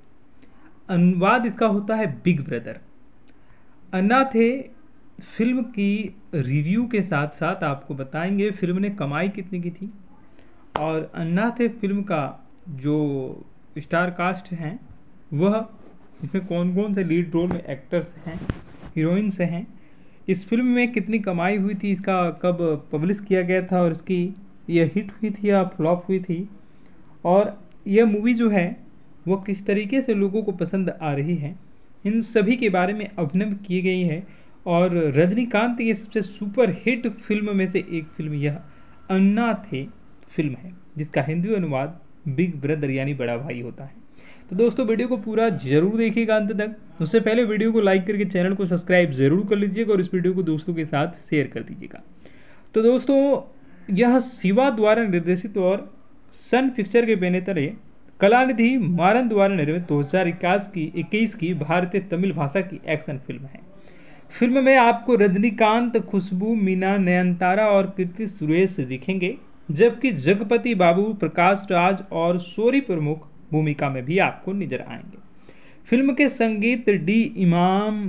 अनुवाद इसका होता है बिग ब्रदर। अन्नाथे फिल्म की रिव्यू के साथ साथ आपको बताएंगे फिल्म ने कमाई कितनी की थी और अन्नाथे फिल्म का जो स्टार कास्ट हैं वह इसमें कौन कौन से लीड रोल में एक्टर्स हैं, हीरोइंस हैं, इस फिल्म में कितनी कमाई हुई थी, इसका कब पब्लिश किया गया था और इसकी यह हिट हुई थी या फ्लॉप हुई थी, और यह मूवी जो है वो किस तरीके से लोगों को पसंद आ रही है, इन सभी के बारे में अभिनय की गई है। और रजनीकांत की सबसे सुपर हिट फिल्म में से एक फिल्म यह अन्नाथे फिल्म है, जिसका हिंदी अनुवाद बिग ब्रदर यानी बड़ा भाई होता है। तो दोस्तों, वीडियो को पूरा जरूर देखिएगा अंत तक। उससे पहले वीडियो को लाइक करके चैनल को सब्सक्राइब जरूर कर लीजिएगा और इस वीडियो को दोस्तों के साथ शेयर कर दीजिएगा। तो दोस्तों, यह शिवा द्वारा निर्देशित और सन पिक्चर के बैनर तले कलानिधि मारन द्वारा निर्मित दो हज़ार इक्कीस की इक्कीस की भारतीय तमिल भाषा की एक्शन फिल्म है। फिल्म में आपको रजनीकांत, खुशबू, मीना, नयनतारा और कीर्ति सुरेश दिखेंगे, जबकि जगपति बाबू, प्रकाश राज और शौरी प्रमुख भूमिका में भी आपको नजर आएंगे। फिल्म के संगीत डी इमाम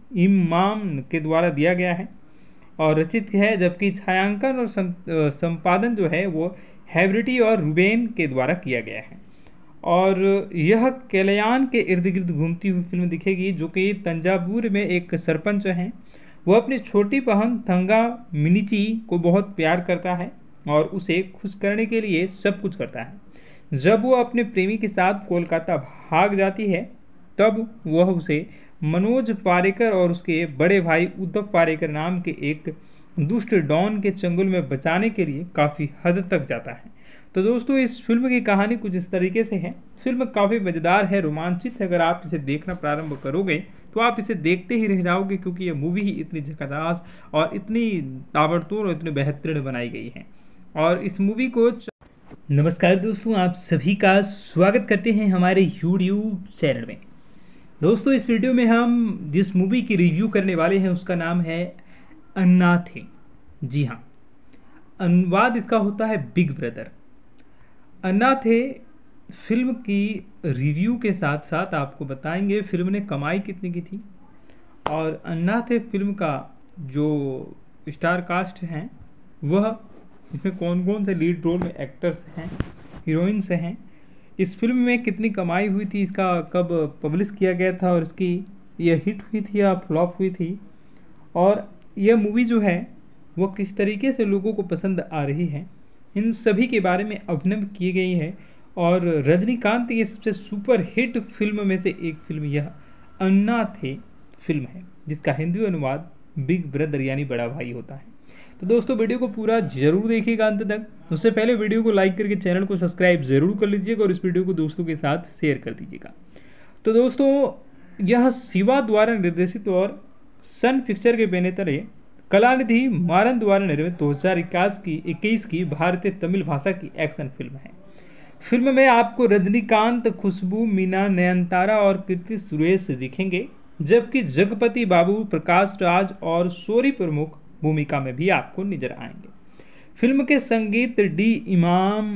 इमाम के द्वारा दिया गया है और रचित है, जबकि छायांकन और संपादन जो है वो हैवरिटी और रूबेन के द्वारा किया गया है। और यह कल्याण के इर्द गिर्द घूमती हुई फिल्म दिखेगी, जो कि तंजावुर में एक सरपंच हैं। वह अपनी छोटी बहन थंगा मिनीची को बहुत प्यार करता है और उसे खुश करने के लिए सब कुछ करता है। जब वो अपने प्रेमी के साथ कोलकाता भाग जाती है, तब वह उसे मनोज पारेकर और उसके बड़े भाई उद्धव पारेकर नाम के एक दुष्ट डॉन के चंगुल में बचाने के लिए काफ़ी हद तक जाता है। तो दोस्तों, इस फिल्म की कहानी कुछ इस तरीके से है। फिल्म काफ़ी मज़ेदार है, रोमांचित है। अगर आप इसे देखना प्रारंभ करोगे तो आप इसे देखते ही रह जाओगे, क्योंकि यह मूवी ही इतनी झकास और इतनी ताबड़तोड़ और इतनी बेहतरीन बनाई गई है। और इस मूवी को नमस्कार दोस्तों, आप सभी का स्वागत करते हैं हमारे यूट्यूब चैनल में। दोस्तों, इस वीडियो में हम जिस मूवी की रिव्यू करने वाले हैं उसका नाम है अन्नाथे। जी हाँ, अनुवाद इसका होता है बिग ब्रदर। अन्नाथे फिल्म की रिव्यू के साथ साथ आपको बताएंगे फिल्म ने कमाई कितनी की थी और अन्नाथे फिल्म का जो स्टार कास्ट हैं वह इसमें कौन कौन से लीड रोल में एक्टर्स हैं, हीरोइंस हैं, इस फिल्म में कितनी कमाई हुई थी, इसका कब पब्लिश किया गया था और इसकी यह हिट हुई थी या फ्लॉप हुई थी, और यह मूवी जो है वह किस तरीके से लोगों को पसंद आ रही है, इन सभी के बारे में अभिनय की गई है। और रजनीकांत की सबसे सुपर हिट फिल्म में से एक फिल्म यह अन्नाथे फिल्म है, जिसका हिंदी अनुवाद बिग ब्रदर यानी बड़ा भाई होता है। तो दोस्तों, वीडियो को पूरा जरूर देखिएगा अंत तक। उससे पहले वीडियो को लाइक करके चैनल को सब्सक्राइब जरूर कर लीजिएगा और इस वीडियो को दोस्तों के साथ शेयर कर दीजिएगा। तो दोस्तों, यह शिवा द्वारा निर्देशित और सन पिक्चर के बैनर तले कलानिधि मारन द्वारा निर्मित दो हज़ार इक्कीस की इक्कीस की भारतीय तमिल भाषा की एक्शन फिल्म है। फिल्म में आपको रजनीकांत, खुशबू, मीना, नयनतारा और कीर्ति सुरेश दिखेंगे, जबकि जगपति बाबू, प्रकाश राज और शौरी प्रमुख भूमिका में भी आपको नजर आएंगे। फिल्म के संगीत डी इमाम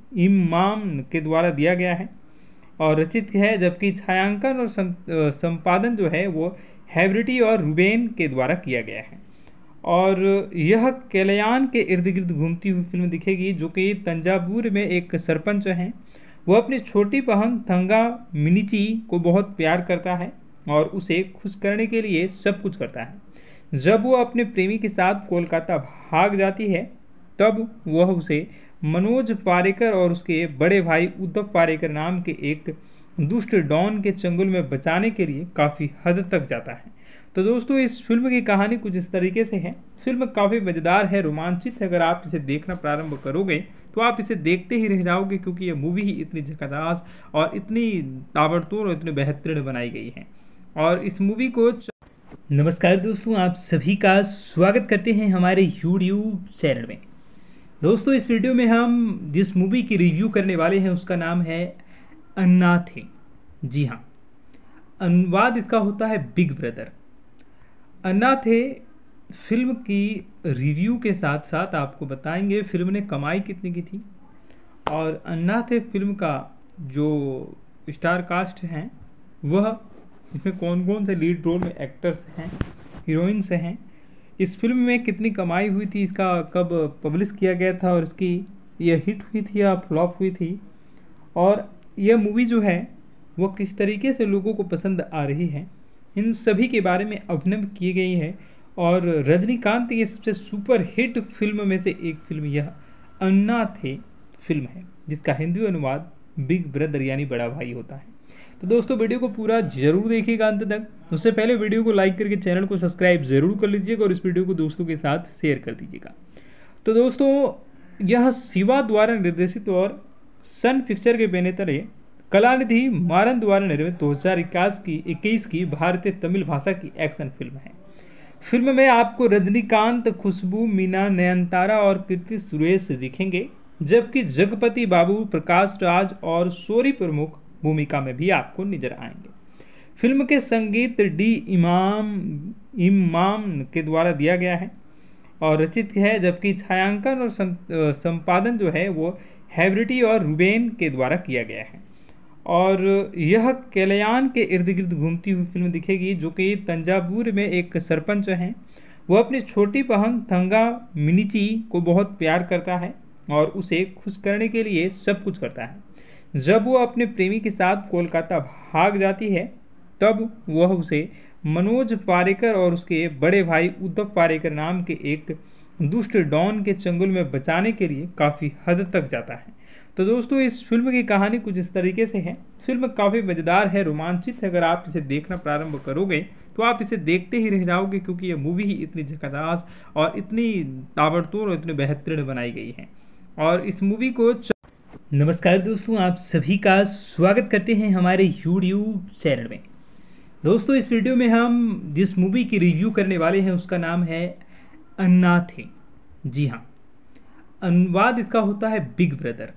इमाम के द्वारा दिया गया है और रचित है, जबकि छायांकन और संपादन जो है वो हैवरिटी और रूबेन के द्वारा किया गया है। और यह कल्याण के इर्द गिर्द घूमती हुई फिल्म दिखेगी, जो कि तंजावुर में एक सरपंच हैं। वह अपनी छोटी बहन थंगा मिनीची को बहुत प्यार करता है और उसे खुश करने के लिए सब कुछ करता है। जब वो अपने प्रेमी के साथ कोलकाता भाग जाती है, तब वह उसे मनोज पारेकर और उसके बड़े भाई उद्धव पारेकर नाम के एक दुष्ट डॉन के चंगुल में बचाने के लिए काफ़ी हद तक जाता है। तो दोस्तों, इस फिल्म की कहानी कुछ इस तरीके से है। फिल्म काफ़ी मज़ेदार है, रोमांचित है। अगर आप इसे देखना प्रारंभ करोगे तो आप इसे देखते ही रह जाओगे, क्योंकि यह मूवी ही इतनी झकास और इतनी ताबड़तोड़ और इतनी बेहतरीन बनाई गई है। और इस मूवी को नमस्कार दोस्तों, आप सभी का स्वागत करते हैं हमारे यूट्यूब चैनल में। दोस्तों, इस वीडियो में हम जिस मूवी की रिव्यू करने वाले हैं उसका नाम है अन्नाथे। जी हाँ, अनुवाद इसका होता है बिग ब्रदर। अन्नाथे फिल्म की रिव्यू के साथ साथ आपको बताएंगे फिल्म ने कमाई कितनी की थी और अन्नाथे फिल्म का जो स्टार कास्ट हैं वह इसमें कौन कौन से लीड रोल में एक्टर्स हैं, हीरोइंस हैं, इस फिल्म में कितनी कमाई हुई थी, इसका कब पब्लिश किया गया था और इसकी यह हिट हुई थी या फ्लॉप हुई थी, और यह मूवी जो है वह किस तरीके से लोगों को पसंद आ रही है, इन सभी के बारे में अभिनय की गई है। और रजनीकांत की सबसे सुपर हिट फिल्म में से एक फिल्म यह अन्नाथे फिल्म है, जिसका हिंदी अनुवाद बिग ब्रदर यानी बड़ा भाई होता है। तो दोस्तों, वीडियो को पूरा जरूर देखिएगा अंत तक। उससे पहले वीडियो को लाइक करके चैनल को सब्सक्राइब जरूर कर लीजिएगा और इस वीडियो को दोस्तों के साथ शेयर कर दीजिएगा। तो दोस्तों, यह शिवा द्वारा निर्देशित और सन पिक्चर के बैनर तले कलानिधि मारन द्वारा निर्मित दो हज़ार इक्कीस की इक्कीस की भारतीय तमिल भाषा की एक्शन फिल्म है। फिल्म में आपको रजनीकांत, खुशबू, मीना, नयनतारा और कीर्ति सुरेश दिखेंगे, जबकि जगपति बाबू, प्रकाश राज और शौरी प्रमुख भूमिका में भी आपको नजर आएंगे। फिल्म के संगीत डी इमाम इमाम के द्वारा दिया गया है और रचित है, जबकि छायांकन और सं- अ, संपादन जो है वो हैब्रिटी और रूबेन के द्वारा किया गया है। और यह कल्याण के इर्द गिर्द घूमती हुई फिल्म दिखेगी, जो कि तंजावुर में एक सरपंच हैं। वो अपनी छोटी बहन थंगा मिनीची को बहुत प्यार करता है और उसे खुश करने के लिए सब कुछ करता है। जब वो अपने प्रेमी के साथ कोलकाता भाग जाती है, तब वह उसे मनोज पारेकर और उसके बड़े भाई उद्धव पारेकर नाम के एक दुष्ट डॉन के चंगुल में बचाने के लिए काफ़ी हद तक जाता है। तो दोस्तों, इस फिल्म की कहानी कुछ इस तरीके से है। फिल्म काफ़ी मज़ेदार है, रोमांचित है। अगर आप इसे देखना प्रारंभ करोगे तो आप इसे देखते ही रह जाओगे, क्योंकि यह मूवी ही इतनी झकाझास और इतनी ताबड़तोड़ और इतनी बेहतरीन बनाई गई है। और इस मूवी को च... नमस्कार दोस्तों, आप सभी का स्वागत करते हैं हमारे यूट्यूब चैनल में। दोस्तों, इस वीडियो में हम जिस मूवी की रिव्यू करने वाले हैं उसका नाम है अन्नाथे। जी हाँ, अनुवाद इसका होता है बिग ब्रदर।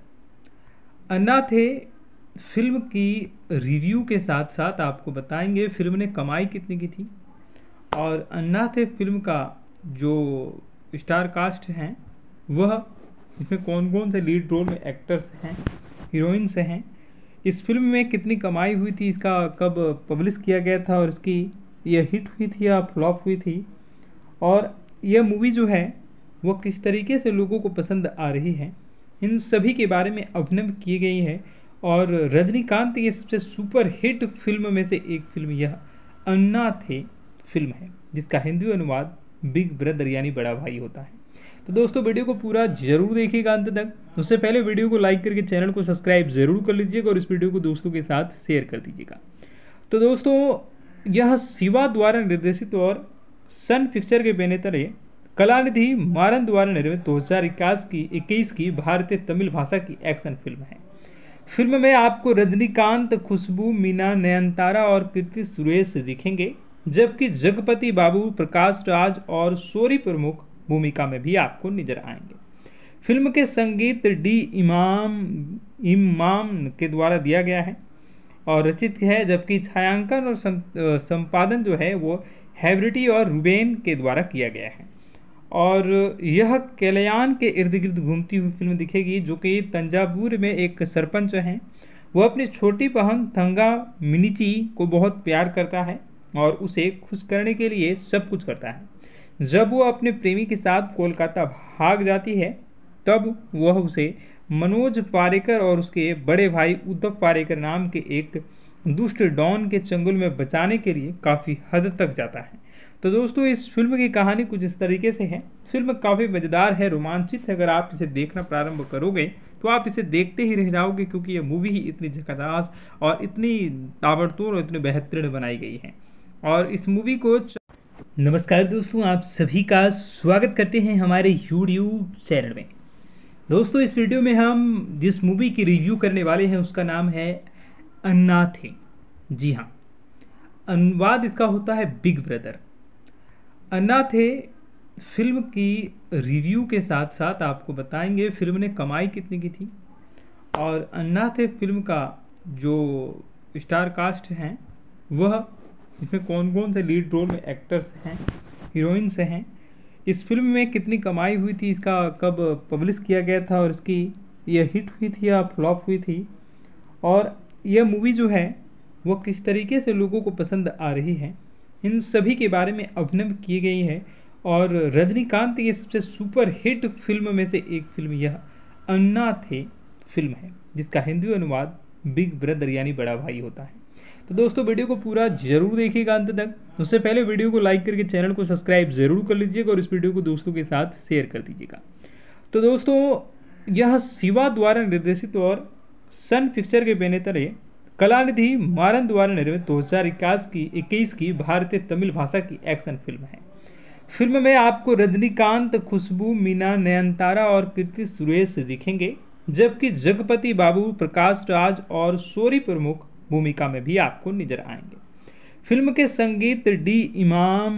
अन्नाथे फिल्म की रिव्यू के साथ साथ आपको बताएंगे फिल्म ने कमाई कितनी की थी, और अन्नाथे फिल्म का जो स्टार कास्ट हैं वह इसमें कौन कौन से लीड रोल में एक्टर्स हैं, हीरोइंस हैं, इस फिल्म में कितनी कमाई हुई थी, इसका कब पब्लिश किया गया था, और इसकी यह हिट हुई थी या फ्लॉप हुई थी, और यह मूवी जो है वह किस तरीके से लोगों को पसंद आ रही है, इन सभी के बारे में अभिनव की गई है। और रजनीकांत की सबसे सुपर हिट फिल्म में से एक फिल्म यह अन्नाथे फिल्म है, जिसका हिंदी अनुवाद बिग ब्रदर यानी बड़ा भाई होता है। तो दोस्तों, वीडियो को पूरा जरूर देखिएगा अंत तक। उससे पहले वीडियो को लाइक करके चैनल को सब्सक्राइब जरूर कर लीजिएगा और इस वीडियो को दोस्तों के साथ शेयर कर दीजिएगा। तो दोस्तों, यह शिवा द्वारा निर्देशित और सन पिक्चर के बैनर तले कलानिधि मारन द्वारा निर्मित दो हज़ार इक्कीस की इक्कीस की भारतीय तमिल भाषा की एक्शन फिल्म है। फिल्म में आपको रजनीकांत, खुशबू, मीना, नयनतारा और कीर्ति सुरेश दिखेंगे, जबकि जगपति बाबू, प्रकाश राज और सोरी प्रमुख भूमिका में भी आपको नजर आएंगे। फिल्म के संगीत डी इमाम इमाम के द्वारा दिया गया है और रचित है, जबकि छायांकन और संपादन जो है वो हैब्रिटी और रूबेन के द्वारा किया गया है। और यह कल्याण के इर्द गिर्द घूमती हुई फिल्म दिखेगी, जो कि तंजावुर में एक सरपंच हैं। वो अपनी छोटी बहन थंगा मिनीची को बहुत प्यार करता है और उसे खुश करने के लिए सब कुछ करता है। जब वो अपने प्रेमी के साथ कोलकाता भाग जाती है, तब वह उसे मनोज पारेकर और उसके बड़े भाई उद्धव पारेकर नाम के एक दुष्ट डॉन के चंगुल में बचाने के लिए काफ़ी हद तक जाता है। तो दोस्तों, इस फिल्म की कहानी कुछ इस तरीके से है। फिल्म काफ़ी मज़ेदार है, रोमांचित है। अगर आप इसे देखना प्रारंभ करोगे तो आप इसे देखते ही रह जाओगे, क्योंकि यह मूवी ही इतनी झकाझास और इतनी ताबड़तोड़ और इतनी बेहतरीन बनाई गई है। और इस मूवी को च... नमस्कार दोस्तों, आप सभी का स्वागत करते हैं हमारे यूट्यूब चैनल में। दोस्तों, इस वीडियो में हम जिस मूवी की रिव्यू करने वाले हैं उसका नाम है अन्नाथे। जी हाँ, अनुवाद इसका होता है बिग ब्रदर। अन्नाथे फिल्म की रिव्यू के साथ साथ आपको बताएंगे फिल्म ने कमाई कितनी की थी, और अन्नाथे फिल्म का जो स्टार कास्ट हैं वह इसमें कौन कौन से लीड रोल में एक्टर्स हैं, हीरोइंस हैं, इस फिल्म में कितनी कमाई हुई थी, इसका कब पब्लिश किया गया था, और इसकी यह हिट हुई थी या फ्लॉप हुई थी, और यह मूवी जो है वह किस तरीके से लोगों को पसंद आ रही है, इन सभी के बारे में अभिनव की गई है। और रजनीकांत की सबसे सुपर हिट फिल्म में से एक फिल्म यह अन्नाथे फिल्म है, जिसका हिंदी अनुवाद बिग ब्रदर यानी बड़ा भाई होता है। तो दोस्तों, वीडियो को पूरा जरूर देखिएगा अंत तक। उससे पहले वीडियो को लाइक करके चैनल को सब्सक्राइब जरूर कर लीजिएगा और इस वीडियो को दोस्तों के साथ शेयर कर दीजिएगा। तो दोस्तों, यह शिवा द्वारा निर्देशित और सन पिक्चर के बैनर तले कलानिधि मारन द्वारा निर्मित दो हज़ार इक्कीस की इक्कीस की भारतीय तमिल भाषा की एक्शन फिल्म है। फिल्म में आपको रजनीकांत, खुशबू, मीना, नयनतारा और कीर्ति सुरेश दिखेंगे, जबकि जगपति बाबू, प्रकाश राज और सोरी प्रमुख भूमिका में भी आपको नजर आएंगे। फिल्म के संगीत डी इमाम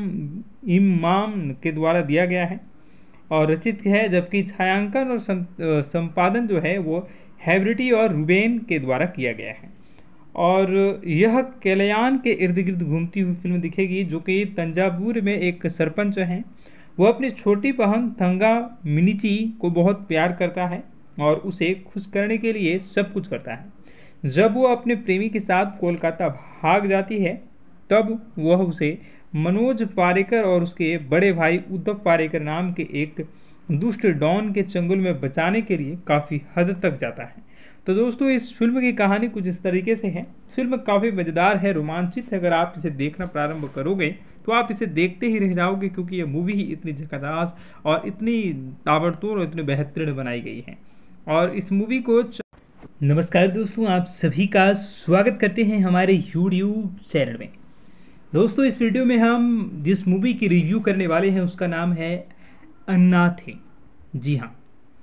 इमाम के द्वारा दिया गया है और रचित है, जबकि छायांकन और संपादन जो है वो हैब्रिटी और रूबेन के द्वारा किया गया है। और यह कल्याण के इर्द गिर्द घूमती हुई फिल्म दिखेगी, जो कि तंजावुर में एक सरपंच हैं। वह अपनी छोटी बहन थंगा मिनीची को बहुत प्यार करता है और उसे खुश करने के लिए सब कुछ करता है। जब वो अपने प्रेमी के साथ कोलकाता भाग जाती है तब वह उसे मनोज पारेकर और उसके बड़े भाई उद्धव पारेकर नाम के एक दुष्ट डॉन के चंगुल में बचाने के लिए काफ़ी हद तक जाता है। तो दोस्तों, इस फिल्म की कहानी कुछ इस तरीके से है। फिल्म काफ़ी मज़ेदार है, रोमांचित है। अगर आप इसे देखना प्रारंभ करोगे तो आप इसे देखते ही रह जाओगे, क्योंकि यह मूवी ही इतनी झकाझक और इतनी ताबड़तोड़ और इतनी बेहतरीन बनाई गई है। और इस मूवी को च... नमस्कार दोस्तों, आप सभी का स्वागत करते हैं हमारे यूट्यूब चैनल में। दोस्तों, इस वीडियो में हम जिस मूवी की रिव्यू करने वाले हैं उसका नाम है अन्नाथे। जी हाँ,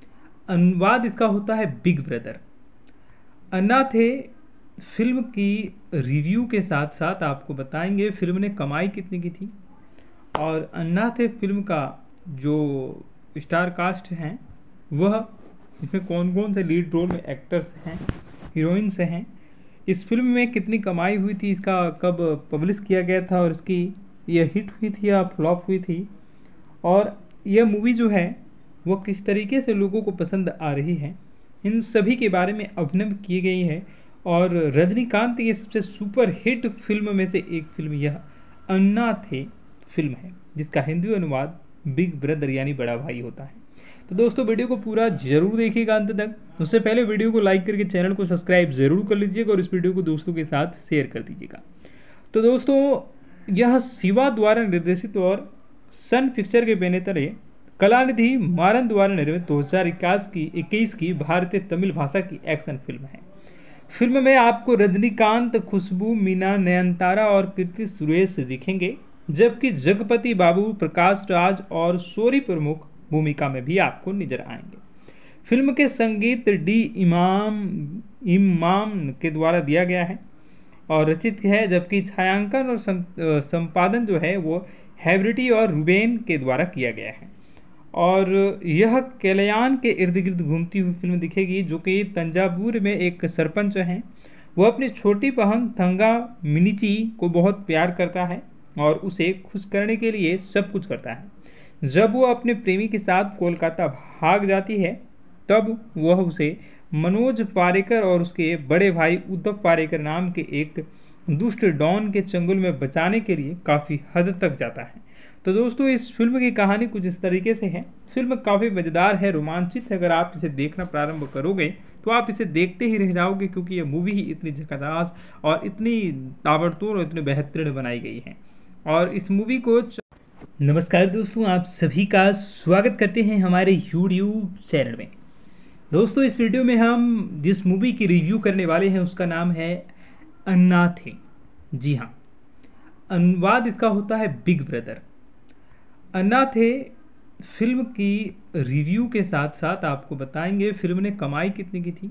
अनुवाद इसका होता है बिग ब्रदर। अन्नाथे फिल्म की रिव्यू के साथ साथ आपको बताएंगे फिल्म ने कमाई कितनी की थी और अन्नाथे फिल्म का जो स्टार कास्ट हैं वह इसमें कौन कौन से लीड रोल में एक्टर्स हैं, हीरोइंस हैं, इस फिल्म में कितनी कमाई हुई थी, इसका कब पब्लिश किया गया था और इसकी यह हिट हुई थी या फ्लॉप हुई थी, और यह मूवी जो है वह किस तरीके से लोगों को पसंद आ रही है, इन सभी के बारे में अभिनय की गई है। और रजनीकांत की सबसे सुपर हिट फिल्म में से एक फिल्म यह अन्नाथे फिल्म है, जिसका हिंदी अनुवाद बिग ब्रदर यानी बड़ा भाई होता है। तो दोस्तों, वीडियो को पूरा जरूर देखिएगा अंत तक। उससे पहले वीडियो को लाइक करके चैनल को सब्सक्राइब जरूर कर लीजिएगा और इस वीडियो को दोस्तों के साथ शेयर कर दीजिएगा। तो दोस्तों, यह शिवा द्वारा निर्देशित और सन पिक्चर के बैनर तले कलानिधि मारन द्वारा निर्मित दो हज़ार इक्कीस की इक्कीस की भारतीय तमिल भाषा की एक्शन फिल्म है। फिल्म में आपको रजनीकांत, खुशबू, मीना, नयनतारा और कीर्ति सुरेश दिखेंगे, जबकि जगपति बाबू, प्रकाश राज और शोरी प्रमुख भूमिका में भी आपको नजर आएंगे। फिल्म के संगीत डी इमाम इमाम के द्वारा दिया गया है और रचित है, जबकि छायांकन और संपादन जो है वो हैवरिटी और रुबेन के द्वारा किया गया है। और यह कल्याण के इर्द गिर्द घूमती हुई फिल्म दिखेगी, जो कि तंजावुर में एक सरपंच हैं। वह अपनी छोटी बहन थंगा मिनीची को बहुत प्यार करता है और उसे खुश करने के लिए सब कुछ करता है। जब वो अपने प्रेमी के साथ कोलकाता भाग जाती है तब वह उसे मनोज पारेकर और उसके बड़े भाई उद्धव पारेकर नाम के एक दुष्ट डॉन के चंगुल में बचाने के लिए काफ़ी हद तक जाता है। तो दोस्तों, इस फिल्म की कहानी कुछ इस तरीके से है। फिल्म काफ़ी मज़ेदार है, रोमांचित है। अगर आप इसे देखना प्रारंभ करोगे तो आप इसे देखते ही रह जाओगे, क्योंकि यह मूवी ही इतनी झकाझक और इतनी ताबड़तोड़ और इतनी बेहतरीन बनाई गई है। और इस मूवी को च... नमस्कार दोस्तों, आप सभी का स्वागत करते हैं हमारे यूट्यूब चैनल में। दोस्तों, इस वीडियो में हम जिस मूवी की रिव्यू करने वाले हैं उसका नाम है अन्नाथे। जी हाँ, अनुवाद इसका होता है बिग ब्रदर। अन्नाथे फिल्म की रिव्यू के साथ साथ आपको बताएंगे फिल्म ने कमाई कितनी की थी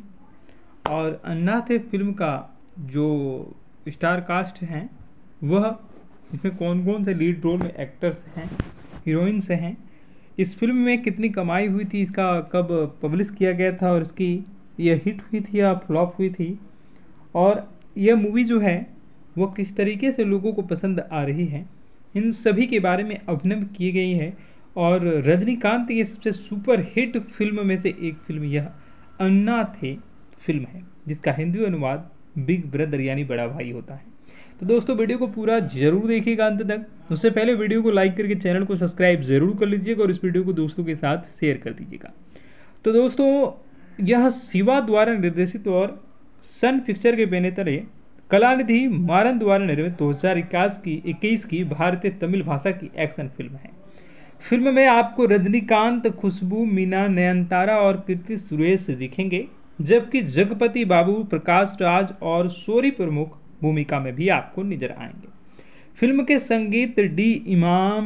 और अन्नाथे फिल्म का जो स्टार कास्ट हैं वह इसमें कौन कौन से लीड रोल में एक्टर्स हैं, हीरोइंस हैं, इस फिल्म में कितनी कमाई हुई थी, इसका कब पब्लिश किया गया था और इसकी यह हिट हुई थी या फ्लॉप हुई थी, और यह मूवी जो है वह किस तरीके से लोगों को पसंद आ रही है, इन सभी के बारे में अभिनय की गई है। और रजनीकांत की सबसे सुपर हिट फिल्म में से एक फिल्म यह अन्नाथे फिल्म है, जिसका हिंदी अनुवाद बिग ब्रदर यानी बड़ा भाई होता है। तो दोस्तों, वीडियो को पूरा जरूर देखिएगा अंत तक। उससे पहले वीडियो को लाइक करके चैनल को सब्सक्राइब जरूर कर लीजिएगा और इस वीडियो को दोस्तों के साथ शेयर कर दीजिएगा। तो दोस्तों, यह शिवा द्वारा निर्देशित और सन पिक्चर के बैनर तले कलानिधि मारन द्वारा निर्मित दो हज़ार इक्कीस की इक्कीस की भारतीय तमिल भाषा की एक्शन फिल्म है। फिल्म में आपको रजनीकांत, खुशबू, मीना, नयनतारा और कीर्ति सुरेश दिखेंगे, जबकि जगपति बाबू, प्रकाश राज और शोरी प्रमुख भूमिका में भी आपको नजर आएंगे। फिल्म के संगीत डी इमाम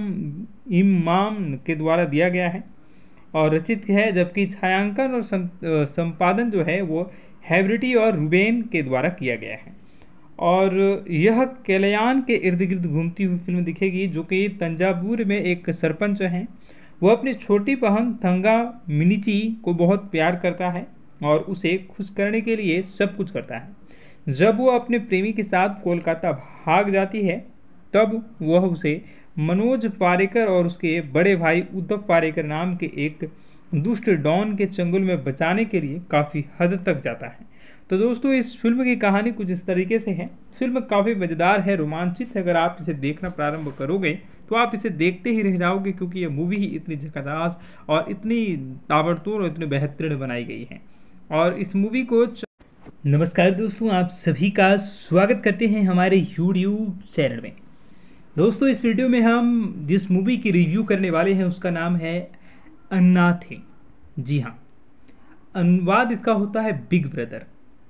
इमाम के द्वारा दिया गया है और रचित है, जबकि छायांकन और संपादन जो है वो हैवरिटी और रुबेन के द्वारा किया गया है। और यह कल्याण के इर्द गिर्द घूमती हुई फिल्म दिखेगी, जो कि तंजावुर में एक सरपंच हैं। वह अपनी छोटी बहन थंगा मिनीची को बहुत प्यार करता है और उसे खुश करने के लिए सब कुछ करता है। जब वो अपने प्रेमी के साथ कोलकाता भाग जाती है तब वह उसे मनोज पारेकर और उसके बड़े भाई उद्धव पारेकर नाम के एक दुष्ट डॉन के चंगुल में बचाने के लिए काफ़ी हद तक जाता है। तो दोस्तों इस फिल्म की कहानी कुछ इस तरीके से है। फिल्म काफ़ी मज़ेदार है, रोमांचित है। अगर आप इसे देखना प्रारंभ करोगे तो आप इसे देखते ही रह जाओगे, क्योंकि यह मूवी ही इतनी झकाझास और इतनी ताबड़तोड़ और इतनी बेहतरीन बनाई गई है। और इस मूवी को च... नमस्कार दोस्तों, आप सभी का स्वागत करते हैं हमारे यूट्यूब चैनल में। दोस्तों इस वीडियो में हम जिस मूवी की रिव्यू करने वाले हैं उसका नाम है अन्नाथे। जी हाँ, अनुवाद इसका होता है बिग ब्रदर।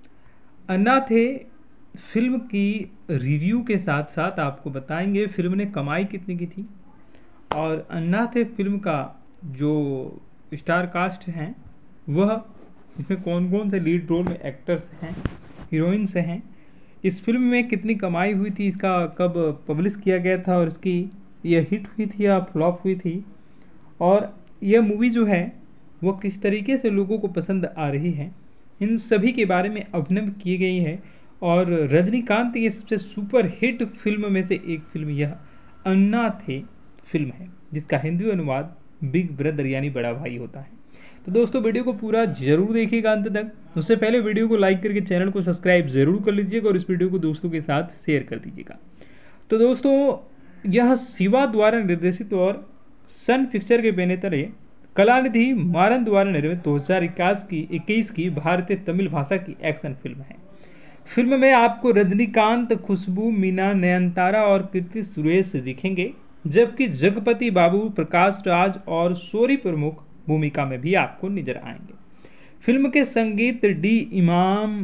अन्नाथे फिल्म की रिव्यू के साथ साथ आपको बताएंगे फिल्म ने कमाई कितनी की थी, और अन्नाथे फिल्म का जो स्टार कास्ट हैं वह इसमें कौन कौन से लीड रोल में एक्टर्स हैं, हीरोइंस हैं, इस फिल्म में कितनी कमाई हुई थी, इसका कब पब्लिश किया गया था और इसकी यह हिट हुई थी या फ्लॉप हुई थी, और यह मूवी जो है वह किस तरीके से लोगों को पसंद आ रही है, इन सभी के बारे में अभिनय की गई है। और रजनीकांत की सबसे सुपर हिट फिल्म में से एक फिल्म यह अन्नाथे फिल्म है, जिसका हिंदी अनुवाद बिग ब्रदर यानी बड़ा भाई होता है। तो दोस्तों वीडियो को पूरा जरूर देखिएगा अंत तक। उससे पहले वीडियो को लाइक करके चैनल को सब्सक्राइब जरूर कर लीजिएगा और इस वीडियो को दोस्तों के साथ शेयर कर दीजिएगा। तो दोस्तों यह शिवा द्वारा निर्देशित और सन पिक्चर के बैनर तले कलानिधि मारन द्वारा निर्मित दो हज़ार इक्कीस की इक्कीस की भारतीय तमिल भाषा की एक्शन फिल्म है। फिल्म में आपको रजनीकांत, खुशबू, मीना, नयनतारा और कीर्ति सुरेश दिखेंगे, जबकि जगपति बाबू, प्रकाश राज और सोरी प्रमुख भूमिका में भी आपको नजर आएंगे। फिल्म के संगीत डी इमाम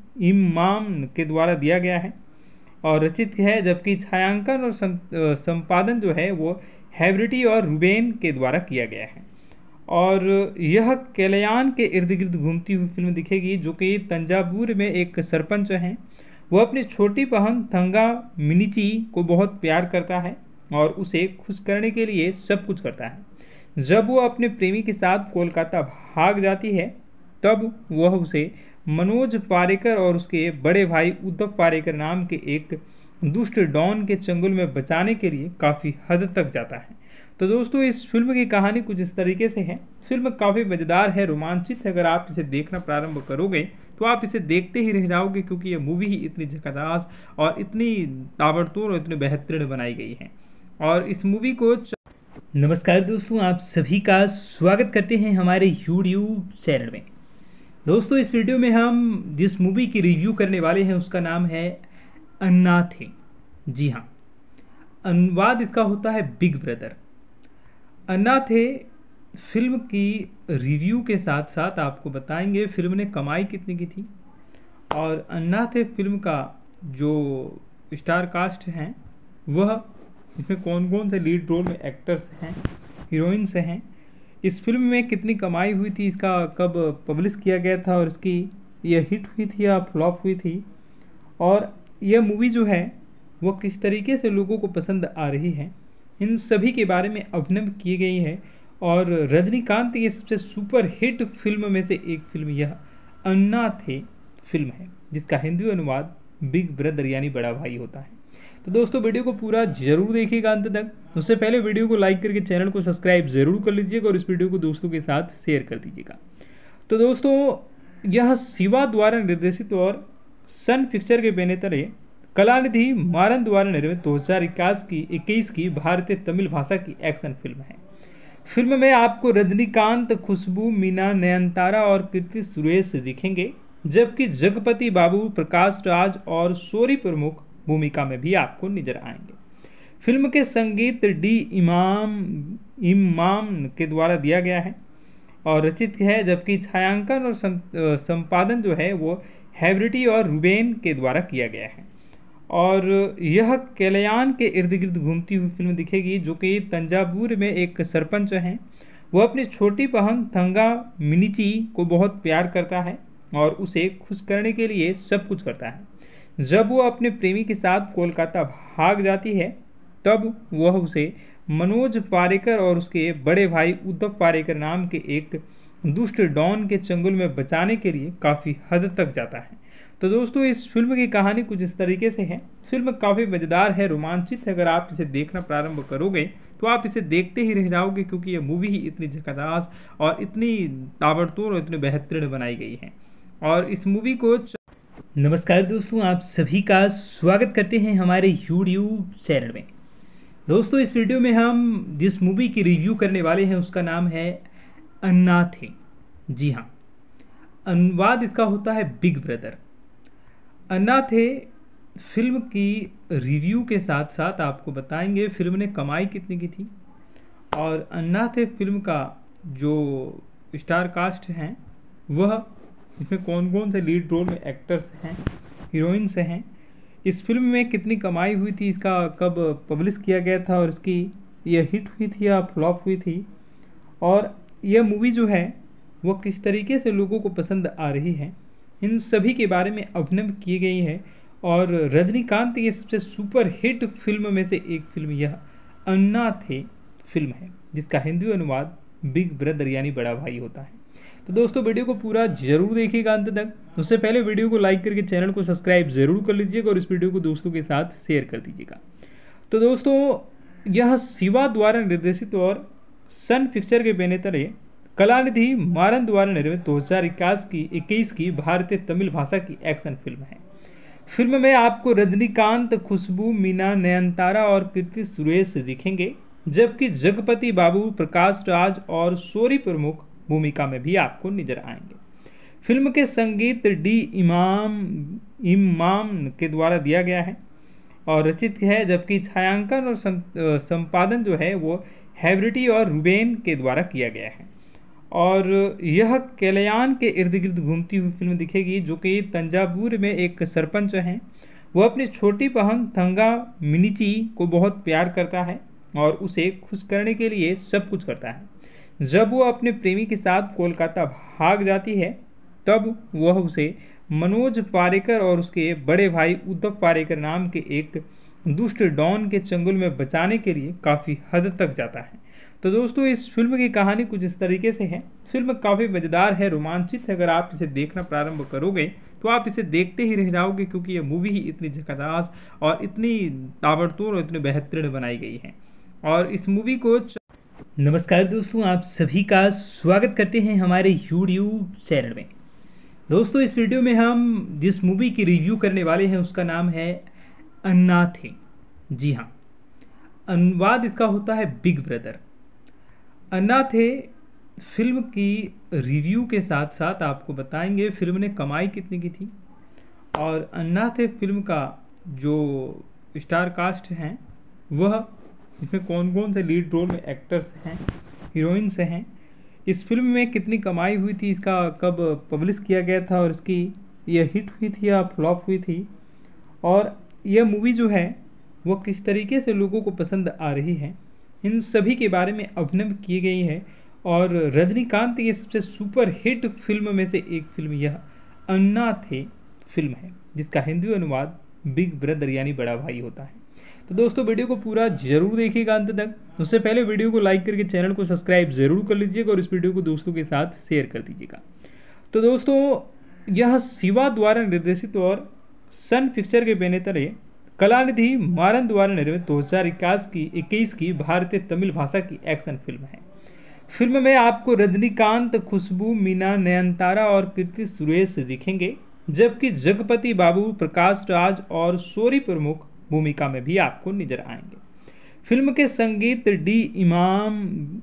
इमाम के द्वारा दिया गया है और रचित है, जबकि छायांकन और संपादन जो है वो हैब्रिटी और रुबेन के द्वारा किया गया है। और यह कल्याण के इर्द गिर्द घूमती हुई फिल्म दिखेगी, जो कि तंजावुर में एक सरपंच हैं। वह अपनी छोटी बहन थंगा मिनीची को बहुत प्यार करता है और उसे खुश करने के लिए सब कुछ करता है। जब वो अपने प्रेमी के साथ कोलकाता भाग जाती है तब वह उसे मनोज पारेकर और उसके बड़े भाई उद्धव पारेकर नाम के एक दुष्ट डॉन के चंगुल में बचाने के लिए काफ़ी हद तक जाता है। तो दोस्तों इस फिल्म की कहानी कुछ इस तरीके से है। फिल्म काफ़ी मज़ेदार है, रोमांचित है। अगर आप इसे देखना प्रारंभ करोगे तो आप इसे देखते ही रह जाओगे, क्योंकि यह मूवी ही इतनी झकाझास और इतनी ताबड़तोड़ और इतनी बेहतरीन बनाई गई है। और इस मूवी को च... नमस्कार दोस्तों, आप सभी का स्वागत करते हैं हमारे यूट्यूब चैनल में। दोस्तों इस वीडियो में हम जिस मूवी की रिव्यू करने वाले हैं उसका नाम है अन्नाथे। जी हाँ, अनुवाद इसका होता है बिग ब्रदर। अन्नाथे फिल्म की रिव्यू के साथ साथ आपको बताएंगे फिल्म ने कमाई कितनी की थी, और अन्नाथे फिल्म का जो स्टार कास्ट हैं वह इसमें कौन कौन से लीड रोल में एक्टर्स हैं, हीरोइंस हैं, इस फिल्म में कितनी कमाई हुई थी, इसका कब पब्लिश किया गया था और इसकी यह हिट हुई थी या फ्लॉप हुई थी, और यह मूवी जो है वह किस तरीके से लोगों को पसंद आ रही है, इन सभी के बारे में अभिनय की गई है। और रजनीकांत की सबसे सुपर हिट फिल्म में से एक फिल्म यह अन्नाथे फिल्म है, जिसका हिंदी अनुवाद बिग ब्रदर यानी बड़ा भाई होता है। तो दोस्तों वीडियो को पूरा जरूर देखिएगा अंत तक। उससे पहले वीडियो को लाइक करके चैनल को सब्सक्राइब जरूर कर लीजिएगा और इस वीडियो को दोस्तों के साथ शेयर कर दीजिएगा। तो दोस्तों यह शिवा द्वारा निर्देशित और सन पिक्चर के बैनर तले कलानिधि मारन द्वारा निर्मित दो हज़ार इक्कीस की इक्कीस की भारतीय तमिल भाषा की एक्शन फिल्म है। फिल्म में आपको रजनीकांत, खुशबू, मीना, नयनतारा और कीर्ति सुरेश दिखेंगे, जबकि जगपति बाबू, प्रकाश राज और सोरी प्रमुख भूमिका में भी आपको नजर आएंगे। फिल्म के संगीत डी इमाम इमाम के द्वारा दिया गया है और रचित है, जबकि छायांकन और संपादन जो है वो हैब्रिटी और रुबेन के द्वारा किया गया है। और यह कल्याण के इर्द गिर्द घूमती हुई फिल्म दिखेगी, जो कि तंजावुर में एक सरपंच हैं। वह अपनी छोटी बहन थंगा मिनीची को बहुत प्यार करता है और उसे खुश करने के लिए सब कुछ करता है। जब वो अपने प्रेमी के साथ कोलकाता भाग जाती है तब वह उसे मनोज पारेकर और उसके बड़े भाई उद्धव पारेकर नाम के एक दुष्ट डॉन के चंगुल में बचाने के लिए काफ़ी हद तक जाता है। तो दोस्तों इस फिल्म की कहानी कुछ इस तरीके से है। फिल्म काफ़ी मज़ेदार है, रोमांचित है। अगर आप इसे देखना प्रारंभ करोगे तो आप इसे देखते ही रह जाओगे, क्योंकि ये मूवी ही इतनी झकाझास और इतनी ताबड़तोड़ और इतनी बेहतरीन बनाई गई है। और इस मूवी को च... नमस्कार दोस्तों, आप सभी का स्वागत करते हैं हमारे यूट्यूब चैनल में। दोस्तों इस वीडियो में हम जिस मूवी की रिव्यू करने वाले हैं उसका नाम है अन्नाथे। जी हाँ, अनुवाद इसका होता है बिग ब्रदर। अन्नाथे फिल्म की रिव्यू के साथ साथ आपको बताएंगे फिल्म ने कमाई कितनी की थी, और अन्नाथे फिल्म का जो स्टार कास्ट हैं वह इसमें कौन कौन से लीड रोल में एक्टर्स हैं, हीरोइंस हैं, इस फिल्म में कितनी कमाई हुई थी, इसका कब पब्लिश किया गया था और इसकी यह हिट हुई थी या फ्लॉप हुई थी, और यह मूवी जो है वह किस तरीके से लोगों को पसंद आ रही है, इन सभी के बारे में अभिनय की गई है। और रजनीकांत की सबसे सुपर हिट फिल्म में से एक फिल्म यह अन्नाथे फिल्म है, जिसका हिंदी अनुवाद बिग ब्रदर यानी बड़ा भाई होता है। तो दोस्तों वीडियो को पूरा जरूर देखिएगा अंत तक। उससे पहले वीडियो को लाइक करके चैनल को सब्सक्राइब जरूर कर लीजिएगा और इस वीडियो को दोस्तों के साथ शेयर कर दीजिएगा। तो दोस्तों यह शिवा द्वारा निर्देशित और सन पिक्चर के बैनर तले कलानिधि मारन द्वारा निर्मित दो हज़ार इक्कीस की इक्कीस की भारतीय तमिल भाषा की एक्शन फिल्म है। फिल्म में आपको रजनीकांत, खुशबू, मीना, नयनतारा और कीर्ति सुरेश दिखेंगे, जबकि जगपति बाबू, प्रकाश राज और सोरी प्रमुख भूमिका में भी आपको नजर आएंगे। फिल्म के संगीत डी इमाम इमाम के द्वारा दिया गया है और रचित है, जबकि छायांकन और संपादन जो है वो हैवरिटी और रुबेन के द्वारा किया गया है। और यह कल्याण के इर्द गिर्द घूमती हुई फिल्म दिखेगी, जो कि तंजावुर में एक सरपंच हैं। वह अपनी छोटी बहन थंगा मिनीची को बहुत प्यार करता है और उसे खुश करने के लिए सब कुछ करता है। जब वो अपने प्रेमी के साथ कोलकाता भाग जाती है तब वह उसे मनोज पारेकर और उसके बड़े भाई उद्धव पारेकर नाम के एक दुष्ट डॉन के चंगुल में बचाने के लिए काफ़ी हद तक जाता है। तो दोस्तों इस फिल्म की कहानी कुछ इस तरीके से है। फिल्म काफ़ी मज़ेदार है, रोमांचित है। अगर आप इसे देखना प्रारंभ करोगे तो आप इसे देखते ही रह जाओगे, क्योंकि ये मूवी ही इतनी झकाझास और इतनी ताबड़तोड़ और इतनी बेहतरीन बनाई गई है। और इस मूवी को च... नमस्कार दोस्तों, आप सभी का स्वागत करते हैं हमारे यूट्यूब चैनल में। दोस्तों इस वीडियो में हम जिस मूवी की रिव्यू करने वाले हैं उसका नाम है अन्नाथे। जी हाँ, अनुवाद इसका होता है बिग ब्रदर। अन्नाथे फिल्म की रिव्यू के साथ साथ आपको बताएंगे फिल्म ने कमाई कितनी की थी, और अन्नाथे फिल्म का जो स्टार कास्ट हैं वह इसमें कौन कौन से लीड रोल में एक्टर्स हैं, हीरोइंस हैं, इस फिल्म में कितनी कमाई हुई थी, इसका कब पब्लिश किया गया था और इसकी यह हिट हुई थी या फ्लॉप हुई थी, और यह मूवी जो है वह किस तरीके से लोगों को पसंद आ रही है, इन सभी के बारे में अभिनय की गई है। और रजनीकांत की सबसे सुपर हिट फिल्म में से एक फिल्म यह अन्नाथे फिल्म है, जिसका हिंदी अनुवाद बिग ब्रदर यानी बड़ा भाई होता है। तो दोस्तों वीडियो को पूरा जरूर देखिएगा अंत तक। उससे पहले वीडियो को लाइक करके चैनल को सब्सक्राइब जरूर कर लीजिएगा और इस वीडियो को दोस्तों के साथ शेयर कर दीजिएगा। तो दोस्तों यह शिवा द्वारा निर्देशित और सन पिक्चर के बैनर तले कलानिधि मारन द्वारा निर्मित दो हज़ार इक्कीस की इक्कीस की भारतीय तमिल भाषा की एक्शन फिल्म है। फिल्म में आपको रजनीकांत, खुशबू, मीना, नयनतारा और कीर्ति सुरेश दिखेंगे, जबकि जगपति बाबू, प्रकाश राज और सोरी प्रमुख भूमिका में भी आपको नजर आएंगे। फिल्म के संगीत डी इमाम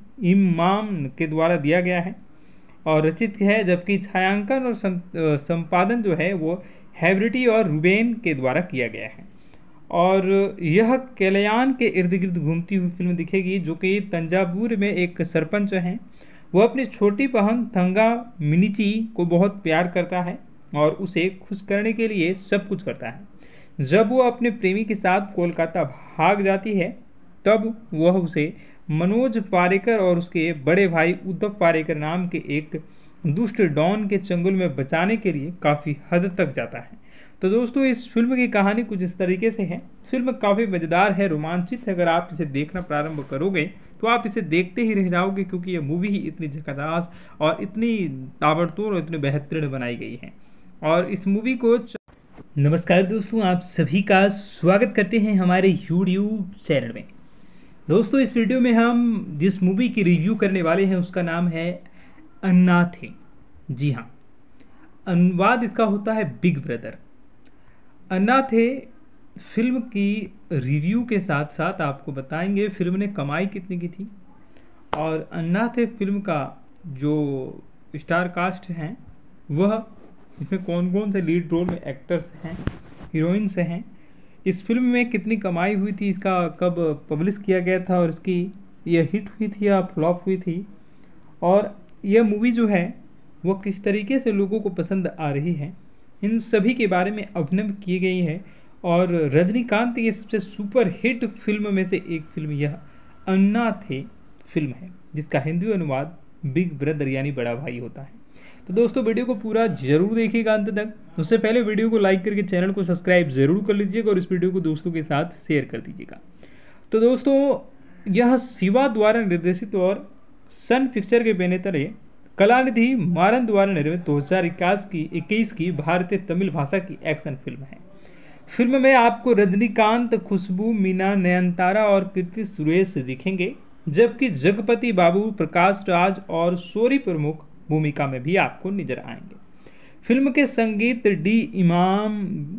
इमाम के द्वारा दिया गया है और रचित है, जबकि छायांकन और संपादन जो है वो हैवरिटी और रुबेन के द्वारा किया गया है। और यह कल्याण के इर्द गिर्द घूमती हुई फिल्म दिखेगी, जो कि तंजावुर में एक सरपंच हैं। वह अपनी छोटी बहन थंगा मिनीची को बहुत प्यार करता है और उसे खुश करने के लिए सब कुछ करता है। जब वो अपने प्रेमी के साथ कोलकाता भाग जाती है तब वह उसे मनोज पारेकर और उसके बड़े भाई उद्धव पारेकर नाम के एक दुष्ट डॉन के चंगुल में बचाने के लिए काफ़ी हद तक जाता है। तो दोस्तों इस फिल्म की कहानी कुछ इस तरीके से है। फिल्म काफ़ी मज़ेदार है, रोमांचित है। अगर आप इसे देखना प्रारंभ करोगे तो आप इसे देखते ही रह जाओगे, क्योंकि ये मूवी ही इतनी झकाझास और इतनी ताबड़तोड़ और इतनी बेहतरीन बनाई गई है। और इस मूवी को नमस्कार दोस्तों, आप सभी का स्वागत करते हैं हमारे यूट्यूब चैनल में। दोस्तों, इस वीडियो में हम जिस मूवी की रिव्यू करने वाले हैं उसका नाम है अन्नाथे। जी हाँ, अनुवाद इसका होता है बिग ब्रदर। अन्नाथे फिल्म की रिव्यू के साथ साथ आपको बताएंगे फिल्म ने कमाई कितनी की थी और अन्नाथे फिल्म का जो स्टार कास्ट हैं वह इसमें कौन कौन से लीड रोल में एक्टर्स हैं, हीरोइंस हैं, इस फिल्म में कितनी कमाई हुई थी, इसका कब पब्लिश किया गया था और इसकी यह हिट हुई थी या फ्लॉप हुई थी, और यह मूवी जो है वह किस तरीके से लोगों को पसंद आ रही है, इन सभी के बारे में अभिनय की गई है। और रजनीकांत की सबसे सुपर हिट फिल्म में से एक फिल्म यह अन्नाथे फिल्म है, जिसका हिंदी अनुवाद बिग ब्रदर यानी बड़ा भाई होता है। तो दोस्तों, वीडियो को पूरा जरूर देखिएगा अंत तक। उससे पहले वीडियो को लाइक करके चैनल को सब्सक्राइब जरूर कर लीजिएगा और इस वीडियो को दोस्तों के साथ शेयर कर दीजिएगा। तो दोस्तों, यह शिवा द्वारा निर्देशित और सन पिक्चर के बैनर तले कलानिधि मारन द्वारा निर्मित दो हज़ार इक्कीस की इक्कीस की भारतीय तमिल भाषा की एक्शन फिल्म है। फिल्म में आपको रजनीकांत, खुशबू, मीना, नयनतारा और कीर्ति सुरेश दिखेंगे, जबकि जगपति बाबू, प्रकाश राज और शौरी प्रमुख भूमिका में भी आपको नजर आएंगे। फिल्म के संगीत डी इमाम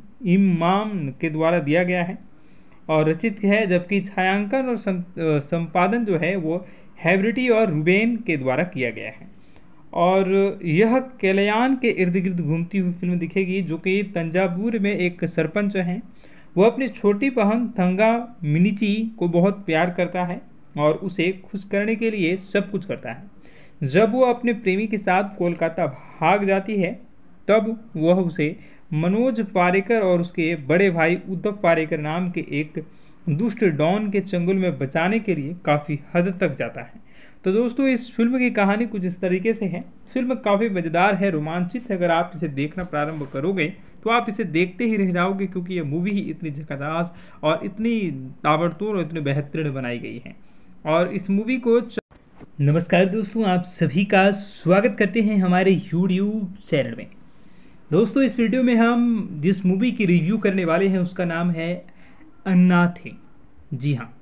इमाम के द्वारा दिया गया है और रचित है, जबकि छायांकन और संपादन जो है वो हैवरिटी और रुबेन के द्वारा किया गया है। और यह कल्याण के इर्द गिर्द घूमती हुई फिल्म दिखेगी, जो कि तंजावुर में एक सरपंच हैं। वह अपनी छोटी बहन थंगा मिनीची को बहुत प्यार करता है और उसे खुश करने के लिए सब कुछ करता है। जब वो अपने प्रेमी के साथ कोलकाता भाग जाती है, तब वह उसे मनोज पारेकर और उसके बड़े भाई उद्धव पारेकर नाम के एक दुष्ट डॉन के चंगुल में बचाने के लिए काफ़ी हद तक जाता है। तो दोस्तों, इस फिल्म की कहानी कुछ इस तरीके से है। फिल्म काफ़ी मज़ेदार है, रोमांचित है। अगर आप इसे देखना प्रारंभ करोगे तो आप इसे देखते ही रह जाओगे, क्योंकि यह मूवी ही इतनी झकास और इतनी ताबड़तोड़ और इतनी बेहतरीन बनाई गई है। और इस मूवी को नमस्कार दोस्तों, आप सभी का स्वागत करते हैं हमारे यूट्यूब चैनल में। दोस्तों, इस वीडियो में हम जिस मूवी की रिव्यू करने वाले हैं उसका नाम है अन्नाथे। जी हाँ,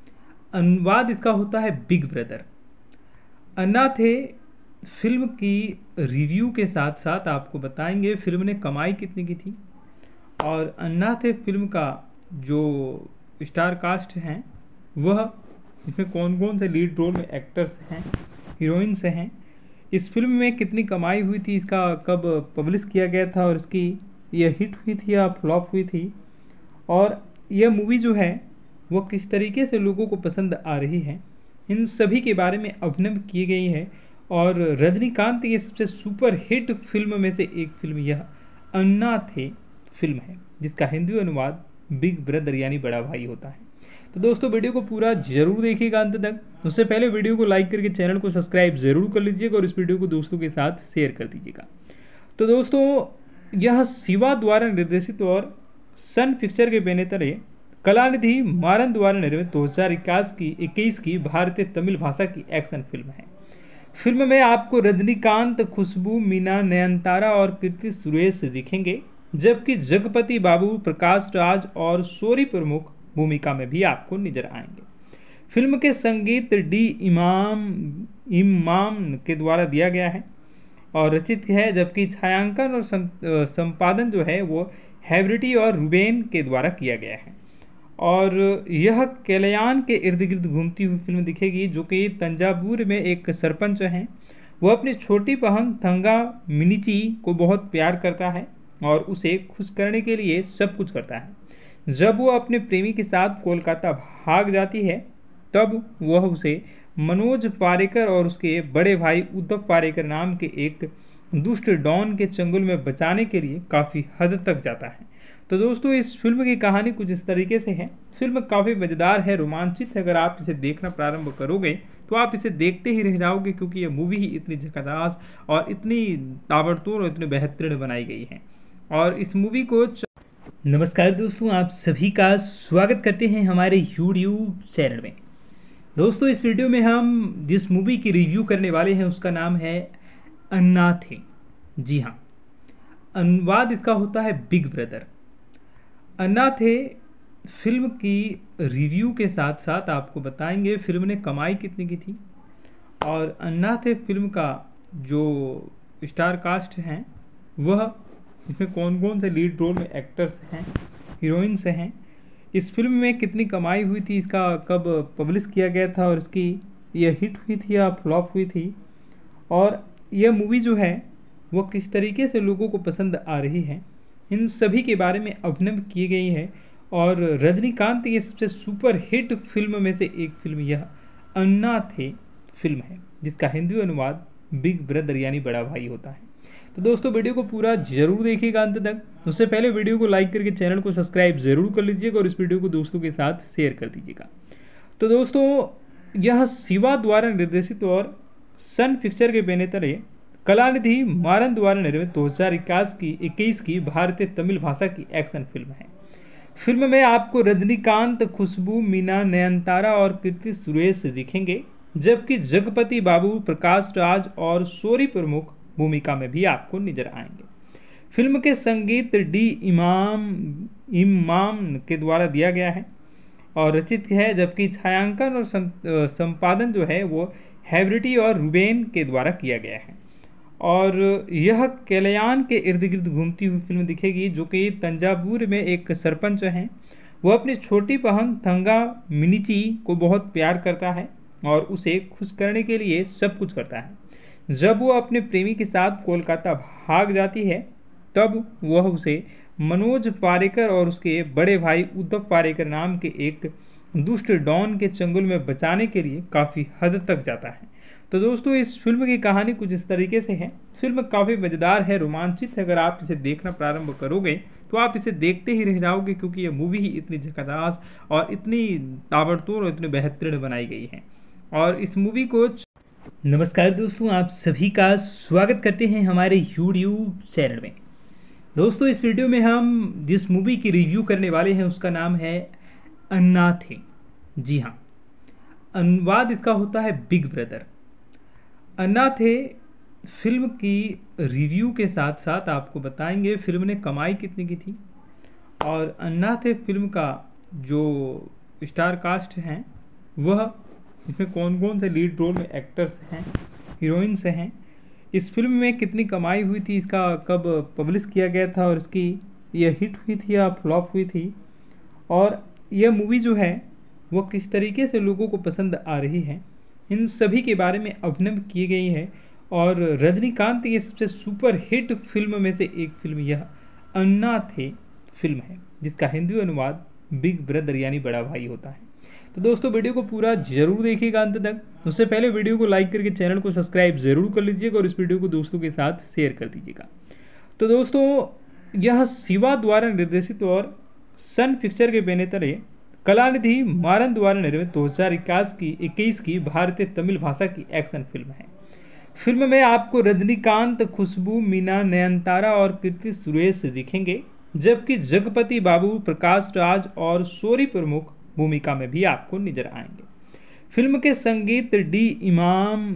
अनुवाद इसका होता है बिग ब्रदर। अन्नाथे फिल्म की रिव्यू के साथ साथ आपको बताएंगे फिल्म ने कमाई कितनी की थी और अन्नाथे फिल्म का जो स्टार कास्ट हैं वह इसमें कौन कौन से लीड रोल में एक्टर्स हैं, हीरोइंस हैं, इस फिल्म में कितनी कमाई हुई थी, इसका कब पब्लिश किया गया था और इसकी यह हिट हुई थी या फ्लॉप हुई थी, और यह मूवी जो है वह किस तरीके से लोगों को पसंद आ रही है, इन सभी के बारे में अभिनय की गई है। और रजनीकांत की सबसे सुपर हिट फिल्म में से एक फिल्म यह अन्नाथे फिल्म है, जिसका हिंदी अनुवाद बिग ब्रदर यानी बड़ा भाई होता है। तो दोस्तों, वीडियो को पूरा जरूर देखिएगा अंत तक। उससे पहले वीडियो को लाइक करके चैनल को सब्सक्राइब जरूर कर लीजिएगा और इस वीडियो को दोस्तों के साथ शेयर कर दीजिएगा। तो दोस्तों, यह शिवा द्वारा निर्देशित और सन पिक्चर के बैनर तले कलानिधि मारन द्वारा निर्मित दो हज़ार इक्कीस की इक्कीस की भारतीय तमिल भाषा की एक्शन फिल्म है। फिल्म में आपको रजनीकांत, खुशबू, मीना, नयनतारा और कीर्ति सुरेश दिखेंगे, जबकि जगपति बाबू, प्रकाश राज और शौरी प्रमुख भूमिका में भी आपको नजर आएंगे। फिल्म के संगीत डी इमाम इमाम के द्वारा दिया गया है और रचित है, जबकि छायांकन और संपादन जो है वो हैवरिटी और रुबेन के द्वारा किया गया है। और यह कल्याण के इर्द गिर्द घूमती हुई फिल्म दिखेगी, जो कि तंजावुर में एक सरपंच हैं। वह अपनी छोटी बहन थंगा मिनीची को बहुत प्यार करता है और उसे खुश करने के लिए सब कुछ करता है। जब वो अपने प्रेमी के साथ कोलकाता भाग जाती है, तब वह उसे मनोज पारेकर और उसके बड़े भाई उद्धव पारेकर नाम के एक दुष्ट डॉन के चंगुल में बचाने के लिए काफ़ी हद तक जाता है। तो दोस्तों, इस फिल्म की कहानी कुछ इस तरीके से है। फिल्म काफ़ी मज़ेदार है, रोमांचित है। अगर आप इसे देखना प्रारंभ करोगे तो आप इसे देखते ही रह जाओगे, क्योंकि यह मूवी ही इतनी झकास और इतनी ताबड़तोड़ और इतनी बेहतरीन बनाई गई है। और इस मूवी को नमस्कार दोस्तों, आप सभी का स्वागत करते हैं हमारे यूट्यूब चैनल में। दोस्तों, इस वीडियो में हम जिस मूवी की रिव्यू करने वाले हैं उसका नाम है अन्नाथे। जी हाँ, अनुवाद इसका होता है बिग ब्रदर। अन्नाथे फिल्म की रिव्यू के साथ साथ आपको बताएंगे फिल्म ने कमाई कितनी की थी और अन्नाथे फिल्म का जो स्टार कास्ट हैं वह इसमें कौन कौन से लीड रोल में एक्टर्स हैं, हीरोइंस हैं, इस फिल्म में कितनी कमाई हुई थी, इसका कब पब्लिश किया गया था और इसकी यह हिट हुई थी या फ्लॉप हुई थी, और यह मूवी जो है वह किस तरीके से लोगों को पसंद आ रही है, इन सभी के बारे में अभिनय की गई है। और रजनीकांत की सबसे सुपर हिट फिल्म में से एक फिल्म यह अन्नाथे फिल्म है, जिसका हिंदी अनुवाद बिग ब्रदर यानी बड़ा भाई होता है। तो दोस्तों वीडियो को पूरा जरूर देखिएगा अंत तक। उससे पहले वीडियो को लाइक करके चैनल को सब्सक्राइब जरूर कर लीजिएगा और इस वीडियो को दोस्तों के साथ शेयर कर दीजिएगा। तो दोस्तों यह शिवा द्वारा निर्देशित और सन पिक्चर के बैनर तले कलानिधि मारन द्वारा निर्मित दो हज़ार इक्कीस की इक्कीस की भारतीय तमिल भाषा की एक्शन फिल्म है। फिल्म में आपको रजनीकांत, खुशबू, मीना, नयनतारा और कीर्ति सुरेश दिखेंगे, जबकि जगपति बाबू, प्रकाश राज और शोरी प्रमुख भूमिका में भी आपको नजर आएंगे। फिल्म के संगीत डी इमाम इमाम के द्वारा दिया गया है और रचित है, जबकि छायांकन और संपादन जो है वो हैवरिटी और रुबेन के द्वारा किया गया है। और यह कल्याण के इर्द गिर्द घूमती हुई फिल्म दिखेगी, जो कि तंजावुर में एक सरपंच हैं। वह अपनी छोटी बहन थंगा मिनीची को बहुत प्यार करता है और उसे खुश करने के लिए सब कुछ करता है। जब वो अपने प्रेमी के साथ कोलकाता भाग जाती है, तब वह उसे मनोज पारेकर और उसके बड़े भाई उद्धव पारेकर नाम के एक दुष्ट डॉन के चंगुल में बचाने के लिए काफ़ी हद तक जाता है। तो दोस्तों इस फिल्म की कहानी कुछ इस तरीके से है। फिल्म काफ़ी मज़ेदार है, रोमांचित है। अगर आप इसे देखना प्रारंभ करोगे तो आप इसे देखते ही रह जाओगे, क्योंकि यह मूवी ही इतनी झकाझक और इतनी ताबड़तोड़ और इतनी बेहतरीन बनाई गई है। और इस मूवी को नमस्कार दोस्तों, आप सभी का स्वागत करते हैं हमारे यूट्यूब चैनल में। दोस्तों इस वीडियो में हम जिस मूवी की रिव्यू करने वाले हैं उसका नाम है अन्नाथे। जी हाँ, अनुवाद इसका होता है बिग ब्रदर। अन्नाथे फिल्म की रिव्यू के साथ साथ आपको बताएंगे फिल्म ने कमाई कितनी की थी और अन्नाथे फिल्म का जो स्टार कास्ट हैं वह इसमें कौन कौन से लीड रोल में एक्टर्स हैं, हीरोइंस हैं, इस फिल्म में कितनी कमाई हुई थी, इसका कब पब्लिश किया गया था और इसकी यह हिट हुई थी या फ्लॉप हुई थी, और यह मूवी जो है वह किस तरीके से लोगों को पसंद आ रही है, इन सभी के बारे में अभिनय की गई है। और रजनीकांत की सबसे सुपर हिट फिल्म में से एक फिल्म यह अन्नाथे फिल्म है, जिसका हिंदी अनुवाद बिग ब्रदर यानी बड़ा भाई होता है। तो दोस्तों वीडियो को पूरा जरूर देखिएगा अंत तक। उससे पहले वीडियो को लाइक करके चैनल को सब्सक्राइब जरूर कर लीजिएगा और इस वीडियो को दोस्तों के साथ शेयर कर दीजिएगा। तो दोस्तों यह शिवा द्वारा निर्देशित और सन पिक्चर के बैनर तले कलानिधि मारन द्वारा निर्मित दो हज़ार इक्कीस की इक्कीस की भारतीय तमिल भाषा की एक्शन फिल्म है। फिल्म में आपको रजनीकांत, खुशबू, मीना, नयनतारा और कीर्ति सुरेश दिखेंगे, जबकि जगपति बाबू, प्रकाश राज और शोरी प्रमुख भूमिका में भी आपको नजर आएंगे। फिल्म के संगीत डी इमाम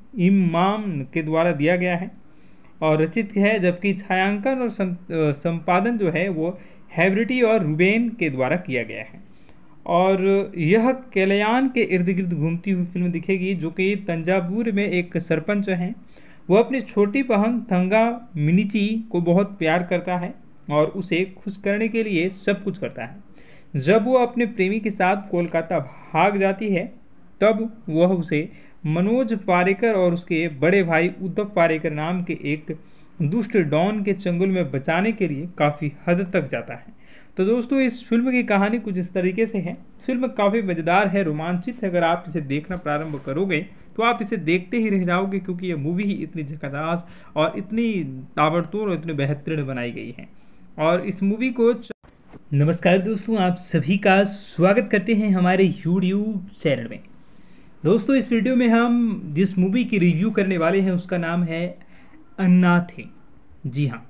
इमाम के द्वारा दिया गया है और रचित है, जबकि छायांकन और संपादन जो है वो हैवरिटी और रुबेन के द्वारा किया गया है। और यह कल्याण के इर्द गिर्द घूमती हुई फिल्म दिखेगी, जो कि तंजावुर में एक सरपंच हैं। वह अपनी छोटी बहन थंगा मिनीची को बहुत प्यार करता है और उसे खुश करने के लिए सब कुछ करता है। जब वो अपने प्रेमी के साथ कोलकाता भाग जाती है, तब वह उसे मनोज पारेकर और उसके बड़े भाई उद्धव पारेकर नाम के एक दुष्ट डॉन के चंगुल में बचाने के लिए काफ़ी हद तक जाता है। तो दोस्तों इस फिल्म की कहानी कुछ इस तरीके से है। फिल्म काफ़ी मज़ेदार है, रोमांचित है। अगर आप इसे देखना प्रारंभ करोगे तो आप इसे देखते ही रह जाओगे, क्योंकि यह मूवी ही इतनी झकाझक और इतनी ताबड़तोड़ और इतनी बेहतरीन बनाई गई है। और इस मूवी को नमस्कार दोस्तों, आप सभी का स्वागत करते हैं हमारे यूट्यूब चैनल में। दोस्तों इस वीडियो में हम जिस मूवी की रिव्यू करने वाले हैं उसका नाम है अन्नाथे। जी हाँ,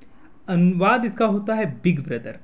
अनुवाद इसका होता है बिग ब्रदर।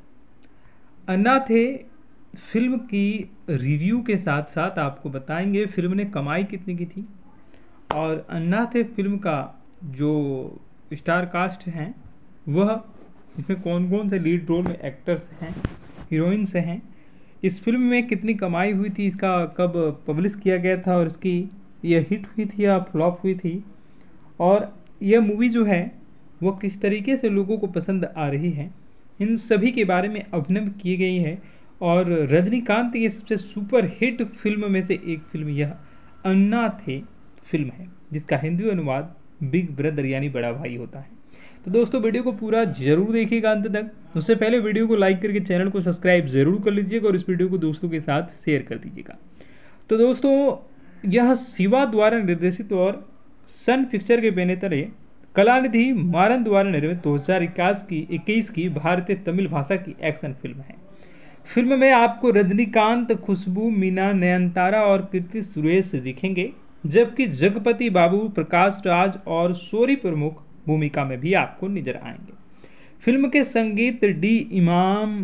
अन्नाथे फिल्म की रिव्यू के साथ साथ आपको बताएंगे फिल्म ने कमाई कितनी की थी और अन्नाथे फिल्म का जो स्टार कास्ट हैं वह इसमें कौन कौन से लीड रोल में एक्टर्स हैं, हीरोइंस हैं, इस फिल्म में कितनी कमाई हुई थी, इसका कब पब्लिश किया गया था और इसकी यह हिट हुई थी या फ्लॉप हुई थी, और यह मूवी जो है वो किस तरीके से लोगों को पसंद आ रही है, इन सभी के बारे में अभिनय की गई है। और रजनीकांत की सबसे सुपर हिट फिल्म में से एक फिल्म यह अन्नाथे फिल्म है, जिसका हिंदी अनुवाद बिग ब्रदर यानी बड़ा भाई होता है। तो दोस्तों वीडियो को पूरा जरूर देखिएगा अंत तक। उससे पहले वीडियो को लाइक करके चैनल को सब्सक्राइब जरूर कर लीजिएगा और इस वीडियो को दोस्तों के साथ शेयर कर दीजिएगा। तो दोस्तों यह शिवा द्वारा निर्देशित और सन पिक्चर के बैनर तले कलानिधि मारन द्वारा निर्मित दो हज़ार इक्कीस की इक्कीस की भारतीय तमिल भाषा की एक्शन फिल्म है। फिल्म में आपको रजनीकांत, खुशबू, मीना, नयनतारा और कीर्ति सुरेश दिखेंगे, जबकि जगपति बाबू, प्रकाश राज और शोरी प्रमुख भूमिका में भी आपको नजर आएंगे। फिल्म के संगीत डी इमाम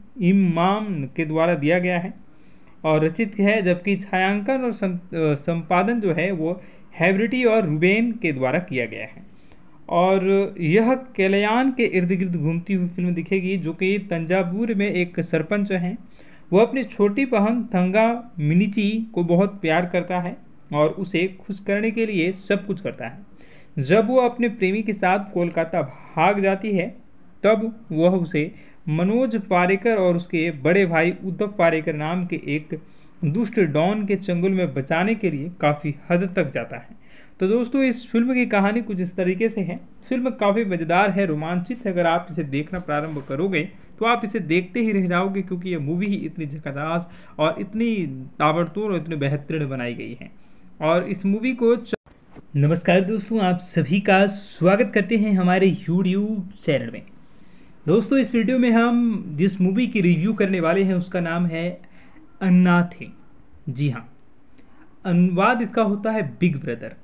इमाम के द्वारा दिया गया है और रचित है, जबकि छायांकन और संपादन जो है वो हैवरिटी और रुबेन के द्वारा किया गया है। और यह कल्याण के इर्द गिर्द घूमती हुई फिल्म दिखेगी, जो कि तंजावुर में एक सरपंच हैं। वो अपनी छोटी बहन थंगा मिनीची को बहुत प्यार करता है और उसे खुश करने के लिए सब कुछ करता है। जब वो अपने प्रेमी के साथ कोलकाता भाग जाती है, तब वह उसे मनोज पारेकर और उसके बड़े भाई उद्धव पारेकर नाम के एक दुष्ट डॉन के चंगुल में बचाने के लिए काफ़ी हद तक जाता है। तो दोस्तों इस फिल्म की कहानी कुछ इस तरीके से है। फिल्म काफ़ी मज़ेदार है, रोमांचित है। अगर आप इसे देखना प्रारंभ करोगे तो आप इसे देखते ही रह जाओगे, क्योंकि यह मूवी ही इतनी झकाझोर और इतनी ताबड़तोड़ और इतनी बेहतरीन बनाई गई है। और इस मूवी को च... नमस्कार दोस्तों, आप सभी का स्वागत करते हैं हमारे यूट्यूब चैनल में। दोस्तों इस वीडियो में हम जिस मूवी की रिव्यू करने वाले हैं उसका नाम है अन्नाथे। जी हाँ, अनुवाद इसका होता है बिग ब्रदर।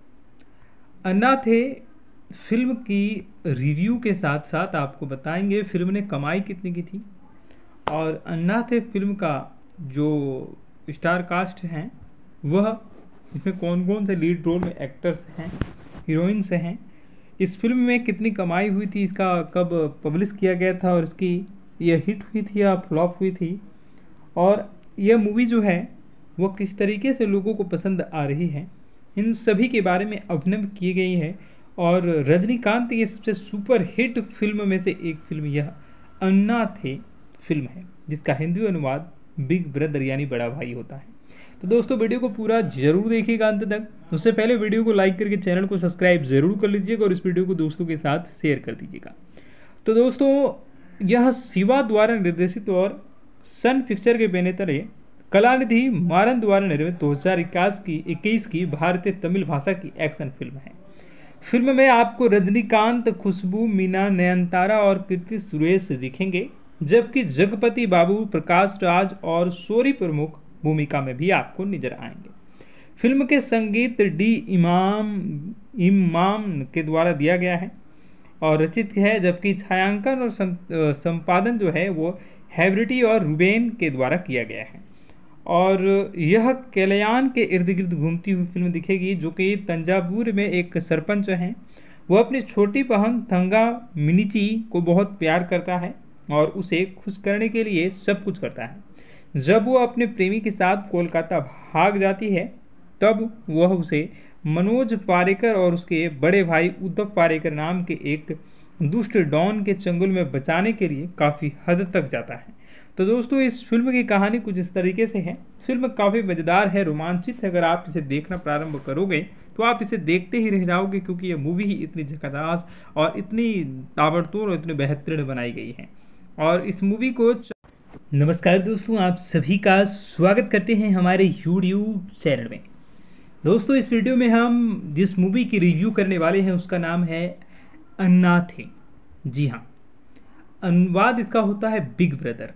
अन्नाथे फिल्म की रिव्यू के साथ साथ आपको बताएंगे फिल्म ने कमाई कितनी की थी, और अन्नाथे फिल्म का जो स्टार कास्ट हैं वह इसमें कौन कौन से लीड रोल में एक्टर्स हैं, हीरोइंस हैं, इस फिल्म में कितनी कमाई हुई थी, इसका कब पब्लिश किया गया था और इसकी यह हिट हुई थी या फ्लॉप हुई थी, और यह मूवी जो है वो किस तरीके से लोगों को पसंद आ रही है, इन सभी के बारे में अभिनय की गई है। और रजनीकांत की सबसे सुपर हिट फिल्म में से एक फिल्म यह अन्नाथे फिल्म है, जिसका हिंदी अनुवाद बिग ब्रदर यानी बड़ा भाई होता है। तो दोस्तों वीडियो को पूरा जरूर देखिएगा अंत तक। उससे पहले वीडियो को लाइक करके चैनल को सब्सक्राइब जरूर कर लीजिएगा और इस वीडियो को दोस्तों के साथ शेयर कर दीजिएगा। तो दोस्तों यह शिवा द्वारा निर्देशित और सन पिक्चर के बैनर तले कलानिधि मारन द्वारा निर्मित दो हज़ार इक्कीस की इक्कीस की भारतीय तमिल भाषा की एक्शन फिल्म है। फिल्म में आपको रजनीकांत, खुशबू, मीना, नयनतारा और कीर्ति सुरेश दिखेंगे, जबकि जगपति बाबू, प्रकाश राज और शोरी प्रमुख भूमिका में भी आपको नजर आएंगे। फिल्म के संगीत डी इमाम इमाम के द्वारा दिया गया है और रचित है, जबकि छायांकन और संपादन जो है वो हैवरिटी और रुबेन के द्वारा किया गया है। और यह कल्याण के इर्द गिर्द घूमती हुई फिल्म दिखेगी, जो कि तंजावुर में एक सरपंच हैं। वो अपनी छोटी बहन थंगा मिनीची को बहुत प्यार करता है और उसे खुश करने के लिए सब कुछ करता है। जब वो अपने प्रेमी के साथ कोलकाता भाग जाती है, तब वह उसे मनोज पारेकर और उसके बड़े भाई उद्धव पारेकर नाम के एक दुष्ट डॉन के चंगुल में बचाने के लिए काफ़ी हद तक जाता है। तो दोस्तों इस फिल्म की कहानी कुछ इस तरीके से है। फिल्म काफ़ी मज़ेदार है, रोमांचित है। अगर आप इसे देखना प्रारंभ करोगे तो आप इसे देखते ही रह जाओगे, क्योंकि यह मूवी ही इतनी झकाझोर और इतनी ताबड़तोड़ और इतनी बेहतरीन बनाई गई है। और इस मूवी को च... नमस्कार दोस्तों, आप सभी का स्वागत करते हैं हमारे यूट्यूब चैनल में। दोस्तों इस वीडियो में हम जिस मूवी की रिव्यू करने वाले हैं उसका नाम है अन्नाथे। जी हाँ, अनुवाद इसका होता है बिग ब्रदर।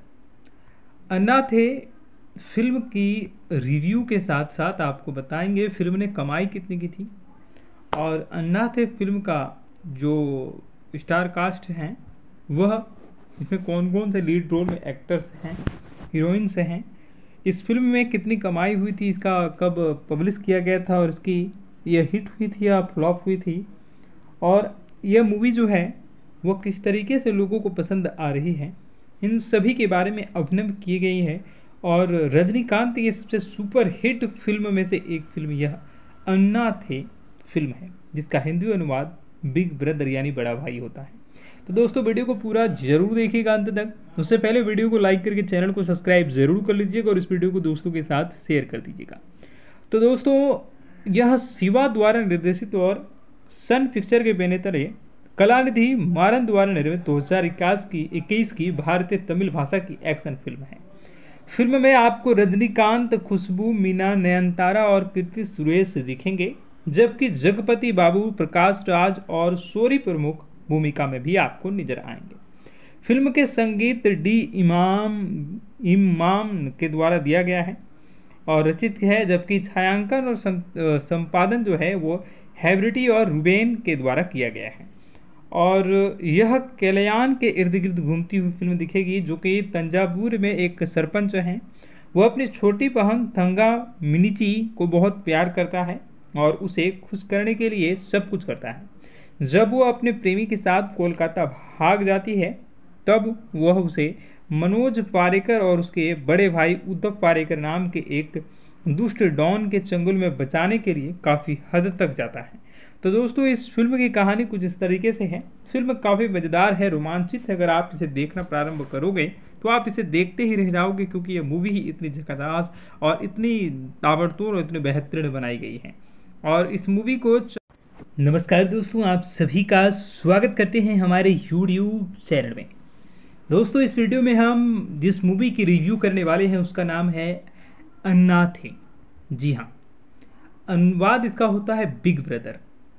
अन्नाथे फिल्म की रिव्यू के साथ साथ आपको बताएंगे फिल्म ने कमाई कितनी की थी, और अन्नाथे फिल्म का जो स्टार कास्ट हैं वह इसमें कौन कौन से लीड रोल में एक्टर्स हैं, हीरोइंस हैं, इस फिल्म में कितनी कमाई हुई थी, इसका कब पब्लिश किया गया था और इसकी यह हिट हुई थी या फ्लॉप हुई थी, और यह मूवी जो है वह किस तरीके से लोगों को पसंद आ रही है, इन सभी के बारे में अभिनव की गई है। और रजनीकांत की सबसे सुपर हिट फिल्म में से एक फिल्म यह अन्नाथे फिल्म है, जिसका हिंदी अनुवाद बिग ब्रदर यानी बड़ा भाई होता है। तो दोस्तों वीडियो को पूरा जरूर देखिएगा अंत तक। उससे पहले वीडियो को लाइक करके चैनल को सब्सक्राइब जरूर कर लीजिएगा और इस वीडियो को दोस्तों के साथ शेयर कर दीजिएगा। तो दोस्तों यह शिवा द्वारा निर्देशित और सन पिक्चर के बैनर तले कलानिधि मारन द्वारा निर्मित दो हज़ार इक्कीस की इक्कीस की भारतीय तमिल भाषा की एक्शन फिल्म है। फिल्म में आपको रजनीकांत, खुशबू, मीना, नयनतारा और कीर्ति सुरेश दिखेंगे, जबकि जगपति बाबू, प्रकाश राज और शौरी प्रमुख भूमिका में भी आपको नजर आएंगे। फिल्म के संगीत डी इमाम इमाम के द्वारा दिया गया है और रचित है, जबकि छायांकन और संपादन जो है वो हैवरिटी और रुबेन के द्वारा किया गया है। और यह कल्याण के इर्द गिर्द घूमती हुई फिल्म दिखेगी, जो कि तंजावुर में एक सरपंच हैं। वह अपनी छोटी बहन थंगा मिनीची को बहुत प्यार करता है और उसे खुश करने के लिए सब कुछ करता है। जब वो अपने प्रेमी के साथ कोलकाता भाग जाती है, तब वह उसे मनोज पारेकर और उसके बड़े भाई उद्धव पारेकर नाम के एक दुष्ट डॉन के चंगुल में बचाने के लिए काफ़ी हद तक जाता है। तो दोस्तों इस फिल्म की कहानी कुछ इस तरीके से है। फिल्म काफ़ी मज़ेदार है, रोमांचित है। अगर आप इसे देखना प्रारंभ करोगे तो आप इसे देखते ही रह जाओगे, क्योंकि यह मूवी ही इतनी झकाझक और इतनी ताबड़तोड़ और इतनी बेहतरीन बनाई गई है। और इस मूवी को नमस्कार दोस्तों, आप सभी का स्वागत करते हैं हमारे यूट्यूब चैनल में। दोस्तों इस वीडियो में हम जिस मूवी की रिव्यू करने वाले हैं उसका नाम है अन्नाथे। जी हाँ, अनुवाद इसका होता है बिग ब्रदर।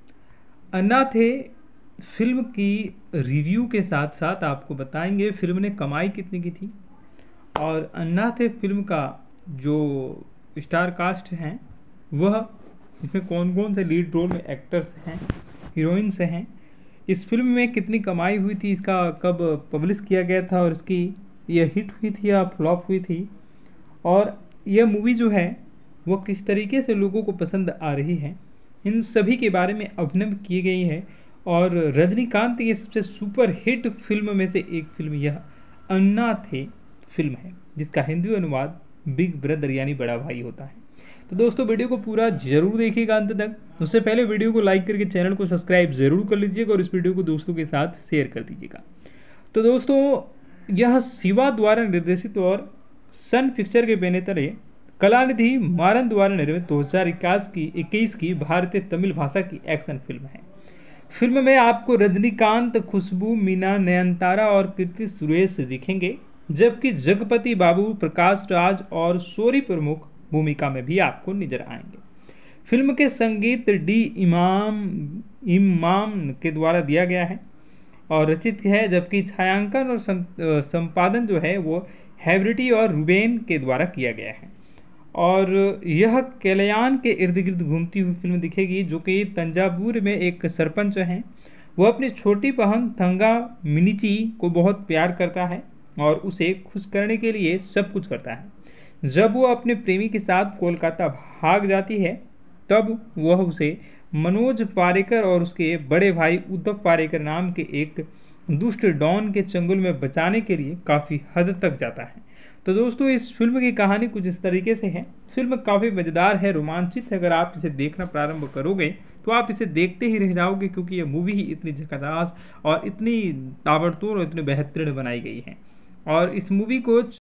अन्नाथे फिल्म की रिव्यू के साथ साथ आपको बताएंगे फिल्म ने कमाई कितनी की थी और अन्नाथे फिल्म का जो स्टार कास्ट हैं वह इसमें कौन कौन से लीड रोल में एक्टर्स हैं, हीरोइंस हैं, इस फिल्म में कितनी कमाई हुई थी, इसका कब पब्लिश किया गया था और इसकी यह हिट हुई थी या फ्लॉप हुई थी, और यह मूवी जो है वो किस तरीके से लोगों को पसंद आ रही है, इन सभी के बारे में अभिनव की गई है। और रजनीकांत की सबसे सुपर हिट फिल्म में से एक फिल्म यह अन्नाथे फिल्म है, जिसका हिंदी अनुवाद बिग ब्रदर यानी बड़ा भाई होता है। तो दोस्तों वीडियो को पूरा जरूर देखिएगा अंत तक। उससे पहले वीडियो को लाइक करके चैनल को सब्सक्राइब जरूर कर लीजिएगा और इस वीडियो को दोस्तों के साथ शेयर कर दीजिएगा। तो दोस्तों यह शिवा द्वारा निर्देशित और सन पिक्चर के बैनर तले कलानिधि मारन द्वारा निर्मित दो हज़ार इक्कीस की इक्कीस की भारतीय तमिल भाषा की एक्शन फिल्म है। फिल्म में आपको रजनीकांत, खुशबू, मीना, नयनतारा और कीर्ति सुरेश दिखेंगे, जबकि जगपति बाबू, प्रकाश राज और शौरी प्रमुख भूमिका में भी आपको नजर आएंगे। फिल्म के संगीत डी इमाम इमाम के द्वारा दिया गया है और रचित है, जबकि छायांकन और संपादन जो है वो हैवरिटी और रुबेन के द्वारा किया गया है। और यह कल्याण के इर्द गिर्द घूमती हुई फिल्म दिखेगी, जो कि तंजावुर में एक सरपंच हैं। वह अपनी छोटी बहन थंगा मिनीची को बहुत प्यार करता है और उसे खुश करने के लिए सब कुछ करता है। जब वो अपने प्रेमी के साथ कोलकाता भाग जाती है, तब वह उसे मनोज पारेकर और उसके बड़े भाई उद्धव पारेकर नाम के एक दुष्ट डॉन के चंगुल में बचाने के लिए काफ़ी हद तक जाता है। तो दोस्तों इस फिल्म की कहानी कुछ इस तरीके से है। फिल्म काफ़ी मज़ेदार है, रोमांचित है। अगर आप इसे देखना प्रारंभ करोगे तो आप इसे देखते ही रह जाओगे, क्योंकि यह मूवी ही इतनी झकाझक और इतनी ताबड़तोड़ और इतनी बेहतरीन बनाई गई है। और इस मूवी को